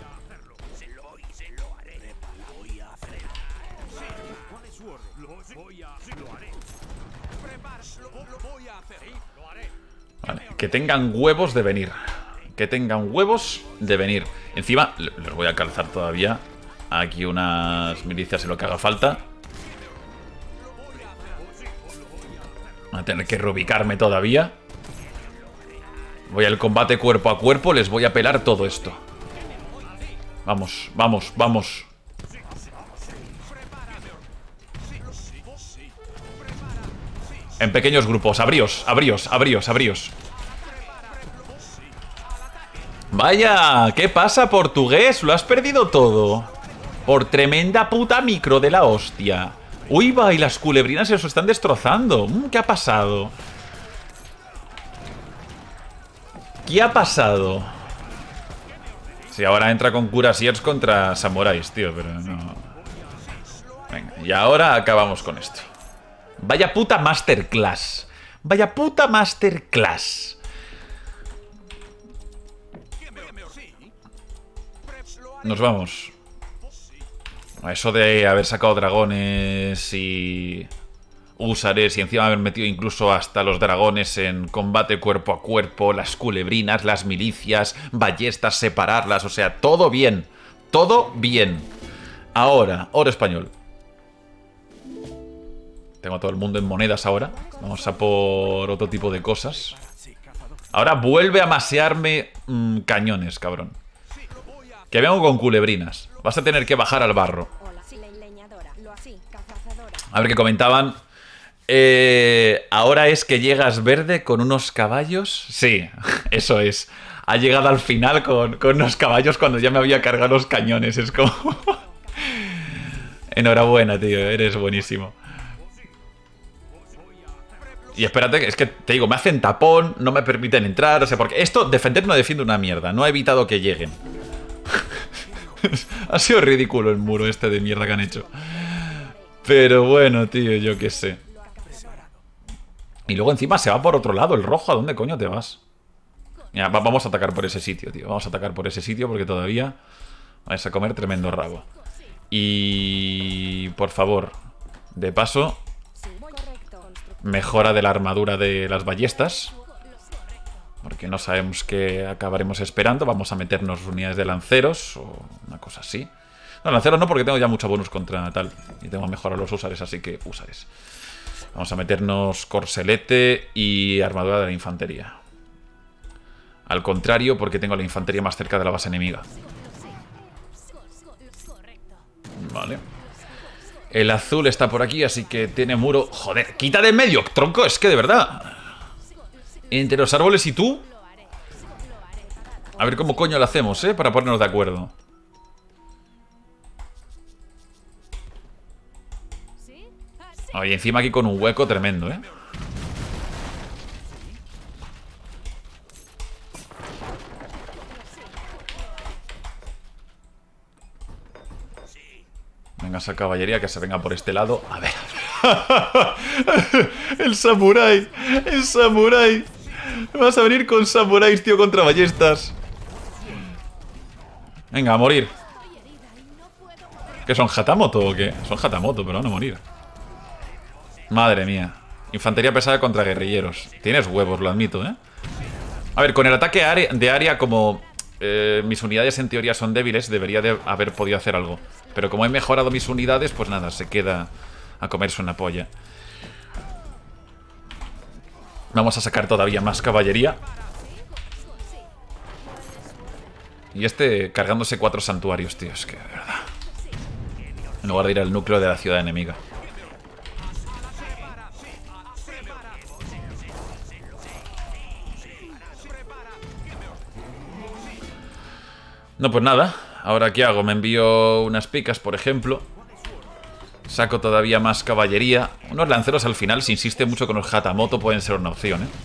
Vale. Que tengan huevos de venir. Que tengan huevos de venir. Encima, les voy a calzar todavía aquí unas milicias en lo que haga falta. Voy a tener que reubicarme todavía. Voy al combate cuerpo a cuerpo. Les voy a pelar todo esto. Vamos, vamos, vamos. En pequeños grupos. Abríos, abríos, abríos, abríos. Vaya, ¿qué pasa, portugués? Lo has perdido todo. Por tremenda puta micro de la hostia. Uy, va, y las culebrinas se os están destrozando. ¿Qué ha pasado? ¿Qué ha pasado? Sí, ahora entra con Curasiers contra samuráis, tío, pero no. Venga, y ahora acabamos con esto. Vaya puta masterclass. Vaya puta masterclass. Nos vamos. Eso de haber sacado dragones y usares y encima haber metido incluso hasta los dragones en combate cuerpo a cuerpo, las culebrinas, las milicias, ballestas, separarlas, o sea, todo bien. Todo bien. Ahora, oro español. Tengo a todo el mundo en monedas ahora. Vamos a por otro tipo de cosas. Ahora vuelve a masearme mmm, cañones, cabrón. Que vengo con culebrinas. Vas a tener que bajar al barro. A ver qué comentaban. Eh, ahora es que llegas verde con unos caballos. Sí, eso es. Ha llegado al final con, con unos caballos cuando ya me había cargado los cañones. Es como... Enhorabuena, tío. Eres buenísimo. Y espérate, es que te digo, me hacen tapón, no me permiten entrar, o sea, porque esto, defender no defiende una mierda, no ha evitado que lleguen. Ha sido ridículo el muro este de mierda que han hecho. Pero bueno, tío, yo qué sé. Y luego encima se va por otro lado el rojo, ¿a dónde coño te vas? Mira, va, vamos a atacar por ese sitio, tío, vamos a atacar por ese sitio porque todavía Vais a comer tremendo rabo. Y... por favor, de paso, mejora de la armadura de las ballestas. Porque no sabemos qué acabaremos esperando. Vamos a meternos unidades de lanceros o una cosa así. No, lanceros no, porque tengo ya mucho bonus contra tal. Y tengo mejor a los usares, así que usares. Vamos a meternos corselete y armadura de la infantería. Al contrario, porque tengo la infantería más cerca de la base enemiga. Vale. El azul está por aquí, así que tiene muro... Joder, quita de en medio, tronco, es que de verdad... Entre los árboles y tú. A ver cómo coño lo hacemos, ¿eh? Para ponernos de acuerdo. Oye, encima aquí con un hueco tremendo, ¿eh? Venga, esa caballería que se venga por este lado. A ver. El samurái. El samurái. Vas a venir con samuráis, tío, contra ballestas. Venga, a morir. ¿Qué son, Hatamoto o qué? Son Hatamoto, pero van a morir. Madre mía. Infantería pesada contra guerrilleros. Tienes huevos, lo admito, ¿eh? A ver, con el ataque de área, como eh, mis unidades en teoría son débiles, debería de haber podido hacer algo. Pero como he mejorado mis unidades, pues nada, se queda a comerse una polla. Vamos a sacar todavía más caballería. Y este cargándose cuatro santuarios, tío. Es que, de verdad. En lugar de ir al núcleo de la ciudad enemiga. No, pues nada. Ahora, ¿qué hago? Me envío unas picas, por ejemplo. Saco todavía más caballería. Unos lanceros al final, si insiste mucho con los Hatamoto, pueden ser una opción, ¿eh?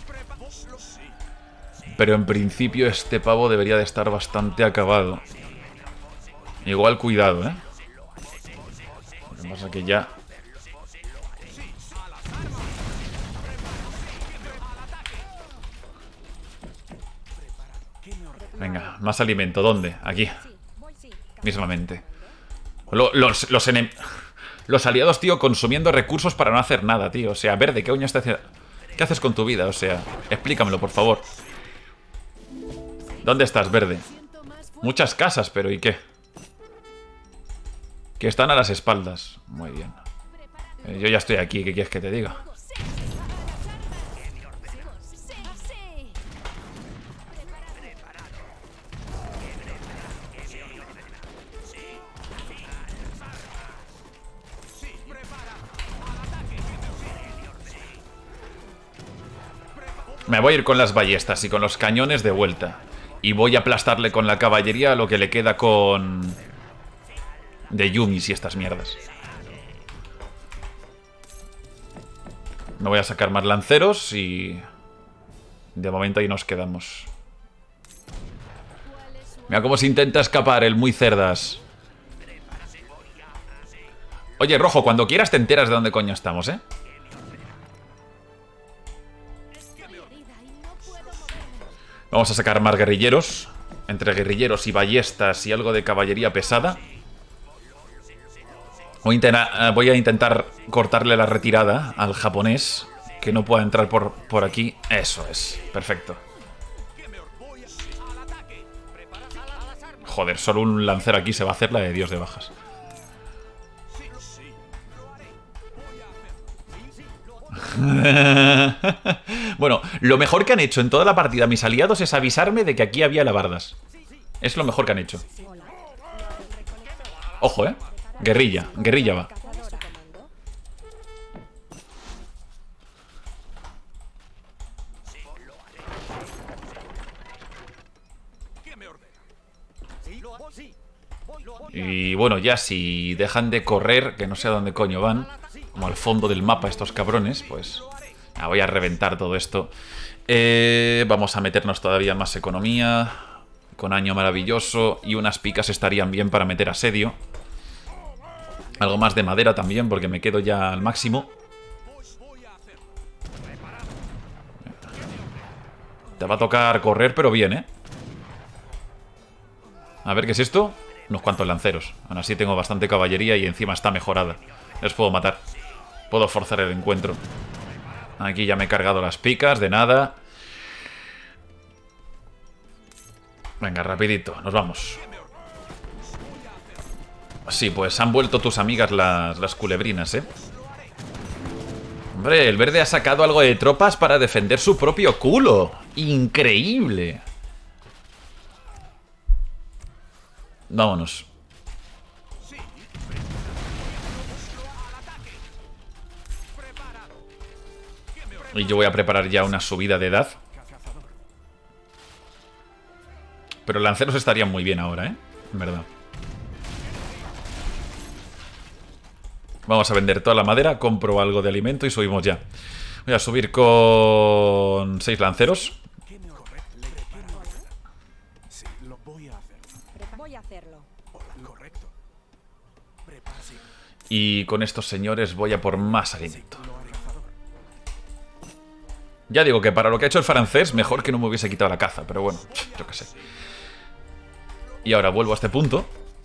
Pero en principio este pavo debería de estar bastante acabado. Igual cuidado, ¿eh? Lo que pasa que ya... Venga, más alimento. ¿Dónde? Aquí. Mismamente. Los, los, los, enem... los aliados, tío, consumiendo recursos para no hacer nada, tío. O sea, Verde, ¿qué coño estás haciendo? ¿Qué haces con tu vida? O sea, explícamelo, por favor. ¿Dónde estás, Verde? Muchas casas, pero ¿y qué? Que están a las espaldas. Muy bien. Eh, yo ya estoy aquí, ¿qué quieres que te diga? Me voy a ir con las ballestas y con los cañones de vuelta. Y voy a aplastarle con la caballería a lo que le queda con... de Yumis y estas mierdas. Me voy a sacar más lanceros y... de momento ahí nos quedamos. Mira cómo se intenta escapar el muy cerdas. Oye, Rojo, cuando quieras te enteras de dónde coño estamos, ¿eh? Vamos a sacar más guerrilleros. Entre guerrilleros y ballestas y algo de caballería pesada. Voy a, intentar, voy a intentar cortarle la retirada al japonés. Que no pueda entrar por, por aquí. Eso es, perfecto. Joder, solo un lancero aquí se va a hacer la de Dios de bajas. Bueno, lo mejor que han hecho en toda la partida mis aliados es avisarme de que aquí había alabardas. Es lo mejor que han hecho. Ojo, eh. Guerrilla, guerrilla va. Y bueno, ya si dejan de correr, que no sé a dónde coño van, como al fondo del mapa estos cabrones, pues ah, voy a reventar todo esto. eh, Vamos a meternos todavía más economía. Con año maravilloso. Y unas picas estarían bien para meter asedio. Algo más de madera también, porque me quedo ya al máximo. Te va a tocar correr, pero bien, ¿eh? A ver, ¿qué es esto? unos cuantos lanceros. Aún así tengo bastante caballería y encima está mejorada. Les puedo matar. Puedo forzar el encuentro. Aquí ya me he cargado las picas, de nada. Venga, rapidito, nos vamos. Sí, pues han vuelto tus amigas las, las culebrinas, ¿eh? Hombre, el verde ha sacado algo de tropas para defender su propio culo. ¡Increíble! Vámonos. Y yo voy a preparar ya una subida de edad. Pero lanceros estarían muy bien ahora, ¿eh? En verdad. Vamos a vender toda la madera, compro algo de alimento y subimos ya. Voy a subir con seis lanceros. Y con estos señores voy a por más alimento. Ya digo que para lo que ha hecho el francés, mejor que no me hubiese quitado la caza, pero bueno, yo qué sé. Y ahora vuelvo a este punto.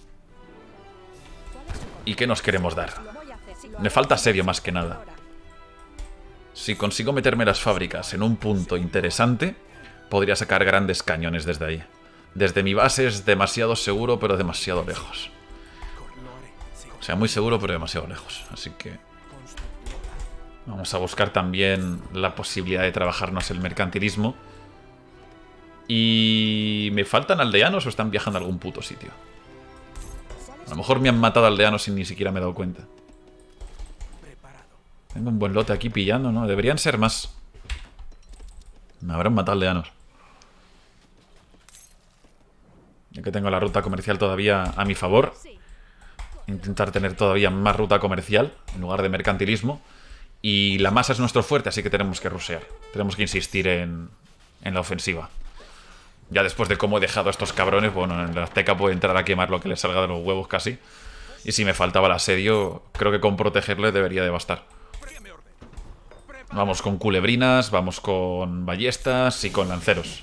¿Y qué nos queremos dar? Me falta asedio más que nada. Si consigo meterme las fábricas en un punto interesante, podría sacar grandes cañones desde ahí. Desde mi base es demasiado seguro, pero demasiado lejos. O sea, muy seguro, pero demasiado lejos. Así que vamos a buscar también la posibilidad de trabajarnos el mercantilismo. ¿Y me faltan aldeanos o están viajando a algún puto sitio? A lo mejor me han matado aldeanos sin ni siquiera me he dado cuenta. Tengo un buen lote aquí pillando, ¿no? Deberían ser más. Me habrán matado aldeanos. Ya que tengo la ruta comercial todavía a mi favor. Intentar tener todavía más ruta comercial en lugar de mercantilismo. Y la masa es nuestro fuerte, así que tenemos que rushear. Tenemos que insistir en, en la ofensiva. Ya después de cómo he dejado a estos cabrones, bueno, en la Azteca puede entrar a quemar lo que les salga de los huevos casi. Y si me faltaba el asedio, creo que con protegerle debería de bastar. Vamos con culebrinas, vamos con ballestas y con lanceros.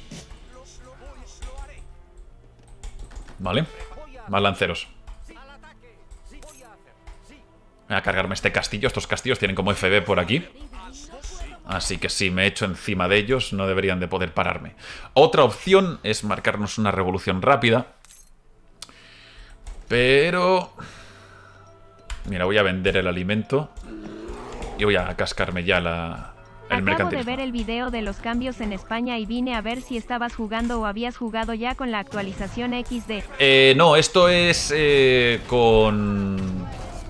Vale, más lanceros. Voy a cargarme este castillo. Estos castillos tienen como F B por aquí. Así que si me echo encima de ellos, no deberían de poder pararme. Otra opción es marcarnos una revolución rápida. Pero... mira, voy a vender el alimento. Y voy a cascarme ya la, el Acabo mercantilismo. de ver el video de los cambios en España y vine a ver si estabas jugando o habías jugado ya con la actualización equis de. Eh, no, esto es eh, con...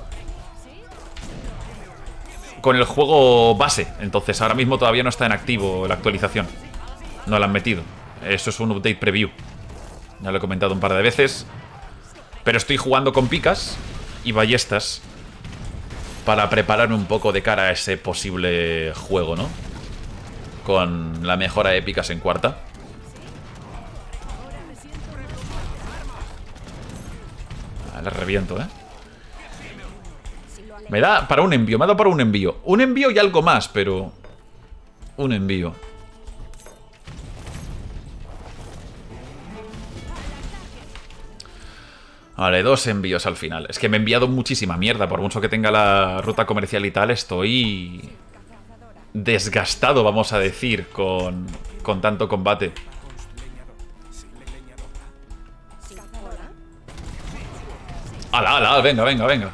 con el juego base. Entonces ahora mismo todavía no está en activo la actualización. No la han metido. Eso es un update preview. Ya lo he comentado un par de veces. Pero estoy jugando con picas y ballestas para prepararme un poco de cara a ese posible juego, ¿no? Con la mejora de picas en cuarta. Ah, le reviento, ¿eh? Me da para un envío, me ha dado para un envío. Un envío y algo más, pero... un envío. Vale, dos envíos al final. Es que me he enviado muchísima mierda. Por mucho que tenga la ruta comercial y tal, estoy... desgastado, vamos a decir, con, con tanto combate. ¡Hala, hala! Venga, venga, venga.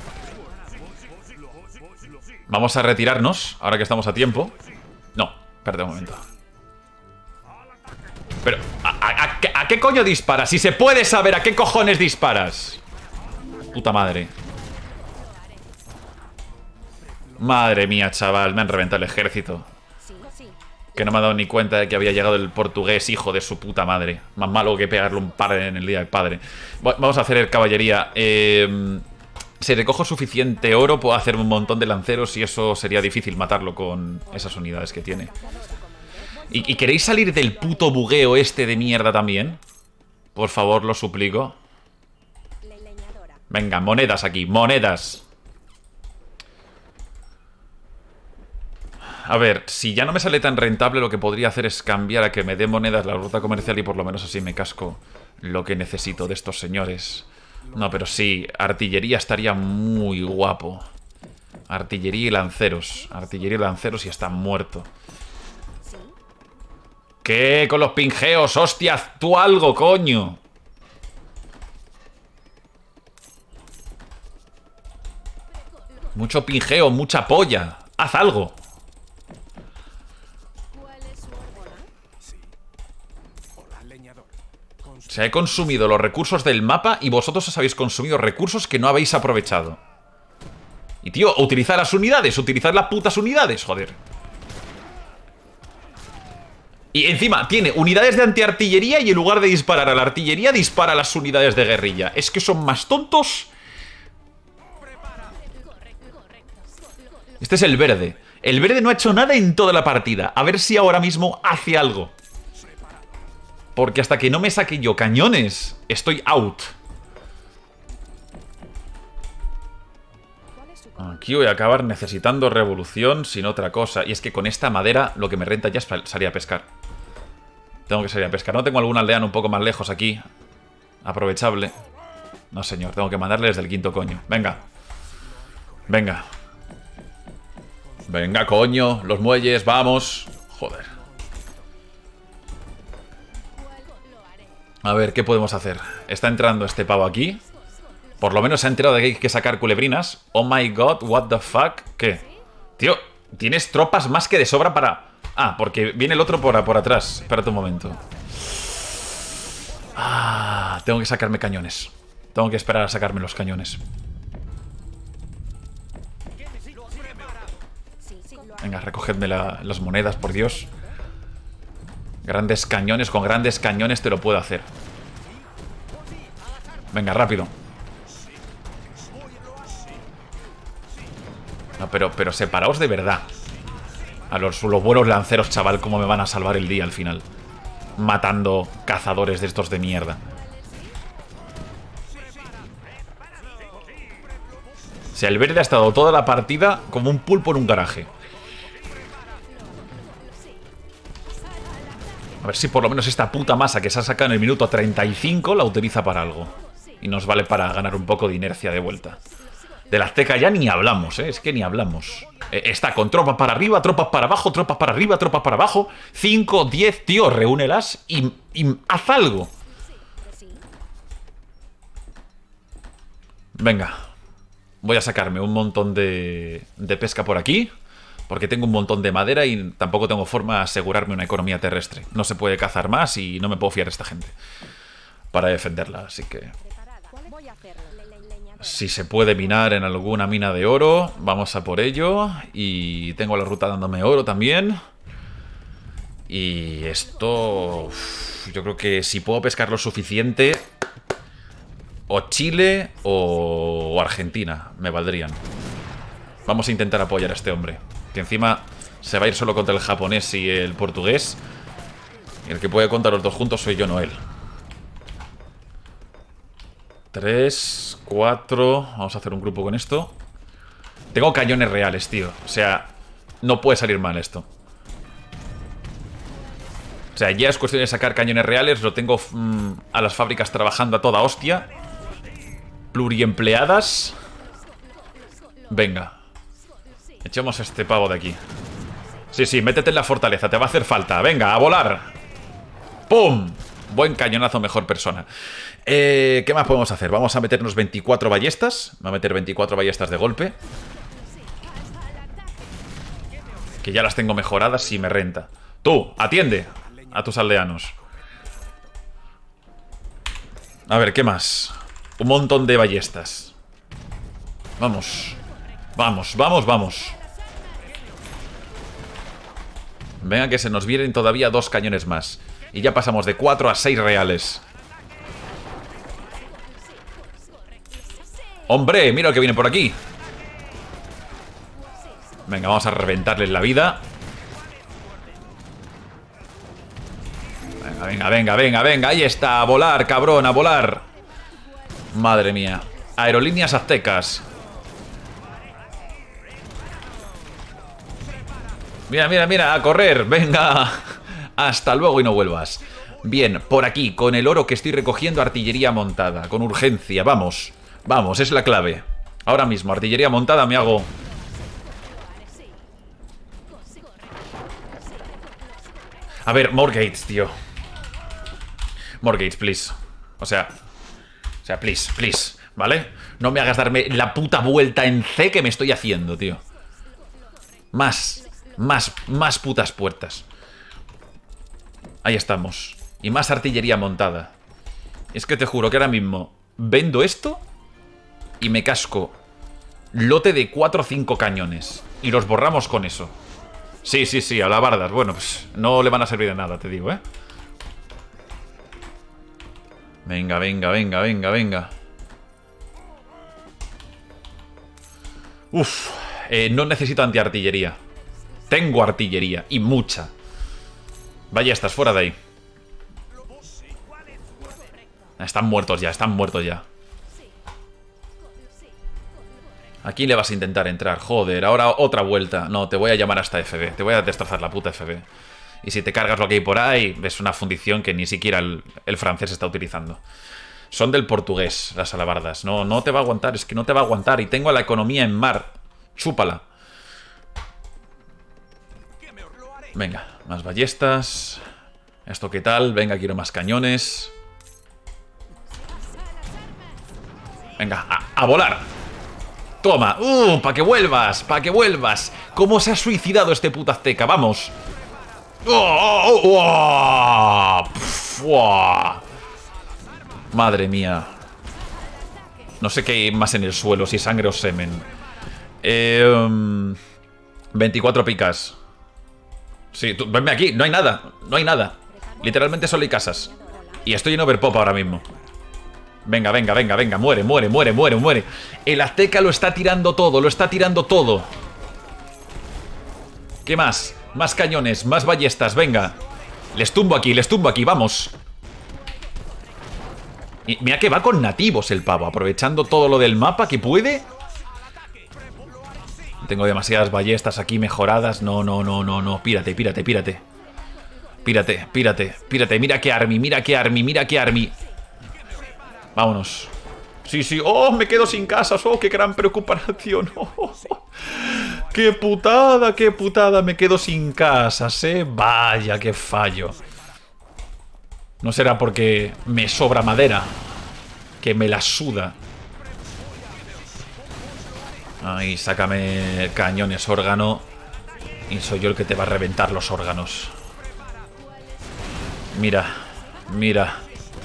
Vamos a retirarnos, ahora que estamos a tiempo. No, espérate un momento. Pero, ¿a, a, a, ¿a qué coño disparas? Si se puede saber a qué cojones disparas. Puta madre. Madre mía, chaval, me han reventado el ejército. Que no me ha dado ni cuenta de que había llegado el portugués, hijo de su puta madre. Más malo que pegarle un par en el día del padre. Vamos a hacer el caballería. Eh... Si recojo suficiente oro, puedo hacer un montón de lanceros y eso sería difícil matarlo con esas unidades que tiene. ¿Y, y queréis salir del puto bugueo este de mierda también? Por favor, lo suplico. Venga, monedas aquí, monedas. A ver, si ya no me sale tan rentable, lo que podría hacer es cambiar a que me dé monedas la ruta comercial y por lo menos así me casco lo que necesito de estos señores. No, pero sí, artillería estaría muy guapo. Artillería y lanceros. Artillería y lanceros y está muerto. ¿Qué con los pingeos? ¡Hostia, haz tú algo, coño! Mucho pingeo, mucha polla. ¡Haz algo! Se ha consumido los recursos del mapa y vosotros os habéis consumido recursos que no habéis aprovechado. Y tío, utilizad las unidades, utilizad las putas unidades, joder. Y encima tiene unidades de antiartillería y en lugar de disparar a la artillería dispara a las unidades de guerrilla. Es que son más tontos. Este es el verde. El verde no ha hecho nada en toda la partida. A ver si ahora mismo hace algo. Porque hasta que no me saque yo cañones, estoy out. Aquí voy a acabar necesitando revolución sin otra cosa. Y es que con esta madera lo que me renta ya es salir a pescar. Tengo que salir a pescar. No tengo algún aldeano un poco más lejos aquí. Aprovechable. No, señor. Tengo que mandarle desde el quinto coño. Venga. Venga. Venga, coño. Los muelles. Vamos. Joder. A ver, ¿qué podemos hacer? Está entrando este pavo aquí. Por lo menos se ha enterado de que hay que sacar culebrinas. Oh my god, what the fuck. ¿Qué? Tío, tienes tropas más que de sobra para... Ah, porque viene el otro por, por atrás. Espérate un momento. Ah, tengo que sacarme cañones. Tengo que esperar a sacarme los cañones. Venga, recogedme la, las monedas, por Dios. Grandes cañones, con grandes cañones te lo puedo hacer. Venga, rápido. No, pero, pero separaos de verdad. A los, los buenos lanceros, chaval, cómo me van a salvar el día al final. Matando cazadores de estos de mierda. O sea, el verde ha estado toda la partida como un pulpo en un garaje. A ver si por lo menos esta puta masa que se ha sacado en el minuto treinta y cinco la utiliza para algo. Y nos vale para ganar un poco de inercia de vuelta. De la Azteca ya ni hablamos, ¿eh? Es que ni hablamos. Eh, está con tropas para arriba, tropas para abajo, tropas para arriba, tropas para abajo. cinco, diez, tío, reúnelas y, y haz algo. Venga. Voy a sacarme un montón de, de pesca por aquí. Porque tengo un montón de madera y tampoco tengo forma de asegurarme una economía terrestre. No se puede cazar más y no me puedo fiar de esta gente para defenderla, así que... Si se puede minar en alguna mina de oro, vamos a por ello. Y tengo la ruta dándome oro también. Y esto... Uf, yo creo que si puedo pescar lo suficiente... O Chile o, o Argentina me valdrían. Vamos a intentar apoyar a este hombre. Que encima se va a ir solo contra el japonés y el portugués. Y el que puede contar los dos juntos soy yo, no él. Tres, cuatro... Vamos a hacer un grupo con esto. Tengo cañones reales, tío. O sea, no puede salir mal esto. O sea, ya es cuestión de sacar cañones reales. Lo tengo mmm, a las fábricas trabajando a toda hostia. Pluriempleadas. Venga. Echemos a este pavo de aquí. Sí, sí, métete en la fortaleza. Te va a hacer falta. Venga, a volar. ¡Pum! Buen cañonazo, mejor persona. Eh, ¿Qué más podemos hacer? Vamos a meternos veinticuatro ballestas. Voy a meter veinticuatro ballestas de golpe. Que ya las tengo mejoradas y me renta. Tú, atiende a tus aldeanos. A ver, ¿qué más? Un montón de ballestas. Vamos. Vamos, vamos, vamos. Venga, que se nos vienen todavía dos cañones más. Y ya pasamos de cuatro a seis reales. ¡Hombre! Mira lo que viene por aquí. Venga, vamos a reventarles la vida. Venga, venga, venga, venga, venga. Ahí está, a volar, cabrón, a volar. Madre mía. Aerolíneas aztecas. Mira, mira, mira, a correr. Venga. Hasta luego y no vuelvas. Bien, por aquí, con el oro que estoy recogiendo, artillería montada. Con urgencia, vamos. Vamos, es la clave. Ahora mismo, artillería montada, me hago... A ver, more gates, tío. More gates, please. O sea... O sea, please, please, ¿vale? No me hagas darme la puta vuelta en C que me estoy haciendo, tío. Más, más, más putas puertas. Ahí estamos. Y más artillería montada. Es que te juro que ahora mismo vendo esto y me casco lote de cuatro o cinco cañones. Y los borramos con eso. Sí, sí, sí, alabardas. Bueno, pues no le van a servir de nada, te digo, ¿eh? Venga, venga, venga, venga, venga. Uf, eh, no necesito antiartillería. Tengo artillería, y mucha. Vaya, estás fuera de ahí. Están muertos ya, están muertos ya. ¿A quién le vas a intentar entrar? Joder, ahora otra vuelta. No, te voy a llamar hasta F B. Te voy a destrozar la puta F B. Y si te cargas lo que hay por ahí, es una fundición que ni siquiera el, el francés está utilizando. Son del portugués, las alabardas. No, no te va a aguantar, es que no te va a aguantar. Y tengo la economía en mar. Chúpala. Venga, más ballestas. ¿Esto qué tal? Venga, quiero más cañones. Venga, a, a volar. Toma, uh, para que vuelvas, para que vuelvas. ¿Cómo se ha suicidado este puto azteca? Vamos. Oh, oh, oh, oh. Pff, oh. Madre mía. No sé qué hay más en el suelo, si sangre o semen. eh, um, veinticuatro picas. Sí, tú, venme aquí, no hay nada. No hay nada, literalmente solo hay casas. Y estoy en overpop ahora mismo. Venga, venga, venga, venga, muere, muere, muere, muere, muere. El azteca lo está tirando todo, lo está tirando todo. ¿Qué más? Más cañones, más ballestas, venga. Les tumbo aquí, les tumbo aquí, vamos. Y mira que va con nativos el pavo, aprovechando todo lo del mapa que puede. Tengo demasiadas ballestas aquí mejoradas. No, no, no, no, no, pírate, pírate, pírate. Pírate, pírate, pírate, mira qué army, mira qué army, mira qué army. Vámonos. Sí, sí. ¡Oh, me quedo sin casas! ¡Oh, qué gran preocupación! ¡Oh, oh, oh! ¡Qué putada, qué putada! Me quedo sin casas, ¿eh? Vaya, qué fallo. No será porque me sobra madera, que me la suda. Ay, sácame cañones órgano. Y soy yo el que te va a reventar los órganos. Mira, mira.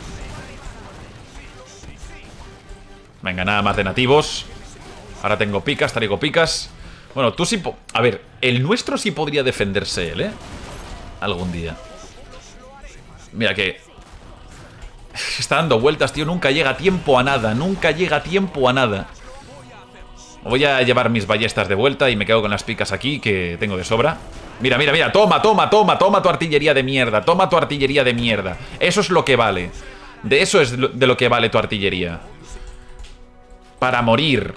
Venga, nada más de nativos. Ahora tengo picas, traigo picas. Bueno, tú sí... Po a ver, el nuestro sí podría defenderse él, ¿eh? Algún día. Mira que... está dando vueltas, tío. Nunca llega a tiempo a nada. Nunca llega a tiempo a nada. Voy a llevar mis ballestas de vuelta y me quedo con las picas aquí, que tengo de sobra. Mira, mira, mira. Toma, toma, toma, toma tu artillería de mierda. Toma tu artillería de mierda. Eso es lo que vale. De eso es de lo que vale tu artillería. Para morir.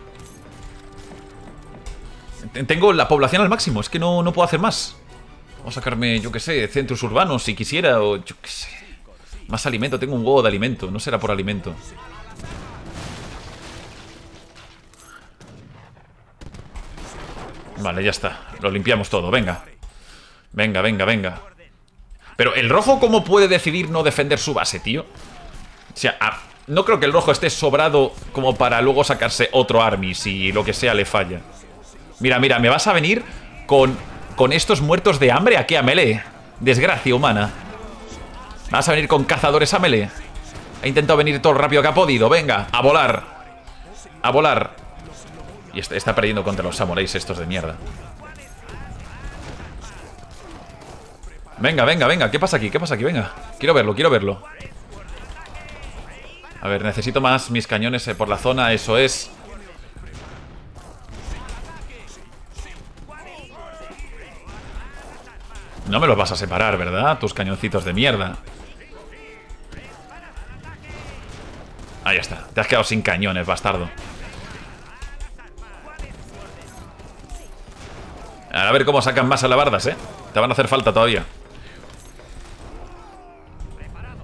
Tengo la población al máximo. Es que no, no puedo hacer más. Vamos a sacarme, yo qué sé, centros urbanos si quisiera. O yo qué sé. Más alimento. Tengo un huevo de alimento. No será por alimento. Vale, ya está. Lo limpiamos todo. Venga. Venga, venga, venga. Pero el rojo, ¿cómo puede decidir no defender su base, tío? O sea, a... no creo que el rojo esté sobrado como para luego sacarse otro army si lo que sea le falla. Mira, mira, ¿me vas a venir con, con estos muertos de hambre? ¿A qué? A melee. Desgracia humana. ¿Vas a venir con cazadores a melee? He intentado venir todo lo rápido que ha podido. Venga, a volar. A volar. Y está, está perdiendo contra los samuráis estos de mierda. Venga, venga, venga. ¿Qué pasa aquí? ¿Qué pasa aquí? Venga. Quiero verlo, quiero verlo. A ver, necesito más mis cañones por la zona, eso es. No me los vas a separar, ¿verdad? Tus cañoncitos de mierda. Ahí está, te has quedado sin cañones, bastardo. A ver cómo sacan más alabardas, ¿eh? Te van a hacer falta todavía.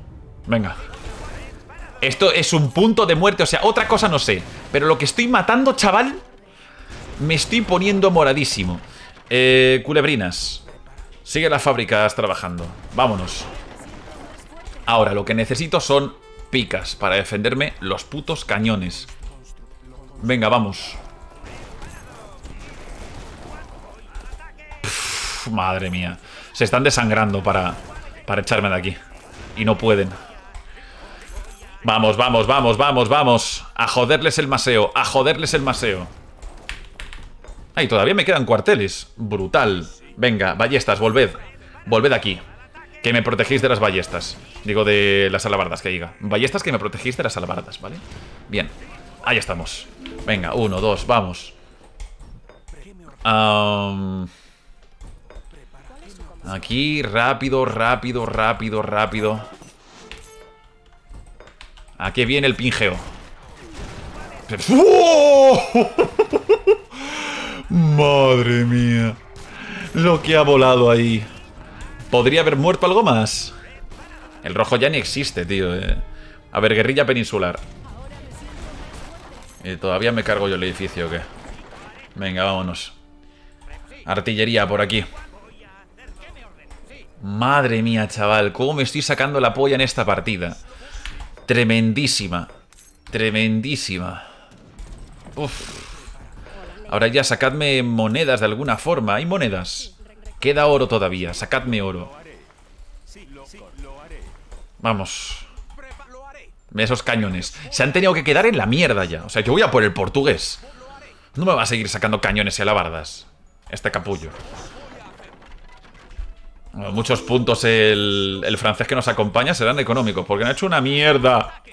Venga. Esto es un punto de muerte. O sea, otra cosa no sé. Pero lo que estoy matando, chaval, me estoy poniendo moradísimo. Eh, culebrinas. Sigue las fábricas trabajando. Vámonos. Ahora, lo que necesito son picas para defenderme los putos cañones. Venga, vamos. Pff, madre mía. Se están desangrando para, para echarme de aquí. Y no pueden. Vamos, vamos, vamos, vamos, vamos. A joderles el maseo, a joderles el maseo. Ay, todavía me quedan cuarteles. Brutal. Venga, ballestas, volved. Volved aquí. Que me protegéis de las ballestas. Digo, de las alabardas, que diga. Ballestas que me protegéis de las alabardas, ¿vale? Bien, ahí estamos. Venga, uno, dos, vamos. um, Aquí, rápido, rápido, rápido, rápido. Aquí viene el pingeo. ¡Oh! Madre mía. Lo que ha volado ahí. ¿Podría haber muerto algo más? El rojo ya ni existe, tío. eh. A ver, guerrilla peninsular. ¿Y todavía me cargo yo el edificio o qué? Venga, vámonos. Artillería por aquí. Madre mía, chaval. ¿Cómo me estoy sacando la polla en esta partida? Tremendísima. Tremendísima. Uf. Ahora ya sacadme monedas de alguna forma. ¿Hay monedas? Queda oro todavía. Sacadme oro. Vamos. Esos cañones. Se han tenido que quedar en la mierda ya. O sea, yo voy a por el portugués. No me va a seguir sacando cañones y alabardas este capullo. Bueno, muchos puntos el, el francés que nos acompaña serán económicos, porque han hecho una mierda.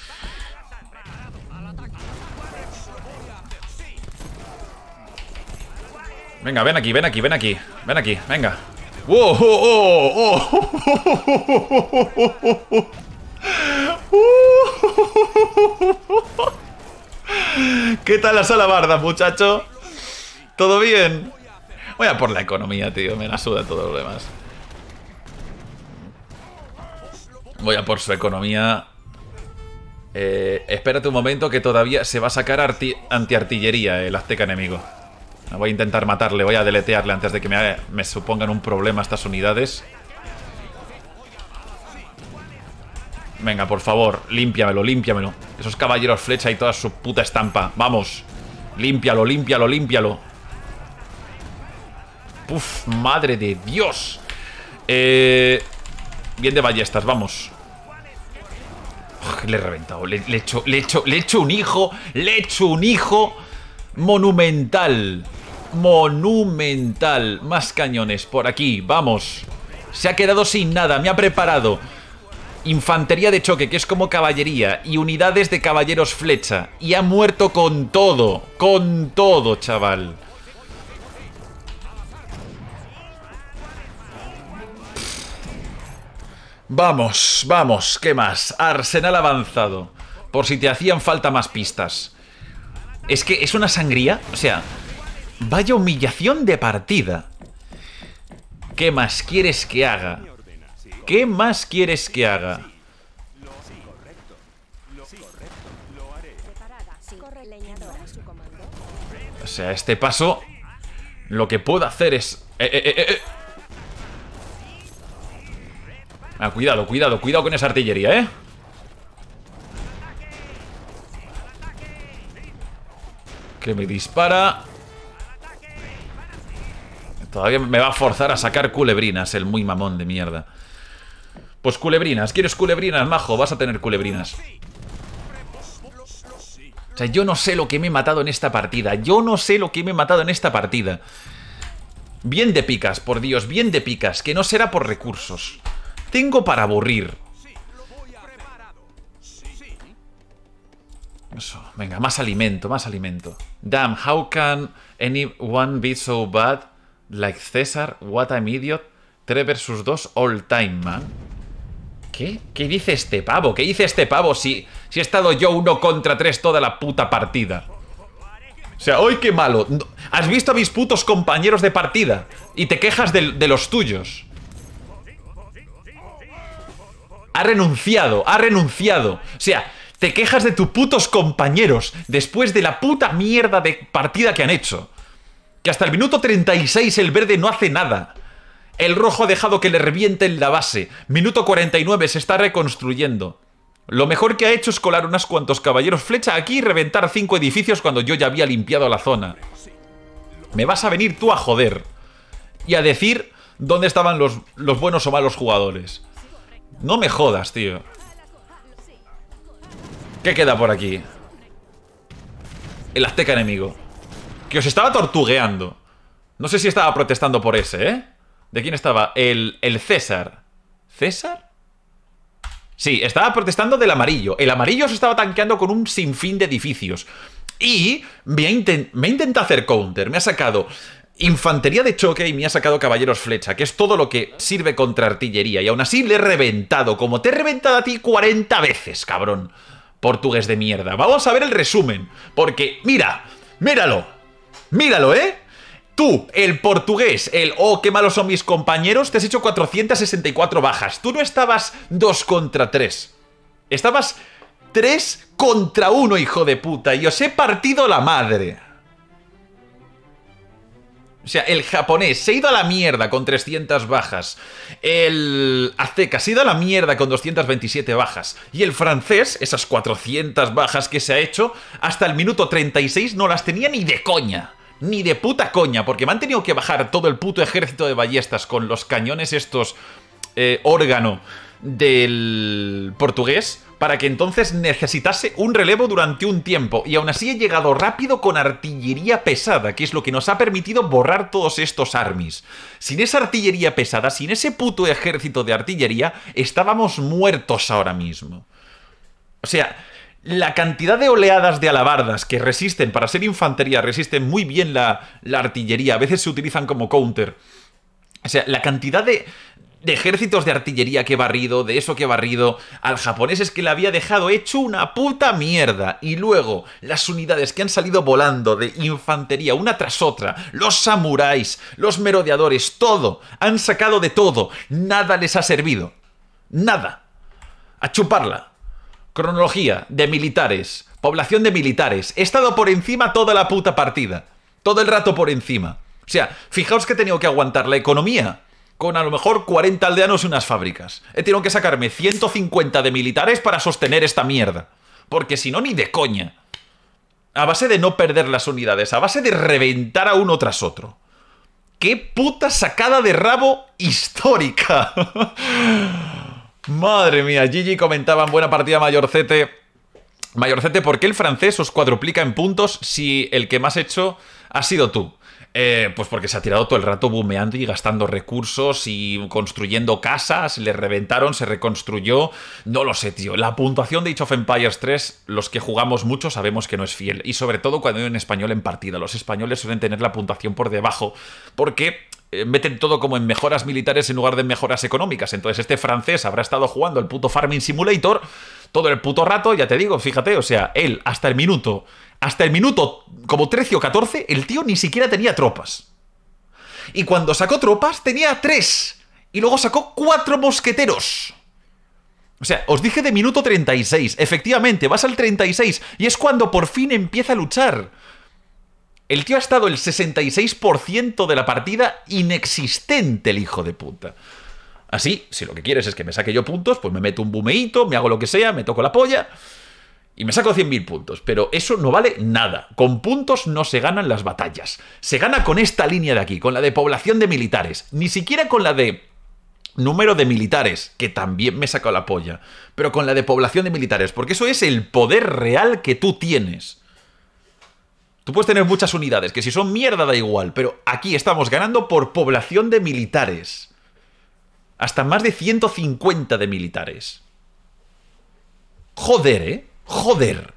Venga, ven aquí, ven aquí, ven aquí. Ven aquí, venga. ¡Wow! ¡Oh! ¡Oh! ¡Oh! ¿Qué tal las alabardas, muchacho? ¿Todo bien? Voy a por la economía, tío. Me la suda todo lo demás. Voy a por su economía. Eh, espérate un momento que todavía se va a sacar antiartillería el azteca enemigo. Voy a intentar matarle, voy a deletearle antes de que me, me supongan un problema estas unidades. Venga, por favor, límpiamelo, límpiamelo. Esos caballeros flecha y toda su puta estampa. Vamos, límpialo, límpialo, límpialo. Uf, madre de Dios. Eh, bien de ballestas, vamos. Uf, le he reventado, le, le, he hecho, le, he hecho, le he hecho un hijo. Le he hecho un hijo monumental. Monumental. Más cañones por aquí, vamos. Se ha quedado sin nada, me ha preparado infantería de choque, que es como caballería, y unidades de caballeros flecha. Y ha muerto con todo. Con todo, chaval. Vamos, vamos, ¿qué más? Arsenal avanzado. Por si te hacían falta más pistas. Es que es una sangría. O sea, vaya humillación de partida. ¿Qué más quieres que haga? ¿Qué más quieres que haga? O sea, este paso, lo que puedo hacer es... Eh, eh, eh, eh. Ah, cuidado, cuidado, cuidado con esa artillería, ¿eh? Que me dispara. Todavía me va a forzar a sacar culebrinas, el muy mamón de mierda. Pues culebrinas, ¿quieres culebrinas, majo? Vas a tener culebrinas. O sea, yo no sé lo que me he matado en esta partida. Yo no sé lo que me he matado en esta partida. Bien de picas, por Dios, bien de picas. Que no será por recursos. Tengo para aburrir. Eso, venga, más alimento, más alimento. Damn, how can anyone be so bad like César? What I'm idiot. tres versus dos all time, man. ¿Qué? ¿Qué dice este pavo? ¿Qué dice este pavo si, si he estado yo uno contra tres toda la puta partida? O sea, ¡ay, qué malo! ¿Has visto a mis putos compañeros de partida? Y te quejas de, de los tuyos. Ha renunciado, ha renunciado. O sea, te quejas de tus putos compañeros después de la puta mierda de partida que han hecho. Que hasta el minuto treinta y seis el verde no hace nada. El rojo ha dejado que le revienten la base. Minuto cuarenta y nueve, se está reconstruyendo. Lo mejor que ha hecho es colar unos cuantos caballeros flecha aquí y reventar cinco edificios cuando yo ya había limpiado la zona. Me vas a venir tú a joder y a decir dónde estaban los, los buenos o malos jugadores. No me jodas, tío. ¿Qué queda por aquí? El azteca enemigo, que os estaba tortugueando. No sé si estaba protestando por ese, ¿eh? ¿De quién estaba? El, el César. ¿César? Sí, estaba protestando del amarillo. El amarillo se estaba tanqueando con un sinfín de edificios. Y me ha, intent me ha intentado hacer counter. Me ha sacado infantería de choque y me ha sacado caballeros flecha, que es todo lo que sirve contra artillería. Y aún así le he reventado, como te he reventado a ti cuarenta veces, cabrón. Portugués de mierda. Vamos a ver el resumen. Porque, mira, míralo. Míralo, ¿eh? Tú, el portugués, el oh, qué malos son mis compañeros, te has hecho cuatrocientas sesenta y cuatro bajas. Tú no estabas dos contra tres. Estabas tres contra uno, hijo de puta. Y os he partido la madre. O sea, el japonés se ha ido a la mierda con trescientas bajas. El azteca se ha ido a la mierda con doscientas veintisiete bajas. Y el francés, esas cuatrocientas bajas que se ha hecho, hasta el minuto treinta y seis no las tenía ni de coña. Ni de puta coña, porque me han tenido que bajar todo el puto ejército de ballestas con los cañones estos eh, órgano del portugués para que entonces necesitase un relevo durante un tiempo. Y aún así he llegado rápido con artillería pesada, que es lo que nos ha permitido borrar todos estos armies. Sin esa artillería pesada, sin ese puto ejército de artillería, estábamos muertos ahora mismo. O sea, la cantidad de oleadas de alabardas que resisten, para ser infantería, resisten muy bien la, la artillería. A veces se utilizan como counter. O sea, la cantidad de, de ejércitos de artillería que he barrido, de eso que he barrido al japonés, es que le había dejado hecho una puta mierda. Y luego, las unidades que han salido volando de infantería una tras otra, los samuráis, los merodeadores, todo, han sacado de todo. Nada les ha servido. Nada. A chuparla. Cronología de militares, población de militares. He estado por encima toda la puta partida. Todo el rato por encima. O sea, fijaos que he tenido que aguantar la economía con a lo mejor cuarenta aldeanos y unas fábricas. He tenido que sacarme ciento cincuenta de militares para sostener esta mierda. Porque si no, ni de coña. A base de no perder las unidades, a base de reventar a uno tras otro. ¡Qué puta sacada de rabo histórica! Madre mía, Gigi comentaban, buena partida Mayorcete. Mayorcete, ¿por qué el francés os cuadruplica en puntos si el que más hecho ha sido tú? Eh, pues porque se ha tirado todo el rato bumeando y gastando recursos y construyendo casas, le reventaron, se reconstruyó. No lo sé, tío. La puntuación de Age of Empires tres, los que jugamos mucho sabemos que no es fiel. Y sobre todo cuando hay un español en partida. Los españoles suelen tener la puntuación por debajo porque meten todo como en mejoras militares en lugar de en mejoras económicas. Entonces este francés habrá estado jugando el puto Farming Simulator todo el puto rato, ya te digo, fíjate, o sea, él hasta el minuto, hasta el minuto como trece o catorce, el tío ni siquiera tenía tropas. Y cuando sacó tropas tenía tres. Y luego sacó cuatro mosqueteros. O sea, os dije de minuto treinta y seis. Efectivamente, vas al treinta y seis y es cuando por fin empieza a luchar. El tío ha estado el sesenta y seis por ciento de la partida inexistente, el hijo de puta. Así, si lo que quieres es que me saque yo puntos, pues me meto un bumeíto, me hago lo que sea, me toco la polla y me saco cien mil puntos. Pero eso no vale nada. Con puntos no se ganan las batallas. Se gana con esta línea de aquí, con la de población de militares. Ni siquiera con la de número de militares, que también me he sacado la polla. Pero con la de población de militares, porque eso es el poder real que tú tienes. Tú puedes tener muchas unidades, que si son mierda da igual, pero aquí estamos ganando por población de militares. Hasta más de ciento cincuenta de militares. Joder, ¿eh? Joder.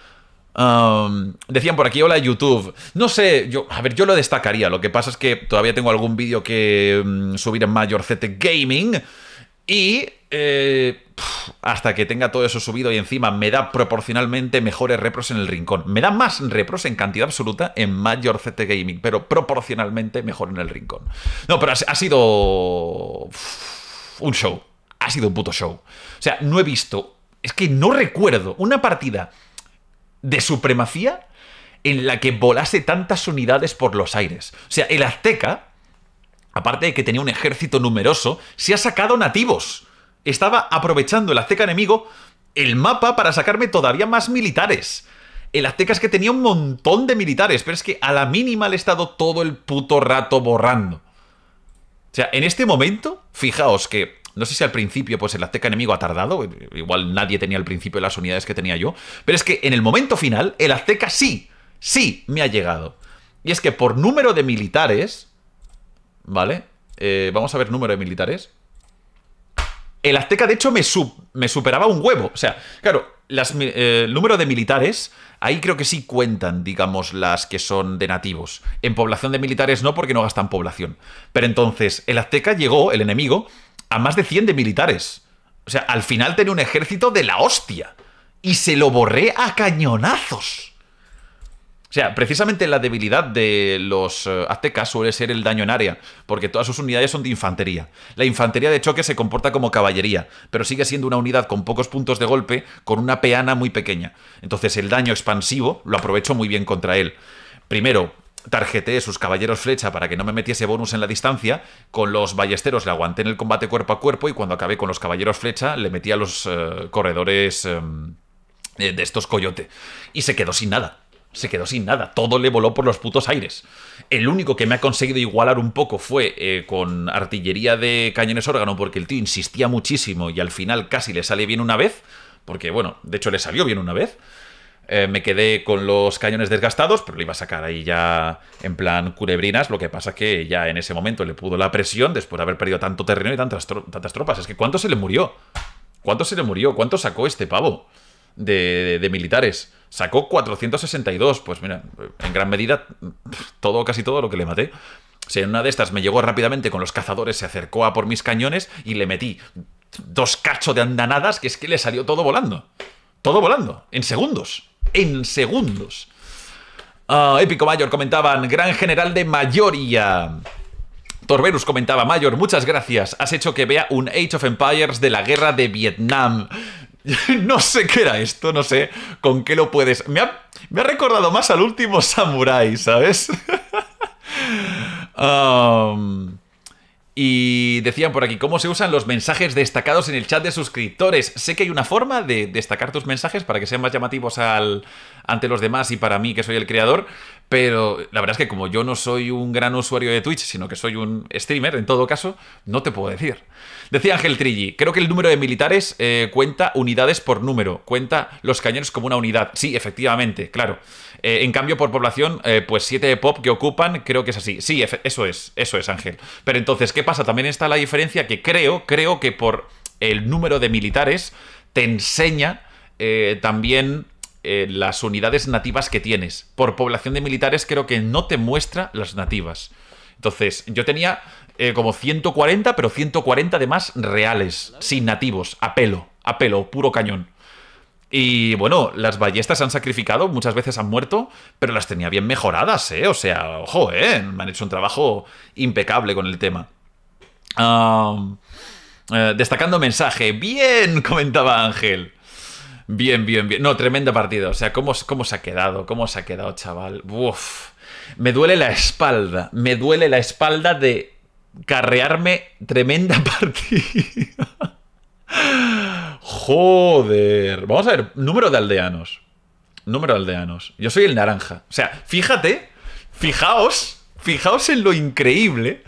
Um, decían por aquí, hola YouTube. No sé, yo, a ver, yo lo destacaría. Lo que pasa es que todavía tengo algún vídeo que um, subir en Mayorcete Gaming. Y eh, pff, hasta que tenga todo eso subido y encima me da proporcionalmente mejores repros en el rincón. Me da más repros en cantidad absoluta en Mayorcete Gaming, pero proporcionalmente mejor en el rincón. No, pero ha, ha sido uf, un show. ha sido un puto show. O sea, no he visto, es que no recuerdo una partida de supremacía en la que volase tantas unidades por los aires. O sea, el Azteca, aparte de que tenía un ejército numeroso, se ha sacado nativos. Estaba aprovechando el Azteca enemigo el mapa para sacarme todavía más militares. El Azteca es que tenía un montón de militares, pero es que a la mínima le he estado todo el puto rato borrando. O sea, en este momento, fijaos que, no sé si al principio pues el Azteca enemigo ha tardado, igual nadie tenía al principio las unidades que tenía yo, pero es que en el momento final, el Azteca sí, sí me ha llegado. Y es que por número de militares, ¿vale? Eh, vamos a ver número de militares. El Azteca, de hecho, me, sub, me superaba un huevo. O sea, claro, las, eh, el número de militares, ahí creo que sí cuentan, digamos, las que son de nativos. En población de militares no, porque no gastan población. Pero entonces, el Azteca llegó, el enemigo, a más de cien de militares. O sea, al final tenía un ejército de la hostia. Y se lo borré a cañonazos. O sea, precisamente la debilidad de los uh, aztecas suele ser el daño en área, porque todas sus unidades son de infantería. La infantería de choque se comporta como caballería, pero sigue siendo una unidad con pocos puntos de golpe, con una peana muy pequeña. Entonces el daño expansivo lo aprovecho muy bien contra él. Primero, tarjeteé sus caballeros flecha para que no me metiese bonus en la distancia. Con los ballesteros le aguanté en el combate cuerpo a cuerpo, y cuando acabé con los caballeros flecha le metí a los uh, corredores um, de estos coyote. Y se quedó sin nada. Se quedó sin nada, todo le voló por los putos aires. El único que me ha conseguido igualar un poco fue eh, con artillería de cañones órgano, porque el tío insistía muchísimo y al final casi le sale bien una vez, porque bueno, de hecho le salió bien una vez. Eh, me quedé con los cañones desgastados, pero le iba a sacar ahí ya en plan culebrinas. Lo que pasa es que ya en ese momento le pudo la presión después de haber perdido tanto terreno y tantas, tro tantas tropas. Es que ¿cuánto se le murió? ¿Cuánto se le murió? ¿Cuánto sacó este pavo de, de, de militares? Sacó cuatrocientos sesenta y dos, pues mira, en gran medida todo, casi todo lo que le maté. O sea, en una de estas me llegó rápidamente con los cazadores, se acercó a por mis cañones y le metí dos cachos de andanadas, que es que le salió todo volando. Todo volando, en segundos, en segundos. Uh, Épico Mayor comentaban, gran general de Mayoría. Torberus comentaba, Mayor, muchas gracias, has hecho que vea un Age of Empires de la guerra de Vietnam. No sé qué era esto, no sé con qué lo puedes... Me ha, me ha recordado más al último Samurai, ¿sabes? um, y decían por aquí, ¿cómo se usan los mensajes destacados en el chat de suscriptores? Sé que hay una forma de destacar tus mensajes para que sean más llamativos al, ante los demás y para mí, que soy el creador, pero la verdad es que como yo no soy un gran usuario de Twitch, sino que soy un streamer, en todo caso, no te puedo decir. Decía Ángel Trilli, creo que el número de militares eh, cuenta unidades por número, cuenta los cañones como una unidad. Sí, efectivamente, claro. Eh, en cambio, por población, eh, pues siete de pop que ocupan, creo que es así. Sí, eso es, eso es, Ángel. Pero entonces, ¿qué pasa? También está la diferencia que creo, creo que por el número de militares te enseña eh, también eh, las unidades nativas que tienes. Por población de militares creo que no te muestra las nativas. Entonces, yo tenía eh, como ciento cuarenta, pero ciento cuarenta además reales, sin nativos, a pelo, a pelo, puro cañón. Y bueno, las ballestas se han sacrificado, muchas veces han muerto, pero las tenía bien mejoradas, ¿eh? O sea, ojo, ¿eh? Me han hecho un trabajo impecable con el tema. Um, eh, destacando mensaje. Bien, comentaba Ángel. Bien, bien, bien. No, tremenda partida. O sea, ¿cómo, cómo se ha quedado? ¿Cómo se ha quedado, chaval? Uf. Me duele la espalda. Me duele la espalda de carrearme tremenda partida. Joder. Vamos a ver. Número de aldeanos. Número de aldeanos. Yo soy el naranja. O sea, fíjate. Fijaos. Fijaos en lo increíble.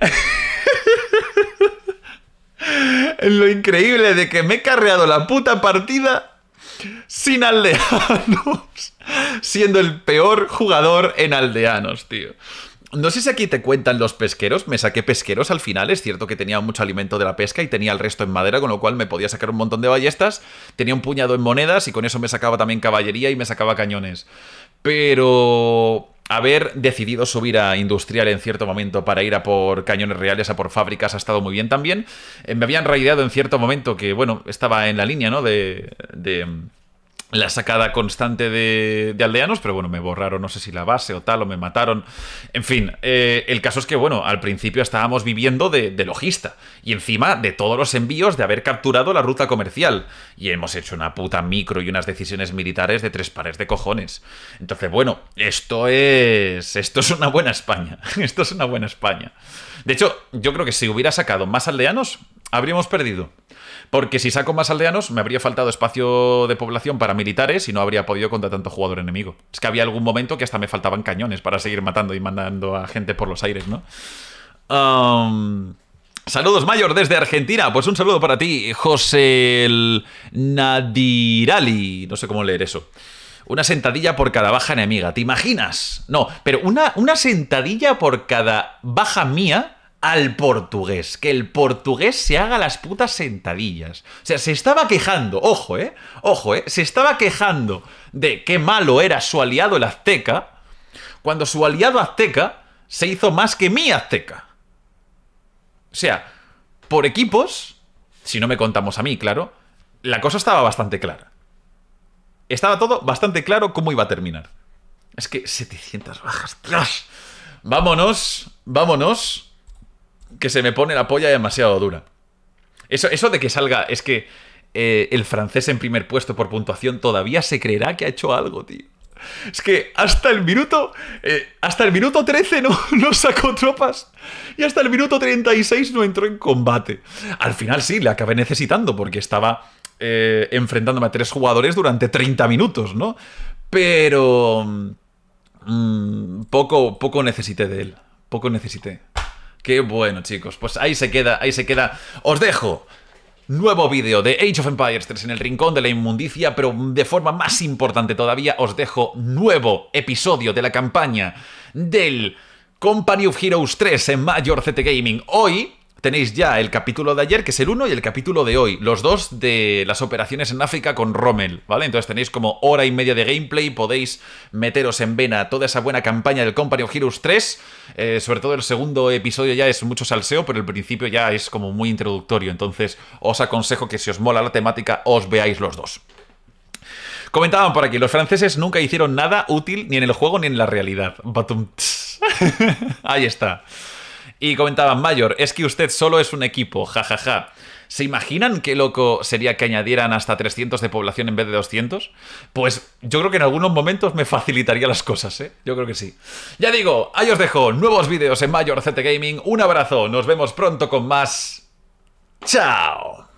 En lo increíble de que me he carreado la puta partida sin aldeanos, siendo el peor jugador en aldeanos, tío. No sé si aquí te cuentan los pesqueros. Me saqué pesqueros al final. Es cierto que tenía mucho alimento de la pesca y tenía el resto en madera, con lo cual me podía sacar un montón de ballestas. Tenía un puñado en monedas y con eso me sacaba también caballería y me sacaba cañones. Pero haber decidido subir a industrial en cierto momento para ir a por cañones reales, a por fábricas, ha estado muy bien también. Eh, me habían raideado en cierto momento que, bueno, estaba en la línea, ¿no? De... de la sacada constante de, de aldeanos, pero bueno, me borraron, no sé si la base o tal, o me mataron. En fin, eh, el caso es que, bueno, al principio estábamos viviendo de, de logista, y encima de todos los envíos de haber capturado la ruta comercial, y hemos hecho una puta micro y unas decisiones militares de tres pares de cojones. Entonces, bueno, esto es... esto es una buena España, esto es una buena España. De hecho, yo creo que si hubiera sacado más aldeanos, habríamos perdido. Porque si saco más aldeanos, me habría faltado espacio de población para militares y no habría podido contra tanto jugador enemigo. Es que había algún momento que hasta me faltaban cañones para seguir matando y mandando a gente por los aires, ¿no? Um, saludos, Mayor, desde Argentina. Pues un saludo para ti, José el Nadirali. No sé cómo leer eso. Una sentadilla por cada baja enemiga. ¿Te imaginas? No, pero una, una sentadilla por cada baja mía... al portugués, que el portugués se haga las putas sentadillas. O sea, se estaba quejando, ojo, eh, ojo, eh, se estaba quejando de qué malo era su aliado el azteca, cuando su aliado azteca se hizo más que mi azteca. O sea, por equipos, si no me contamos a mí, claro, la cosa estaba bastante clara. Estaba todo bastante claro cómo iba a terminar. Es que setecientas bajas, ¡Dios! Vámonos, vámonos... que se me pone la polla demasiado dura. Eso, eso de que salga... Es que eh, el francés en primer puesto por puntuación todavía se creerá que ha hecho algo, tío. Es que hasta el minuto... Eh, hasta el minuto trece no, no sacó tropas. Y hasta el minuto treinta y seis no entró en combate. Al final sí, le acabé necesitando porque estaba eh, enfrentándome a tres jugadores durante treinta minutos, ¿no? Pero... Mmm, poco, poco necesité de él. Poco necesité. Qué bueno, chicos. Pues ahí se queda, ahí se queda. Os dejo nuevo vídeo de Age of Empires tres en el rincón de la inmundicia, pero de forma más importante todavía os dejo nuevo episodio de la campaña del Company of Heroes tres en Major C T Gaming. Hoy tenéis ya el capítulo de ayer, que es el uno, y el capítulo de hoy, los dos de las operaciones en África con Rommel, ¿vale? Entonces tenéis como hora y media de gameplay, podéis meteros en vena toda esa buena campaña del Company of Heroes tres, eh, sobre todo el segundo episodio ya es mucho salseo, pero el principio ya es como muy introductorio, entonces os aconsejo que si os mola la temática, os veáis los dos. Comentaban por aquí, los franceses nunca hicieron nada útil ni en el juego ni en la realidad. Ahí está. Y comentaban, Mayor, es que usted solo es un equipo, jajaja. Ja, ja. ¿Se imaginan qué loco sería que añadieran hasta trescientos de población en vez de doscientos? Pues yo creo que en algunos momentos me facilitaría las cosas, ¿eh? Yo creo que sí. Ya digo, ahí os dejo nuevos vídeos en Major C T Gaming. Un abrazo, nos vemos pronto con más. ¡Chao!